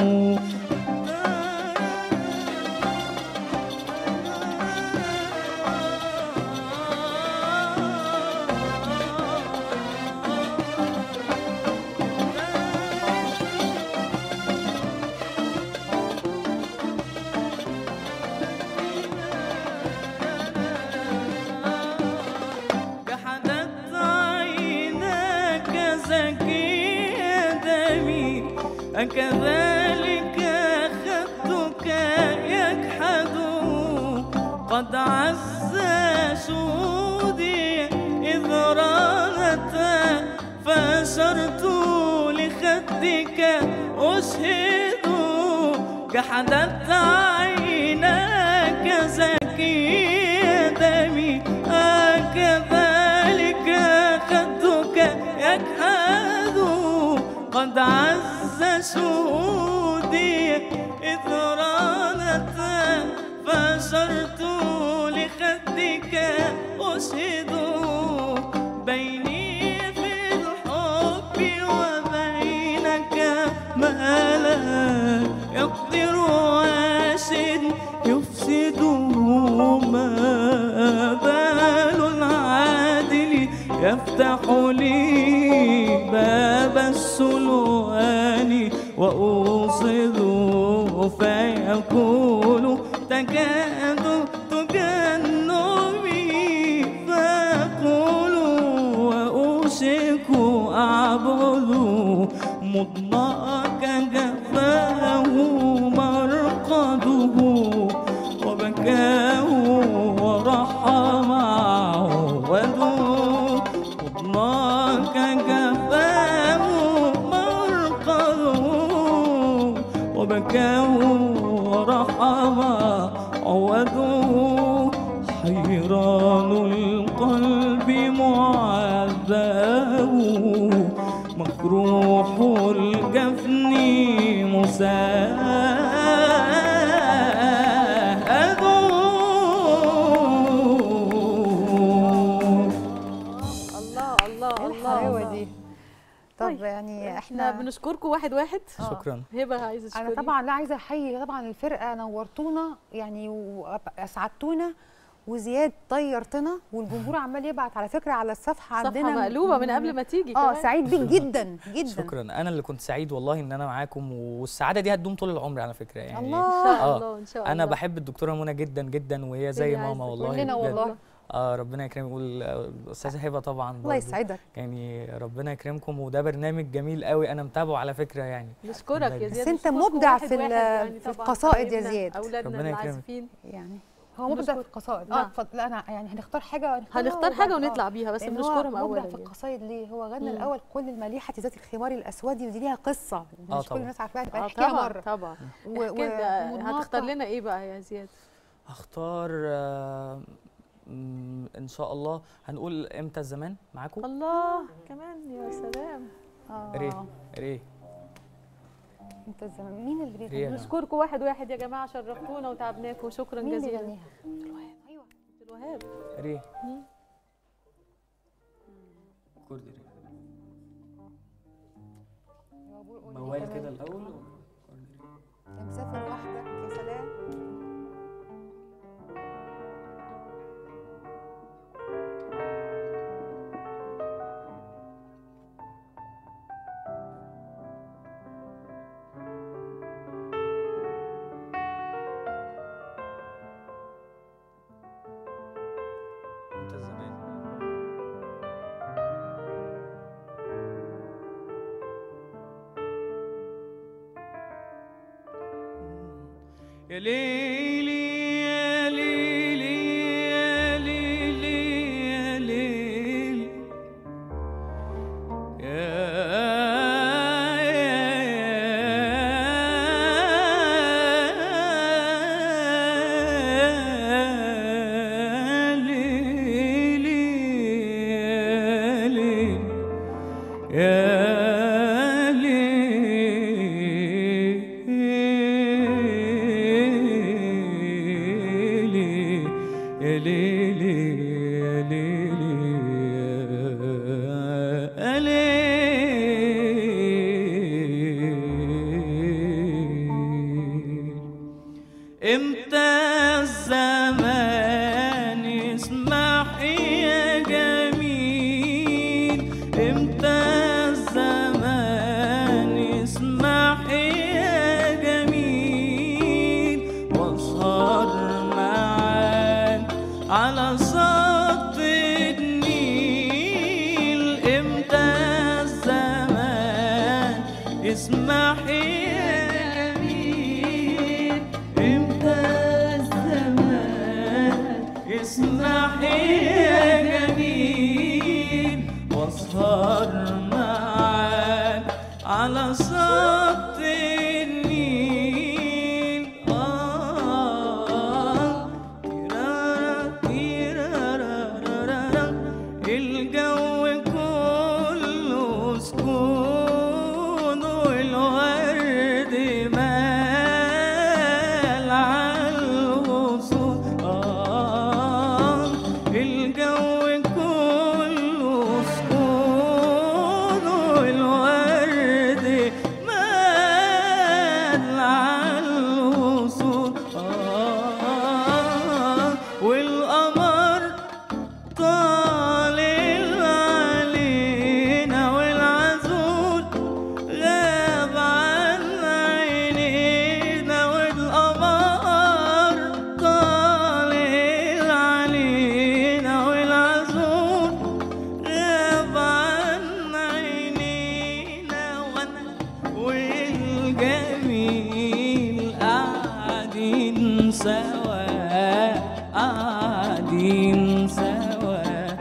أكذلك خدك يجحد قد عز شهودي إذ رانت فأشرت لخدك أشهد جحدت عيناك زكي دمي أكذلك خدك يجحد قد عز شهودي إذ رانت فأشرت لخدك أشهد بيني في الحب وبينك ما لا يقدر واشد يفسده ما بال العادل يفتح لي باب السلوان وأوصد فيقول تكاد تجنبي فأقول وأوشك أعبد مضناك جفاه مرقده وبكاه ورحم عوده مضناك جفاه وبكاه ورحم عوده حيران القلب معذب مكروح الجفن مساهد. الحلاوة دي. طب طيب، يعني احنا بنشكركم واحد واحد. شكرا. هبه عايزه تشكري. انا طبعا لا عايزه احيي طبعا الفرقه، نورتونا يعني واسعدتونا، وزياد طيرتنا، والجمهور عمال يبعت على فكره على الصفحه عندنا مقلوبه من قبل ما تيجي كمان. سعيد بيك جدا جدا. شكرا، انا اللي كنت سعيد والله ان انا معاكم، والسعاده دي هتدوم طول العمر على فكره يعني. الله ان شاء الله ان شاء الله. انا بحب الدكتوره منى جدا جدا، وهي زي ماما والله. كلنا والله. ربنا يكرمك، والاستاذه هبه طبعا الله يسعدك. يعني ربنا يكرمكم، وده برنامج جميل قوي انا متابعه على فكره يعني. نشكرك يا زياد. بس انت مبدع في القصائد يا زياد. اولادنا العازفين يعني هو مبدع في القصائد. اتفضل. انا يعني هنختار حاجه ونطلع بيها، بس بنشكرهم اولا. مبدع في القصائد ليه؟ هو غنى الاول كل المليحه ذات الخمار الاسود، ودي ليها قصه مش كل الناس عارفاها، نحكيها مره. طبعا. هتختار لنا ايه بقى يا زياد؟ هختار ان شاء الله هنقول امتى الزمان معاكم. الله كمان يا سلام. ريه امتى الزمان. مين اللي بيغني؟ نشكركم واحد واحد يا جماعه، شرفتونا وتعبناكم، شكرا جزيلا. مين ايوه عبد الوهاب. ريه كردي موال كده الاول. يا مسافر وحدك يا سلام. يا ليلي يا ليلي يا ليلي يا ليلي يا ليلي يا ليلي يا ليلي يا ليلي. امتى الزمان يسمح يا جميل، امتى الزمان يسمح يا جميل، واسهر معاك على شط النيل. امتى الزمان يسمح يا جميل، امتى الزمان يسمح يا جميل، واسهر معاك على شط النيل. الجو كله سكون والورد مال عالغصون. الجو كله سكون والورد مال عالغصون. والقمر طالع علينا والعزول غاب عن عينينا. والقمر طالع علينا والعزول غاب عن عينينا. وانا والجميل قاعدين سوا، قاعدين سوا،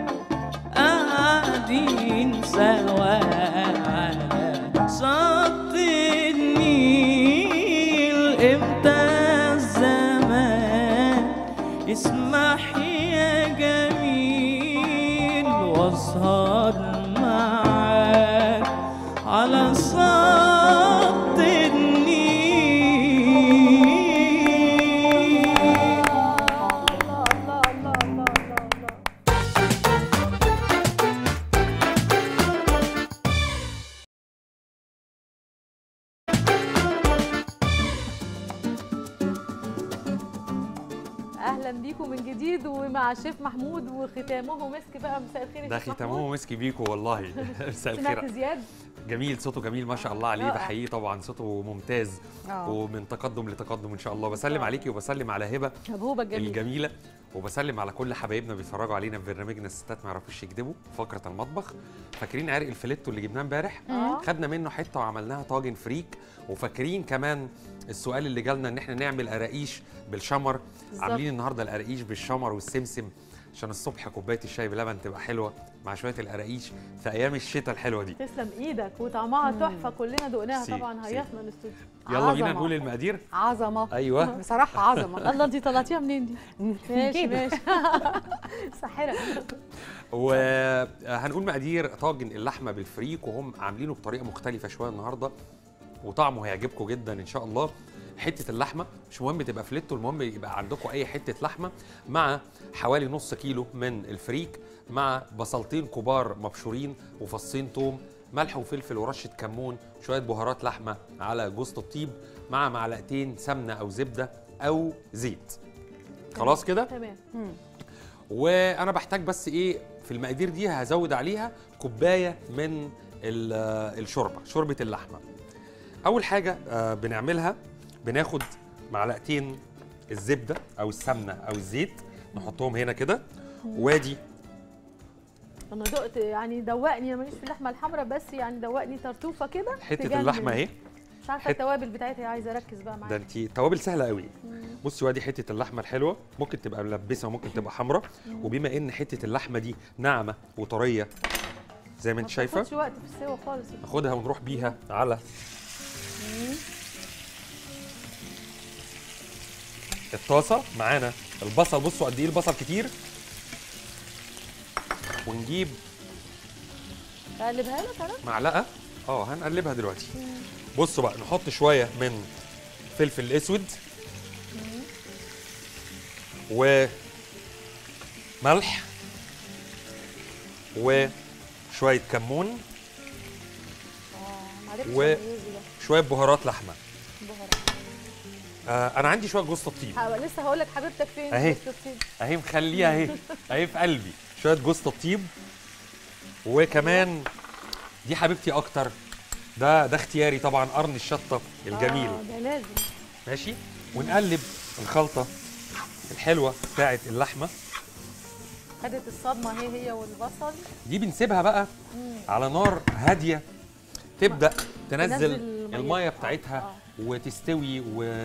قاعدين سوا على شط النيل. امتى الزمان يسمح يا جميل، واسهر معاك على شط اهلا بيكم من جديد ومع الشيف محمود وختامه مسك بقى. مساء الخير يا ده شيف ختامه محمود. مسكي بيكو والله. مساء سمعت الخير. زياد جميل، صوته جميل ما شاء الله عليه، رائع. بحييه طبعا، صوته ممتاز ومن تقدم لتقدم ان شاء الله. بسلم عليكي وبسلم على هبه هبوبه جميل الجميله، وبسلم على كل حبايبنا بيتفرجوا علينا في برنامجنا الستات ما يعرفوش يكذبوا فقره المطبخ. فاكرين عرق الفليتو اللي جبناه امبارح؟ خدنا منه حته وعملناها طاجن فريك. وفاكرين كمان السؤال اللي جالنا ان احنا نعمل قراقيش بالشمر. عاملين النهارده القراقيش بالشمر والسمسم عشان الصبح كوبايه الشاي بلبن تبقى حلوه مع شويه القراقيش في ايام الشتاء الحلوه دي. تسلم ايدك وطعمها تحفه، كلنا دقناها طبعا. هيصنا الاستوديو. يلا بينا نقول المقادير. عظمه. ايوه بصراحه عظمه. الله، انت طلعتيها منين دي؟ ماشي ماشي. ساحره. وهنقول مقادير طاجن اللحمه بالفريك، وهم عاملينه بطريقه مختلفه شويه النهارده وطعمه هيعجبكم جدا ان شاء الله. حته اللحمه مش مهم تبقى فليتو، المهم يبقى عندكم اي حته لحمه مع حوالي نص كيلو من الفريك، مع بصلتين كبار مبشورين وفصين توم، ملح وفلفل ورشه كمون، شويه بهارات لحمه على جوز الطيب، مع معلقتين سمنه او زبده او زيت. خلاص كده؟ تمام. وانا بحتاج بس ايه في المقادير دي، هزود عليها كوبايه من الشوربه، شوربه اللحمه. اول حاجه بنعملها بناخد معلقتين الزبده او السمنه او الزيت، نحطهم هنا كده. وادي انا دقت يعني دوقني، انا ماليش في اللحمه الحمراء بس يعني دوقني طرطوفه كده حته اللحمه اهي. مش عارفه التوابل بتاعتها، عايزه اركز بقى معاها. ده انت التوابل سهله قوي. بصي وادي حته اللحمه الحلوه، ممكن تبقى ملبسه وممكن تبقى حمراء، وبما ان حته اللحمه دي ناعمه وطريه زي ما انت شايفه، ما تاخدش وقت في السوا خالص. ناخدها ونروح بيها على الطاسه. معانا البصل، بصوا قد ايه البصل كتير. ونجيب اقلبها لك انا معلقه. هنقلبها دلوقتي. بصوا بقى، نحط شويه من فلفل اسود ملح وشويه كمون وشويه بهارات لحمه. انا عندي شويه جوز الطيب. لسه هقول لك حبيبتك فين اهي جوز الطيب؟ اهي مخليها اهي في قلبي شويه جوز الطيب. وكمان دي حبيبتي اكتر، ده اختياري طبعا، قرن الشطه الجميل. ده لازم. ماشي. ونقلب الخلطه الحلوه بتاعت اللحمه. خدت الصدمه هي والبصل. دي بنسيبها بقى على نار هاديه تبدا تنزل الميه بتاعتها وتستوي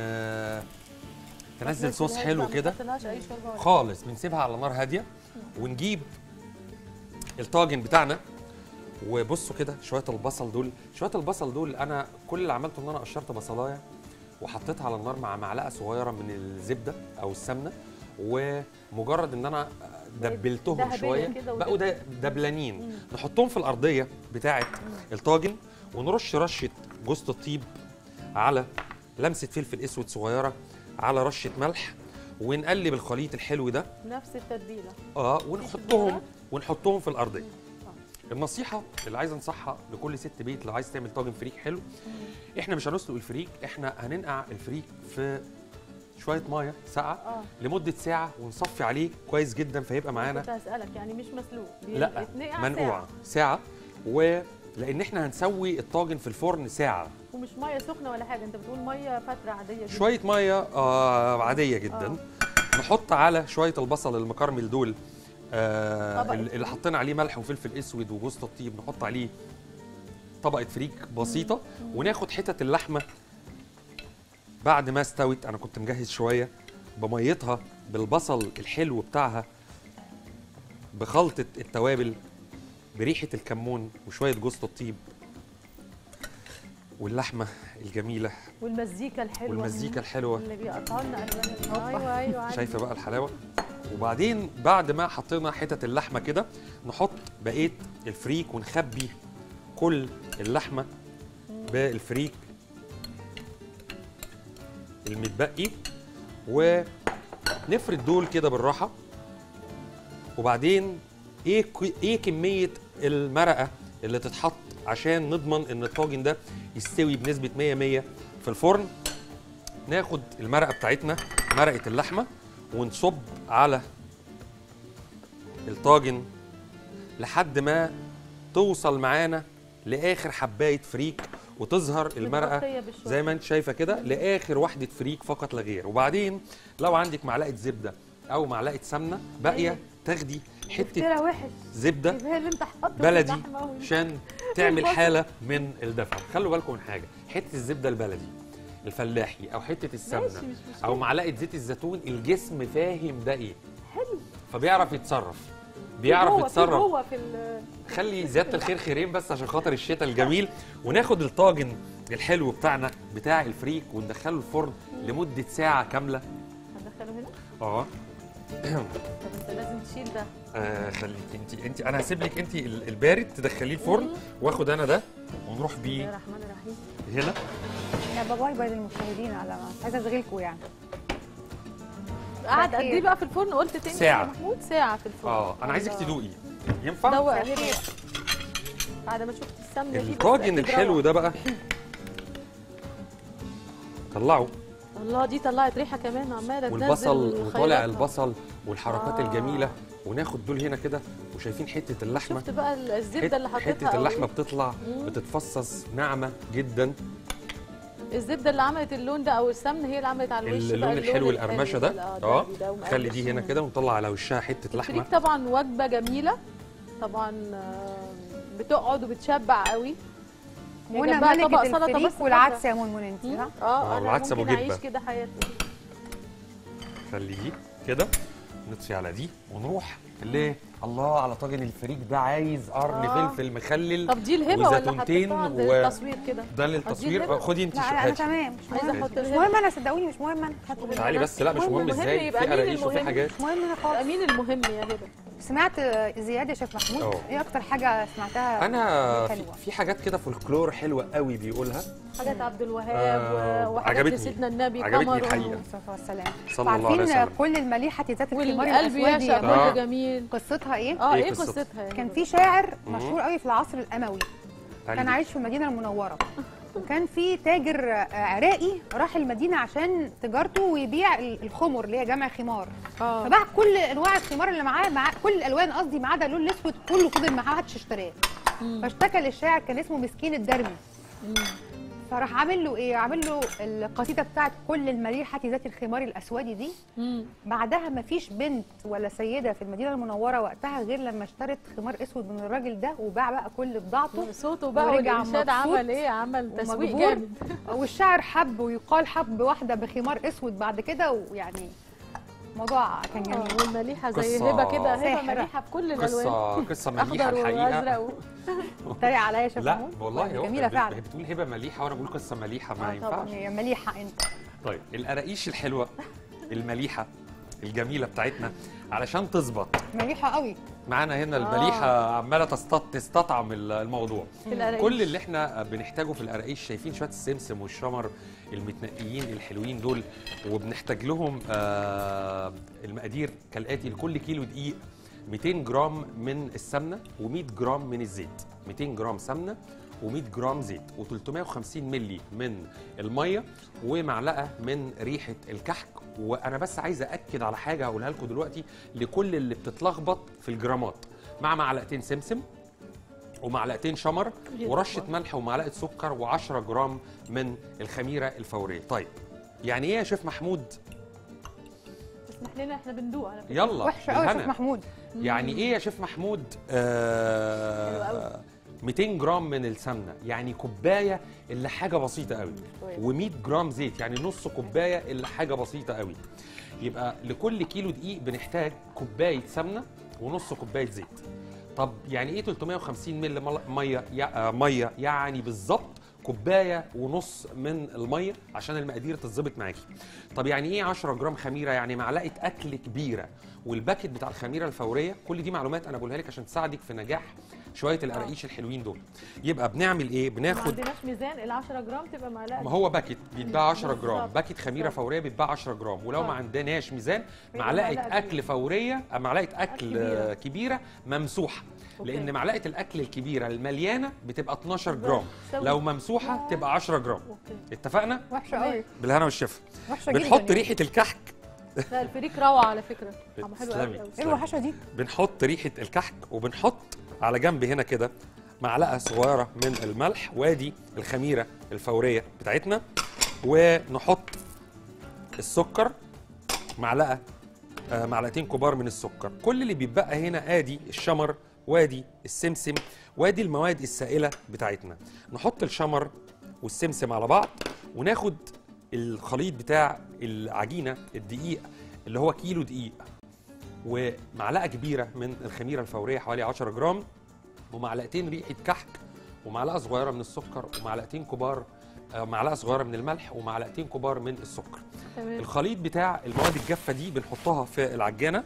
تنزل صوص حلو كده خالص. بنسيبها على نار هاديه ونجيب الطاجن بتاعنا. وبصوا كده شويه البصل دول انا كل اللي عملته ان انا قشرت بصلايه وحطيتها على النار مع معلقه صغيره من الزبده او السمنه، ومجرد ان انا دبلتهم شويه بقوا دبلانين. نحطهم في الارضيه بتاعه الطاجن ونرش رشه جوز الطيب على لمسه فلفل اسود صغيره على رشه ملح ونقلب الخليط الحلو ده نفس التتبيله ونحطهم في الارضيه. النصيحه اللي عايز انصحها لكل ست بيت لو عايز تعمل طاجن فريك حلو، احنا مش هنسلق الفريك، احنا هننقع الفريك في شويه ميه ساقعه لمده ساعه ونصفي عليه كويس جدا فيبقى معانا. كنت هسالك يعني مش مسلوق، لا منقوع ساعه. ولان احنا هنسوي الطاجن في الفرن ساعه ومش ميه سخنه ولا حاجه، انت بتقول ميه فتره عاديه جدا. شويه ميه عاديه جدا. نحط على شويه البصل المكرمل دول اللي حطينا عليه ملح وفلفل اسود وجوز الطيب، نحط عليه طبقه فريك بسيطه وناخد حتت اللحمه بعد ما استوت. انا كنت مجهز شويه بميتها بالبصل الحلو بتاعها بخلطه التوابل بريحه الكمون وشويه جوز الطيب واللحمه الجميله والمزيكا الحلوه اللي بيقطعوا لنا الوان. ايوه شايفه بقى الحلاوه. وبعدين بعد ما حطينا حتت اللحمه كده نحط بقيه الفريك ونخبي كل اللحمه بالفريك المتبقي ونفرد دول كده بالراحه. وبعدين ايه كميه المرقه اللي تتحط عشان نضمن ان الطاجن ده يستوي بنسبه 100 في الفرن. ناخد المرقه بتاعتنا مرقه اللحمه ونصب على الطاجن لحد ما توصل معانا لاخر حبايه فريك وتظهر المرقه زي ما انت شايفه كده لاخر واحده فريك فقط لا غير. وبعدين لو عندك معلقه زبده او معلقه سمنه باقيه تاخدي حته زبده بلدي عشان تعمل حاله من الدفع. خلوا بالكم من حاجه، حته الزبده البلدي الفلاحي او حته السمنه او معلقه زيت الزيتون الجسم فاهم ده ايه حلو فبيعرف يتصرف خلي زياده الخير خيرين بس عشان خاطر الشتاء الجميل. وناخد الطاجن الحلو بتاعنا بتاع الفريك وندخله الفرن لمده ساعه كامله. هندخله هنا؟ طب انت لازم تشيل ده. خليك انت انا هسيب لك انت البارد تدخليه الفرن واخد انا ده ونروح بيه الرحمن الرحيم هنا. يا باي باي للمشاهدين على عايزه اشغلكم يعني. قعد قد ايه بقى في الفرن؟ قلت تاني ساعه يا محمود ساعه في الفرن. انا عايزك تدوقي ينفع؟ دوق بعد ما شفت السمنه دي. الطاجن الحلو ده بقى طلعه. الله دي طلعت ريحه كمان عماله تنزل والبصل وطالع البصل والحركات الجميله. وناخد دول هنا كده وشايفين حته اللحمه. شفت بقى الزبده اللي حطيتها حته اللحمه بتطلع بتتفصص ناعمه جدا. الزبده اللي عملت اللون ده او السمنه هي اللي عملت على الوش اللون الحلو القرمشه ده. خلي دي هنا كده ونطلع على وشها حته لحمه. الفريك طبعا وجبه جميله طبعا بتقعد وبتشبع قوي. وانا ملكه الفريك والعدس يا منمن انت انا والعدس ابو جبه اعيش كده حياتي. خلي دي كده نطفي على دي ونروح ليه الله على طاجن الفريك ده. عايز قرن فلفل مخلل. طب دي الهبه ولا حطيتها للتصوير كده؟ ده للتصوير. خدي انت لا انا تمام مش مهم انا صدقوني مش مهم انا. تعالي بس. لا مش مهم ازاي في قراقيش وفي حاجات. مش مهم انا خالص. مين المهم يا هبه؟ سمعت زياد يا شيخ محمود؟ أوه. ايه اكتر حاجه سمعتها انا حلوه؟ في حاجات كده فولكلور حلوه قوي بيقولها. حاجات عبد الوهاب وحاجات عجبتني. لسيدنا النبي عجبتني قمر الحقيقة. والسلام. صلى الله عليه وسلم. كل المليحه ذات الخمار والقلب الاسود يعشق كل جميل. قصتها ايه؟ ايه قصتها؟ كان في شاعر مشهور قوي في العصر الاموي، كان علي. عايش في المدينه المنوره، وكان في تاجر عراقي راح المدينه عشان تجارته ويبيع الخمر اللي هي جمع خمار. فباع كل انواع الخمار اللي معاه كل الالوان قصدي ما عدا اللون الاسود، كله فضل معاه محدش اشتراه. فاشتكى للشاعر كان اسمه مسكين الدرمي. فراح عامل له ايه؟ عامل له القصيده بتاعت كل المليحه ذات الخمار الاسود دي. بعدها ما فيش بنت ولا سيده في المدينه المنوره وقتها غير لما اشترت خمار اسود من الراجل ده، وباع بقى كل بضاعته. صوته بقى والانشاد عمل ايه؟ عمل تسويق جامد. والشاعر حب، ويقال حب واحده بخمار اسود بعد كده، ويعني موضوع كان جميل. والمليحه زي هبه كده، هبه مليحه بكل الالوان. قصه مليحه الحقيقه. تريق عليا يا شيخ لا محمود؟ والله هو جميله فعلا. بتقول هبه مليحه وانا بقول قصه مليحه، ما ينفعش. طبعا هي مليحه انت. طيب القراقيش الحلوه المليحه الجميله بتاعتنا علشان تظبط مليحه قوي معانا هنا. المليحه عماله تستطعم الموضوع. القراقيش. كل اللي احنا بنحتاجه في القراقيش، شايفين شويه السمسم والشمر المتنقيين الحلوين دول، وبنحتاج لهم المقادير كالاتي: لكل كيلو دقيق 200 جرام من السمنه و100 جرام من الزيت. 200 جرام سمنه و100 جرام زيت و350 ملي من الميه ومعلقه من ريحه الكحك. وانا بس عايز اكد على حاجه هقولها لكم دلوقتي لكل اللي بتتلخبط في الجرامات: مع معلقتين سمسم ومعلقتين شمر ورشه ملح ومعلقه سكر و10 جرام من الخميره الفوريه. طيب يعني ايه يا شيف محمود؟ اسمح لنا احنا بندوق على فكره. يلا وحشه قوي يا شيف محمود. يعني ايه يا شيف محمود؟ 200 جرام من السمنه يعني كوبايه الا حاجه بسيطه قوي، و100 جرام زيت يعني نص كوبايه الا حاجه بسيطه قوي. يبقى لكل كيلو دقيق بنحتاج كوبايه سمنه ونص كوبايه زيت. طب يعني ايه 350 مللي ميه؟ يعني بالظبط كوبايه ونص من الميه عشان المقادير تتظبط معاكي. طب يعني ايه 10 جرام خميره؟ يعني معلقه اكل كبيره. والباكت بتاع الخميره الفوريه، كل دي معلومات انا بقولها لك عشان تساعدك في نجاح شويه القراقيش الحلوين دول. يبقى بنعمل ايه؟ ما بناخد، عندناش ميزان، ال 10 جرام تبقى معلقه. ما هو باكت بيتباع 10 جرام، باكت خميره فوريه بيتباع 10 جرام، ولو ما عندناش ميزان معلقه اكل فوريه، معلقه اكل كبيره ممسوحه. لان معلقه الاكل الكبيره المليانه بتبقى 12 جرام، لو ممسوحه تبقى 10 جرام. اتفقنا؟ وحشه قوي. بالهنا والشفا. وحشه جدا. بنحط ريحه الكحك. لا الفريك روعه على فكره، طعمه حلو قوي. ايه الوحشه دي؟ بنحط ريحه الكحك، وبنحط على جنب هنا كده معلقه صغيره من الملح، وادي الخميره الفوريه بتاعتنا، ونحط السكر معلقتين كبار من السكر. كل اللي بيتبقى هنا ادي الشمر وادي السمسم وادي المواد السائله بتاعتنا. نحط الشمر والسمسم على بعض وناخد الخليط بتاع العجينه الدقيق اللي هو كيلو دقيق ومعلقه كبيره من الخميره الفوريه حوالي 10 جرام ومعلقتين ريحه كحك ومعلقه صغيره من السكر ومعلقتين كبار معلقه صغيره من الملح ومعلقتين كبار من السكر. تمام. الخليط بتاع المواد الجافه دي بنحطها في العجانه.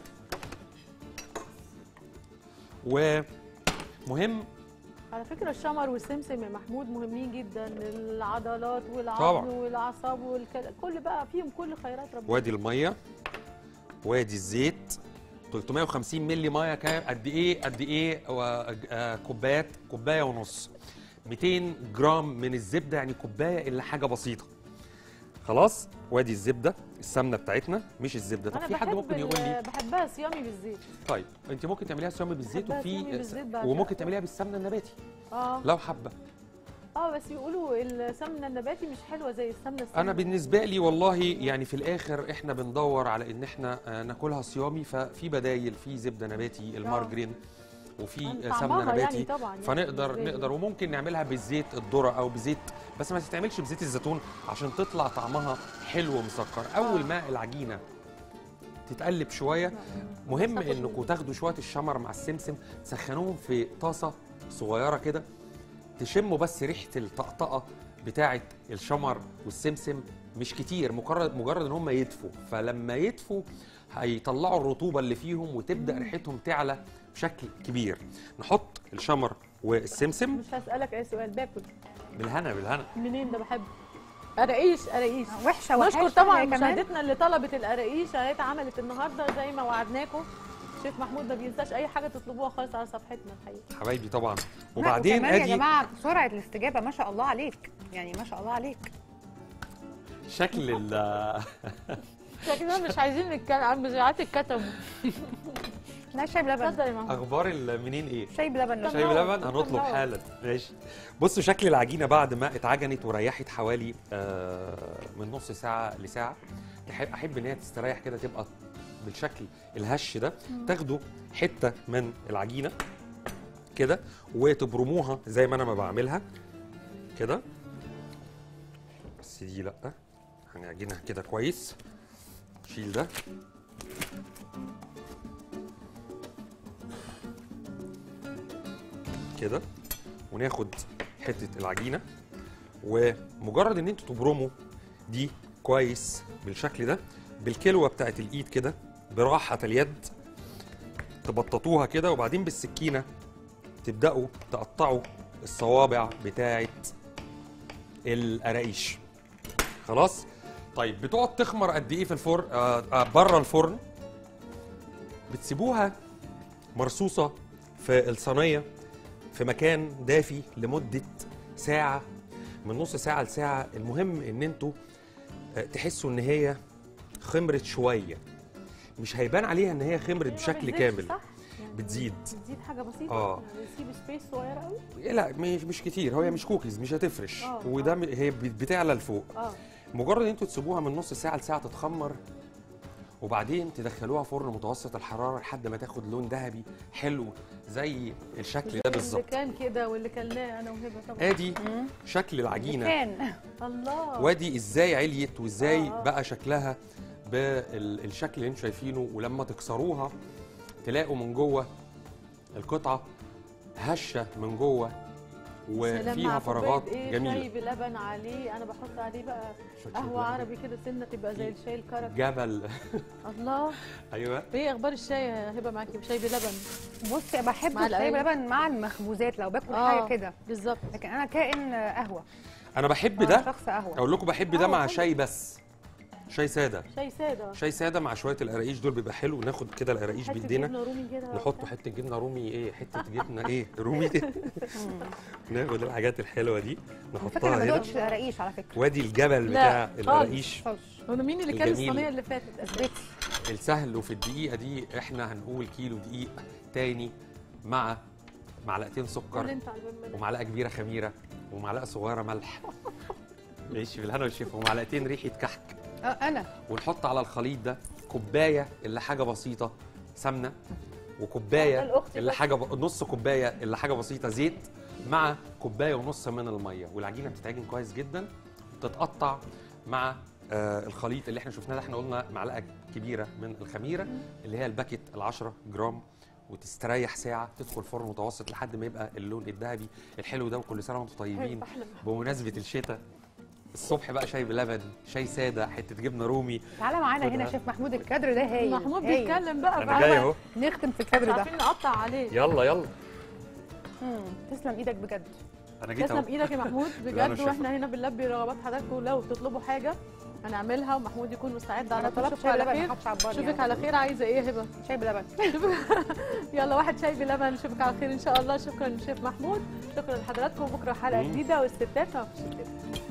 ومهم على فكره الشمر والسمسم يا محمود مهمين جدا للعضلات والعظم طبعا والاعصاب كل بقى فيهم كل خيرات ربنا. وادي الميه وادي الزيت 350 مللي ميه كام؟ قد ايه كوبايات، كوبايه ونص. 200 جرام من الزبده يعني كوبايه الا حاجه بسيطه. خلاص. وادي الزبده السمنه بتاعتنا مش الزبده. طب في حد ممكن يقول لي بحبها صيامي بالزيت. طيب انت ممكن تعمليها صيامي بالزيت وفي وممكن تعمليها بالسمنه النباتي لو حابه. بس يقولوا السمنه النباتي مش حلوه زي السمنه انا بالنسبه لي والله يعني في الاخر احنا بندور على ان احنا ناكلها صيامي، ففي بدايل، في زبده نباتي المارجرين وفي سمنه نباتي يعني طبعا نقدر وممكن نعملها بالزيت الذره او بزيت، بس ما تتعملش بزيت الزيتون عشان تطلع طعمها حلو ومسكر. اول ما العجينه تتقلب شويه مهم انكم تاخدوا شويه الشمر مع السمسم تسخنوهم في طاسه صغيره كده، تشموا بس ريحه الطقطقه بتاعه الشمر والسمسم مش كتير، مجرد ان هم يدفوا. فلما يدفوا هيطلعوا الرطوبه اللي فيهم وتبدا ريحتهم تعلى بشكل كبير. نحط الشمر والسمسم. مش هسألك اي سؤال، باكل بالهنا بالهنا. منين ده بحب قراقيش وحشه نشكر طبعا مشاهدتنا اللي طلبت القراقيش اهي اتعملت النهارده زي ما وعدناكم. شيف محمود ما بينساش اي حاجه تطلبوها خالص على صفحتنا الحقيقه حبايبي طبعا. وبعدين ادي ادي يا جماعه سرعه الاستجابه ما شاء الله عليك، يعني ما شاء الله عليك. شكل كده مش عايزين نتكلم عن مذيعات الكتم. لا شاي بلبن. اتفضل يا محمود. اخبار المنين ايه؟ شاي بلبن. شاي بلبن هنطلب حالا. ماشي. بصوا شكل العجينه بعد ما اتعجنت وريحت حوالي من نص ساعه لساعه. احب ان هي تستريح كده تبقى بالشكل الهش ده. تاخدوا حته من العجينه كده وتبرموها زي ما انا ما بعملها كده، بس دي لا، هنعجنها كده كويس. شيل ده كده وناخد حته العجينه، ومجرد ان انتوا تبرموا دي كويس بالشكل ده بالكلوه بتاعت الايد كده براحه اليد، تبططوها كده وبعدين بالسكينه تبداوا تقطعوا الصوابع بتاعت القراقيش. خلاص. طيب بتقعد تخمر قد ايه في الفرن؟ بره الفرن بتسيبوها مرصوصه في الصينيه في مكان دافي لمده ساعه، من نص ساعه لساعه. المهم ان انتوا تحسوا ان هي خمرت شويه، مش هيبان عليها ان هي خمرت بشكل كامل. صح؟ يعني بتزيد حاجه بسيطه. نسيب سبيس صغيره قوي. لا مش كتير، هي مش كوكيز، مش هتفرش. وده هي بتعلى لفوق. مجرد ان انتوا تسيبوها من نص ساعه لساعه تتخمر، وبعدين تدخلوها فرن متوسط الحراره لحد ما تاخد لون ذهبي حلو زي الشكل ده بالظبط. اللي كان كده واللي كلناه انا وهبه طبعا. ادي شكل العجينه كان الله. وادي ازاي عليت وازاي بقى شكلها بالشكل اللي انتوا شايفينه. ولما تكسروها تلاقوا من جوه القطعه هشه من جوه وفيها فراغات جميله. شاي بلبن عليه، انا بحط عليه بقى قهوه عربي كده سنه تبقى زي الشاي الكرك. جبل. الله. ايوه. ايه اخبار الشاي يا هبه معاكي بشاي بلبن؟ بصي بحب الشاي بلبن مع المخبوزات لو باكل حاجه كده بالظبط، لكن انا كائن قهوه. انا بحب ده. شخص قهوه. اقول لكم بحب ده مع شاي بس. شاي ساده. شاي ساده مع شويه القراقيش دول بيبقى حلو. ناخد كده القراقيش بايدينا نحط حته جبنه رومي. ايه حته جبنه ايه رومي دي. ناخد الحاجات الحلوه دي نحطها هنا. ما دوتش القراقيش على فكره. وادي الجبل بتاع القراقيش. هو مين اللي كان الصينيه اللي فاتت؟ اثبتي السهل. وفي الدقيقه دي احنا هنقول كيلو دقيق تاني مع معلقتين سكر ومعلقه كبيره خميره ومعلقه صغيره ملح. ماشي بالهنا والشفا. ومعلقتين ريحه كحك. انا. ونحط على الخليط ده كوبايه الا حاجه بسيطه سمنه، وكوبايه الا حاجه نص كوبايه الا حاجه بسيطه زيت، مع كوبايه ونص من الميه. والعجينه بتتعجن كويس جدا، تتقطع مع الخليط اللي احنا شفناه ده. احنا قلنا معلقه كبيره من الخميره اللي هي الباكت ال10 جرام، وتستريح ساعه. تدخل فرن متوسط لحد ما يبقى اللون الذهبي الحلو ده. وكل سنه وانتم طيبين بمناسبه الشتاء. الصبح بقى شاي بلبن، شاي ساده، حته جبنه رومي. تعالى معانا هنا شيف محمود. الكادر ده هايل. محمود بيتكلم بقى. انا جاي اهو. نختم في الكادر ده. عارفين نقطع عليه. يلا. تسلم ايدك بجد. انا جيت تسلم ايدك يا محمود بجد. واحنا هنا بنلبي رغبات حضراتكم. لو تطلبوا حاجه هنعملها ومحمود يكون مستعد على طول. طلبت شاي بلبن. اشوفك على خير. عايزه ايه يا هبه؟ شاي بلبن. يلا واحد شاي بلبن. اشوفك على خير ان شاء الله. شكرا للشيف محمود. شكرا لحضراتكم. بكره حلقه جديده والستات ما فيش كده.